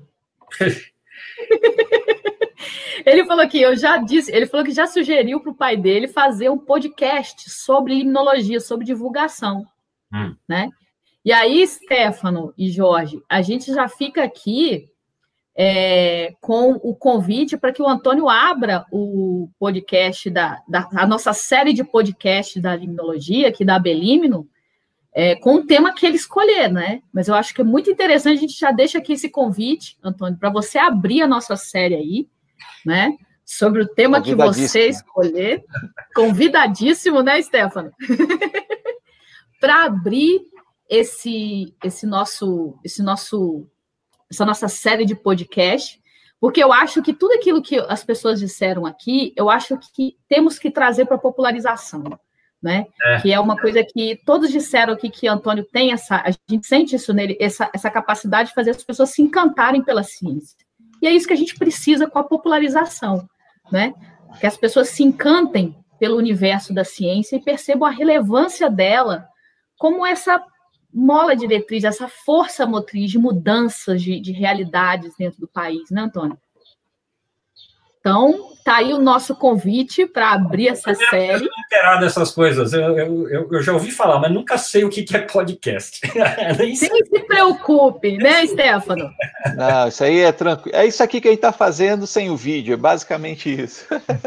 S1: Ele falou que eu já disse, ele falou que já sugeriu para o pai dele fazer um podcast sobre limnologia, sobre divulgação, hum. né? E aí, Stefano e Jorge, a gente já fica aqui é, com o convite para que o Antônio abra o podcast da, da a nossa série de podcast da limnologia, aqui da Abelímino, é, com o tema que ele escolher, né? Mas eu acho que é muito interessante, a gente já deixa aqui esse convite, Antônio, para você abrir a nossa série aí, né? Sobre o tema que você escolher. Convidadíssimo, né, Stefano? Para abrir esse, esse nosso, esse nosso, essa nossa série de podcast, porque eu acho que tudo aquilo que as pessoas disseram aqui, eu acho que temos que trazer para a popularização, né? É. Que é uma coisa que todos disseram aqui que Antônio tem essa, a gente sente isso nele, essa, essa capacidade de fazer as pessoas se encantarem pela ciência. E é isso que a gente precisa com a popularização, né? Que as pessoas se encantem pelo universo da ciência e percebam a relevância dela como essa mola diretriz, essa força motriz de mudanças de, de realidades dentro do país, né, Antônio? Então, tá aí o nosso convite para abrir essa eu série. Eu
S2: não inteirado dessas coisas, eu, eu, eu já ouvi falar, mas nunca sei o que é podcast.
S1: Nem se preocupe, né, Stefano?
S4: Não, isso aí é tranquilo. É isso aqui que a gente está fazendo sem o vídeo, é basicamente isso.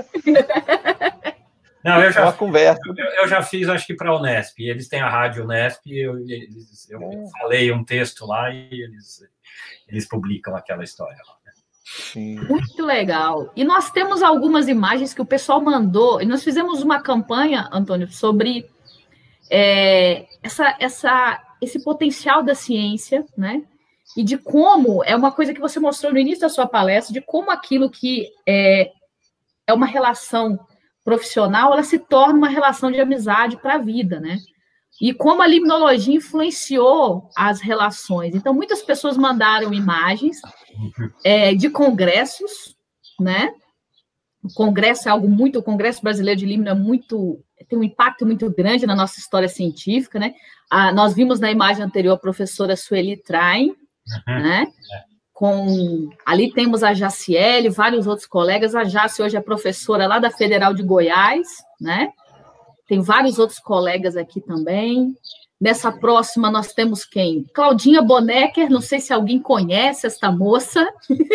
S2: Não, eu já,
S4: é uma conversa.
S2: Eu, eu já fiz, acho que para a Unesp, eles têm a rádio Unesp, eu, eles, eu é. falei um texto lá e eles, eles publicam aquela história lá.
S1: Sim. Muito legal. E nós temos algumas imagens que o pessoal mandou, e nós fizemos uma campanha, Antônio, sobre é, essa, essa, esse potencial da ciência, né? E de como, é uma coisa que você mostrou no início da sua palestra, de como aquilo que é, é uma relação profissional, ela se torna uma relação de amizade para a vida, né? E como a limnologia influenciou as relações. Então, muitas pessoas mandaram imagens é, de congressos, né? O congresso é algo muito... O Congresso Brasileiro de Limno é muito... tem um impacto muito grande na nossa história científica, né? Ah, nós vimos na imagem anterior a professora Sueli Train, uhum. né? Com, ali temos a Jaciele, vários outros colegas. A Jaci hoje é professora lá da Federal de Goiás, né? Tem vários outros colegas aqui também. Nessa próxima, nós temos quem? Claudinha Bonecker, não sei se alguém conhece esta moça.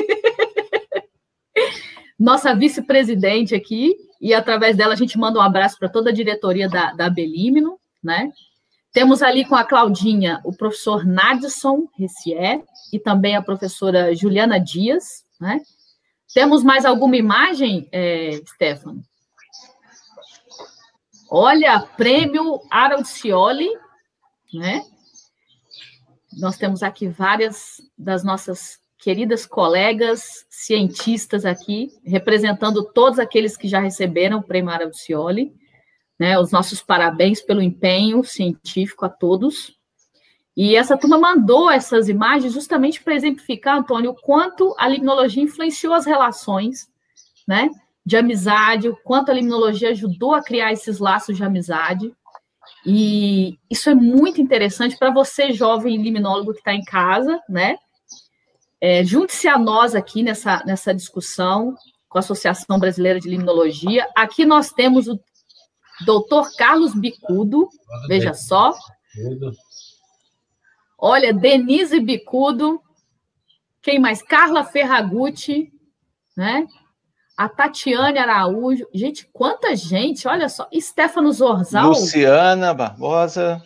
S1: Nossa vice-presidente aqui, e através dela a gente manda um abraço para toda a diretoria da, da Abelímino, né? Temos ali com a Claudinha o professor Nadson Ressier e também a professora Juliana Dias, né? Temos mais alguma imagem, é, Stefano? Olha, prêmio Harold Scioli, né? Nós temos aqui várias das nossas queridas colegas cientistas aqui, representando todos aqueles que já receberam o prêmio Harold Scioli, né? Os nossos parabéns pelo empenho científico a todos. E essa turma mandou essas imagens justamente para exemplificar, Antônio, o quanto a limnologia influenciou as relações, né? De amizade, o quanto a limnologia ajudou a criar esses laços de amizade. E isso é muito interessante para você, jovem limnólogo que está em casa, né? É, junte-se a nós aqui nessa, nessa discussão com a Associação Brasileira de Limnologia. Aqui nós temos o doutor Carlos Bicudo, veja só. Olha, Denise Bicudo. Quem mais? Carla Ferragutti, né? A Tatiane Araújo. Gente, quanta gente, olha só. E Stefano Zorzal.
S4: Luciana Barbosa.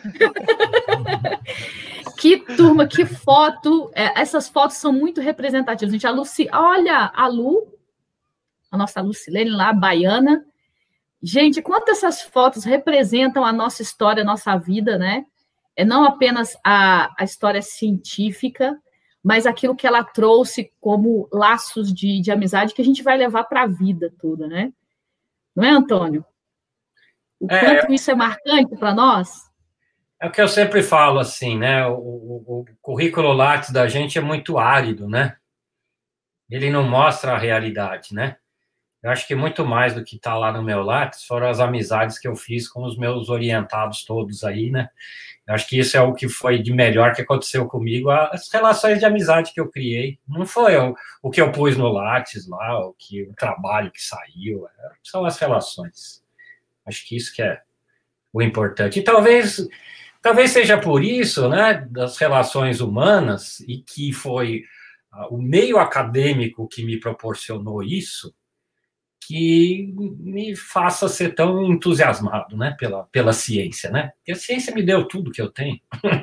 S1: Que turma, que foto. É, essas fotos são muito representativas. Gente, a Luci... Olha, a Lu. a nossa Lucilene lá, baiana. Gente, quanto essas fotos representam a nossa história, a nossa vida, né? É não apenas a, a história científica, mas aquilo que ela trouxe como laços de, de amizade que a gente vai levar para a vida toda, né? Não é, Antônio? O
S2: é,
S1: quanto isso é marcante para nós?
S2: É o que eu sempre falo, assim, né? O, o, o currículo Lattes da gente é muito árido, né? Ele não mostra a realidade, né? Eu acho que muito mais do que está lá no meu Lattes foram as amizades que eu fiz com os meus orientados todos aí, né? Eu acho que isso é o que foi de melhor que aconteceu comigo, as relações de amizade que eu criei. Não foi o, o que eu pus no Lattes lá, o, que, o trabalho que saiu, são as relações. Acho que isso que é o importante. E talvez, talvez seja por isso, né, das relações humanas, e que foi uh, o meio acadêmico que me proporcionou isso, que me faça ser tão entusiasmado, né, pela, pela ciência, né? Porque a ciência me deu tudo que eu tenho.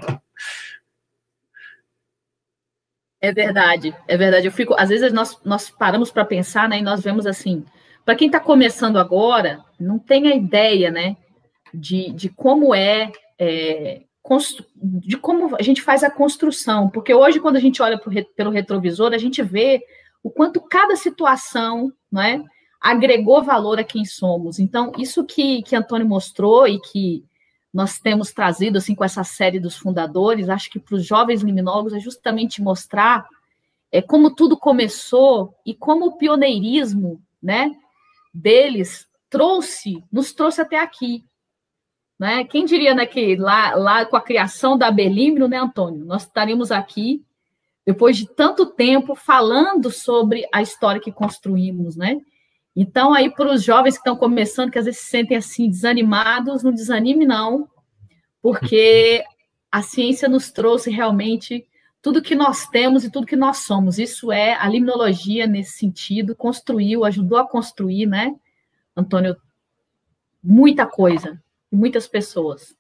S1: É verdade, é verdade. Eu fico, às vezes nós, nós paramos para pensar, né, e nós vemos assim, para quem está começando agora, não tem a ideia, né, de, de como é, é constru, de como a gente faz a construção, porque hoje, quando a gente olha pro, pelo retrovisor, a gente vê o quanto cada situação, não é, agregou valor a quem somos. Então, isso que, que Antônio mostrou e que nós temos trazido assim, com essa série dos fundadores, acho que para os jovens liminólogos é justamente mostrar é, como tudo começou e como o pioneirismo, né, deles trouxe, nos trouxe até aqui. Né? Quem diria, né, que lá, lá com a criação da Belímino, né, Antônio, nós estaríamos aqui, depois de tanto tempo, falando sobre a história que construímos, né? Então, aí, para os jovens que estão começando, que às vezes se sentem assim, desanimados, não desanime, não, porque a ciência nos trouxe realmente tudo que nós temos e tudo que nós somos. Isso é a limnologia, nesse sentido, construiu, ajudou a construir, né, Antônio, muita coisa, muitas pessoas.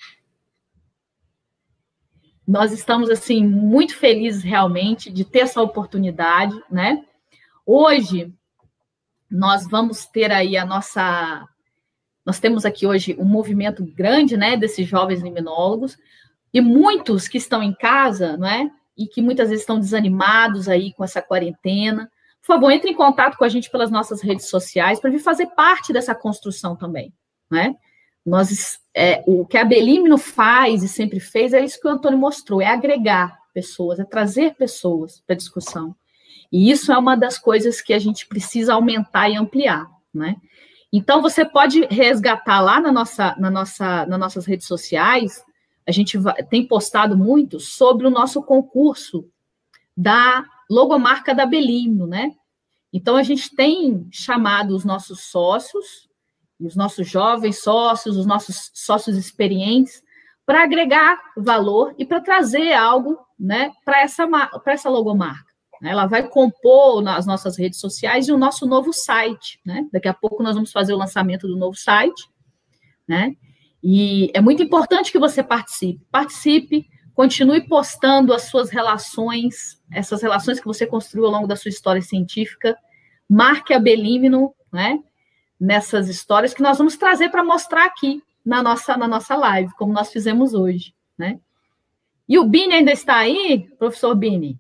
S1: Nós estamos, assim, muito felizes, realmente, de ter essa oportunidade, né? Hoje, nós vamos ter aí a nossa... Nós temos aqui hoje um movimento grande, né, desses jovens liminólogos, e muitos que estão em casa, não é? E que muitas vezes estão desanimados aí com essa quarentena. Por favor, entre em contato com a gente pelas nossas redes sociais para vir fazer parte dessa construção também, né? Nós, é, o que a Belímino faz e sempre fez é isso que o Antônio mostrou, é agregar pessoas, é trazer pessoas para a discussão. E isso é uma das coisas que a gente precisa aumentar e ampliar, né? Então, você pode resgatar lá na nossa, na nossa, nas nossas redes sociais, a gente vai, tem postado muito sobre o nosso concurso da logomarca da Belímino, né? Então, a gente tem chamado os nossos sócios, os nossos jovens sócios, os nossos sócios experientes, para agregar valor e para trazer algo, né, para essa, para essa logomarca. Ela vai compor nas nossas redes sociais e o nosso novo site, né? Daqui a pouco nós vamos fazer o lançamento do novo site, né? E é muito importante que você participe. Participe, continue postando as suas relações, essas relações que você construiu ao longo da sua história científica. Marque a Belímino, né? Nessas histórias que nós vamos trazer para mostrar aqui na nossa, na nossa live, como nós fizemos hoje, né? E o Bini ainda está aí, professor Bini?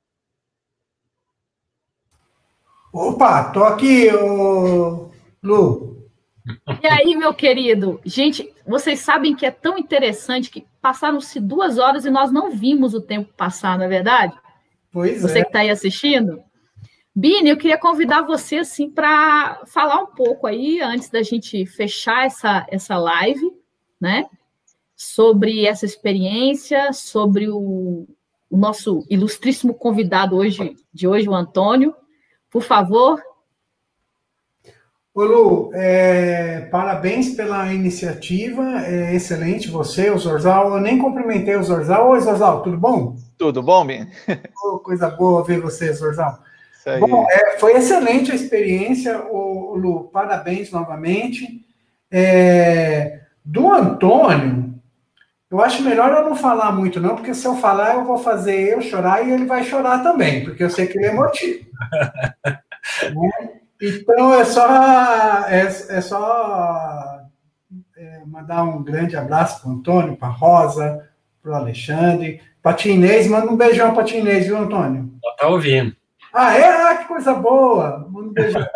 S3: Opa, tô aqui, ô, Lu.
S1: E aí, meu querido? Gente, vocês sabem que é tão interessante que passaram-se duas horas e nós não vimos o tempo passar, não é verdade?
S3: Pois
S1: você
S3: é.
S1: que está aí assistindo. Bini, eu queria convidar você assim, para falar um pouco aí, antes da gente fechar essa, essa live, né? Sobre essa experiência, sobre o, o nosso ilustríssimo convidado hoje, de hoje, o Antônio. Por favor.
S3: Ô, Lu, é, parabéns pela iniciativa, é excelente você, o Zorzal. Eu nem cumprimentei o Zorzal. Oi, Zorzal, tudo bom?
S4: Tudo bom, Bini?
S3: Oh, coisa boa ver você, Zorzal. Bom, é, foi excelente a experiência, ô, Lu, parabéns novamente. É, do Antônio, eu acho melhor eu não falar muito, não, porque se eu falar, eu vou fazer eu chorar e ele vai chorar também, porque eu sei que ele é emotivo. Né? Então, é só, é, é só é, mandar um grande abraço para o Antônio, para a Rosa, para o Alexandre, para a Tinês. Manda um beijão para a Tinês, viu, Antônio?
S2: Está ouvindo.
S3: Ah, é? Ah, que coisa boa! Manda um beijão.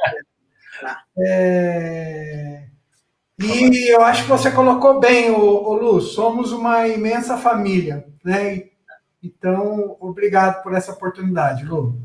S3: é... E eu acho que você colocou bem, ô, ô Lu, somos uma imensa família, né? Então, obrigado por essa oportunidade, Lu.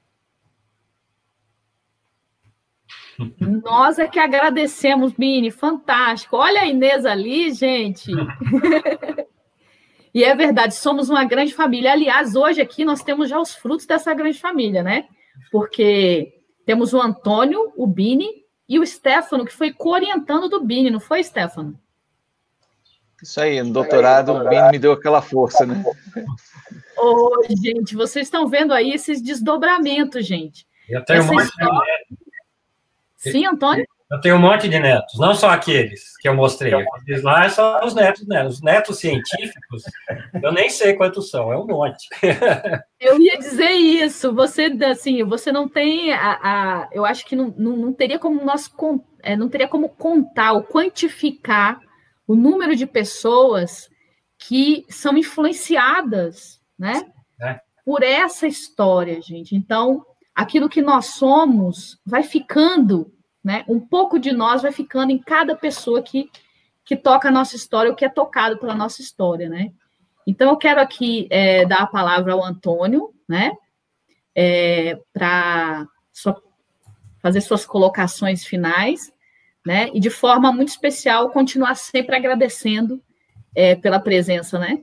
S1: Nós é que agradecemos, Bini, fantástico. Olha a Inês ali, gente. E é verdade, somos uma grande família. Aliás, hoje aqui nós temos já os frutos dessa grande família, né? Porque temos o Antônio, o Bini e o Stefano, que foi co-orientando do Bini, não foi, Stefano?
S4: Isso aí, no doutorado, o Bini me deu aquela força, né?
S1: Ô, oh, gente, vocês estão vendo aí esses desdobramentos, gente.
S2: Eu tenho
S1: Essa
S2: um monte
S1: história...
S2: de netos.
S1: Sim, Antônio?
S2: Eu tenho um monte de netos, não só aqueles que eu mostrei. Aqueles lá são os netos, né? Os netos científicos, eu nem sei quantos são, é um monte.
S1: Eu ia dizer isso, você, assim, você não tem a... a eu acho que não, não, não teria como nós não teria como contar ou quantificar o número de pessoas que são influenciadas, né, é. por essa história, gente. Então, aquilo que nós somos vai ficando, né, um pouco de nós vai ficando em cada pessoa que, que toca a nossa história, ou que é tocado pela nossa história, né. Então, eu quero aqui é, dar a palavra ao Antônio, né, é, para fazer suas colocações finais, né, e de forma muito especial, continuar sempre agradecendo é, pela presença, né.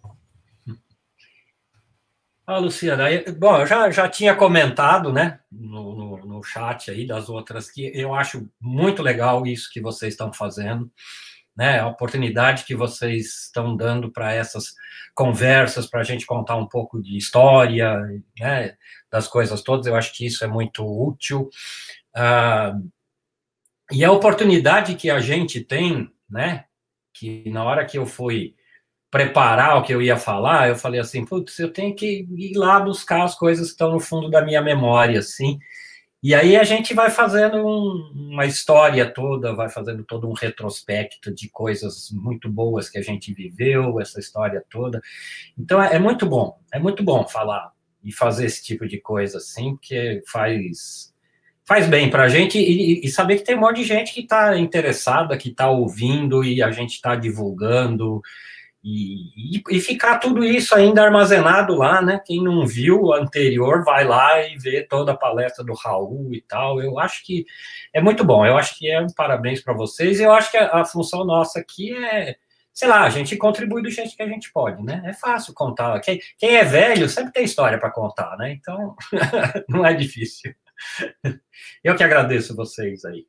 S2: Ah, Luciana, bom, eu já, já tinha comentado, né, no, no, no chat aí das outras, que eu acho muito legal isso que vocês estão fazendo, né, a oportunidade que vocês estão dando para essas conversas, para a gente contar um pouco de história, né, das coisas todas, eu acho que isso é muito útil. Ah, e a oportunidade que a gente tem, né, que na hora que eu fui preparar o que eu ia falar, eu falei assim, putz, eu tenho que ir lá buscar as coisas que estão no fundo da minha memória, assim, e aí a gente vai fazendo um, uma história toda, vai fazendo todo um retrospecto de coisas muito boas que a gente viveu, essa história toda, então é, é muito bom, é muito bom falar e fazer esse tipo de coisa, assim, porque faz... faz bem para a gente e, e saber que tem um monte de gente que está interessada, que está ouvindo e a gente está divulgando, E, e, e ficar tudo isso ainda armazenado lá, né? Quem não viu o anterior, vai lá e vê toda a palestra do Raul e tal. Eu acho que é muito bom. Eu acho que é um parabéns para vocês. E eu acho que a, a função nossa aqui é, sei lá, a gente contribui do jeito que a gente pode, né? É fácil contar. Quem, quem é velho sempre tem história para contar, né? Então, não é difícil. Eu que agradeço vocês aí.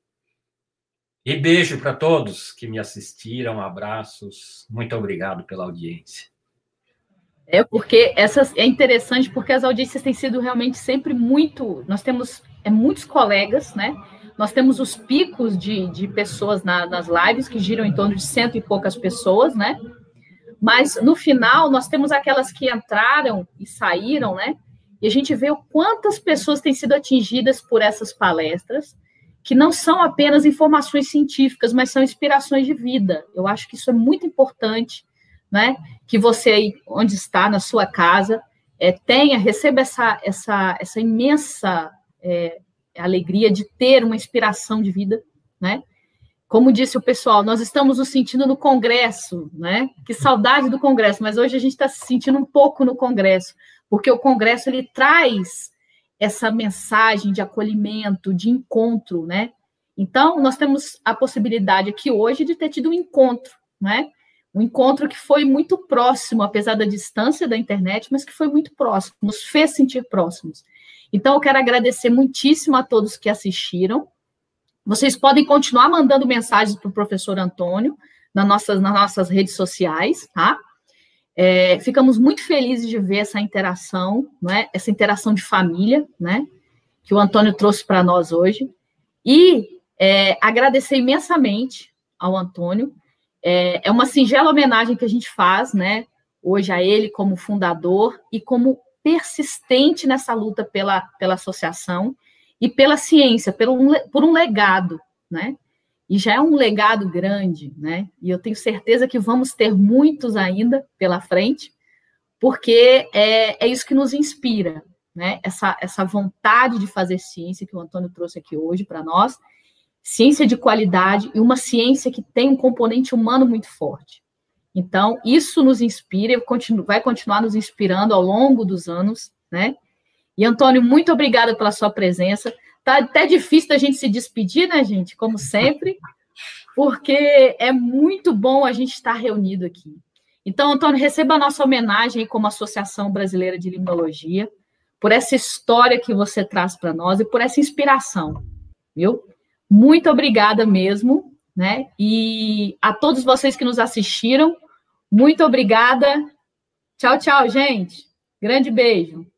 S2: E beijo para todos que me assistiram, abraços, muito obrigado pela audiência.
S1: É porque essas é interessante porque as audiências têm sido realmente sempre muito, nós temos é, muitos colegas, né? Nós temos os picos de, de pessoas na, nas lives que giram em torno de cento e poucas pessoas, né? Mas no final nós temos aquelas que entraram e saíram, né? E a gente vê o quantas pessoas têm sido atingidas por essas palestras, que não são apenas informações científicas, mas são inspirações de vida. Eu acho que isso é muito importante, né? Que você aí, onde está, na sua casa, é, tenha, receba essa, essa, essa imensa é, alegria de ter uma inspiração de vida, né? Como disse o pessoal, nós estamos nos sentindo no Congresso, né? Que saudade do Congresso, mas hoje a gente está se sentindo um pouco no Congresso, porque o Congresso, ele traz essa mensagem de acolhimento, de encontro, né? Então, nós temos a possibilidade aqui hoje de ter tido um encontro, né? Um encontro que foi muito próximo, apesar da distância da internet, mas que foi muito próximo, nos fez sentir próximos. Então, eu quero agradecer muitíssimo a todos que assistiram. Vocês podem continuar mandando mensagens para o professor Antônio nas nossas, nas nossas redes sociais, tá? É, ficamos muito felizes de ver essa interação, né, essa interação de família, né, que o Antônio trouxe para nós hoje, e é, agradecer imensamente ao Antônio, é, é uma singela homenagem que a gente faz, né, hoje a ele como fundador e como persistente nessa luta pela, pela associação, e pela ciência, por um, por um legado, né? E já é um legado grande, né? E eu tenho certeza que vamos ter muitos ainda pela frente, porque é, é isso que nos inspira, né? Essa, essa vontade de fazer ciência que o Antônio trouxe aqui hoje para nós, ciência de qualidade e uma ciência que tem um componente humano muito forte. Então, isso nos inspira e vai continuar nos inspirando ao longo dos anos, né? E, Antônio, muito obrigada pela sua presença. Tá até difícil da gente se despedir, né, gente? Como sempre, porque é muito bom a gente estar reunido aqui. Então, Antônio, receba a nossa homenagem como Associação Brasileira de Limnologia, por essa história que você traz para nós e por essa inspiração, viu? Muito obrigada mesmo, né? E a todos vocês que nos assistiram, muito obrigada. Tchau, tchau, gente. Grande beijo.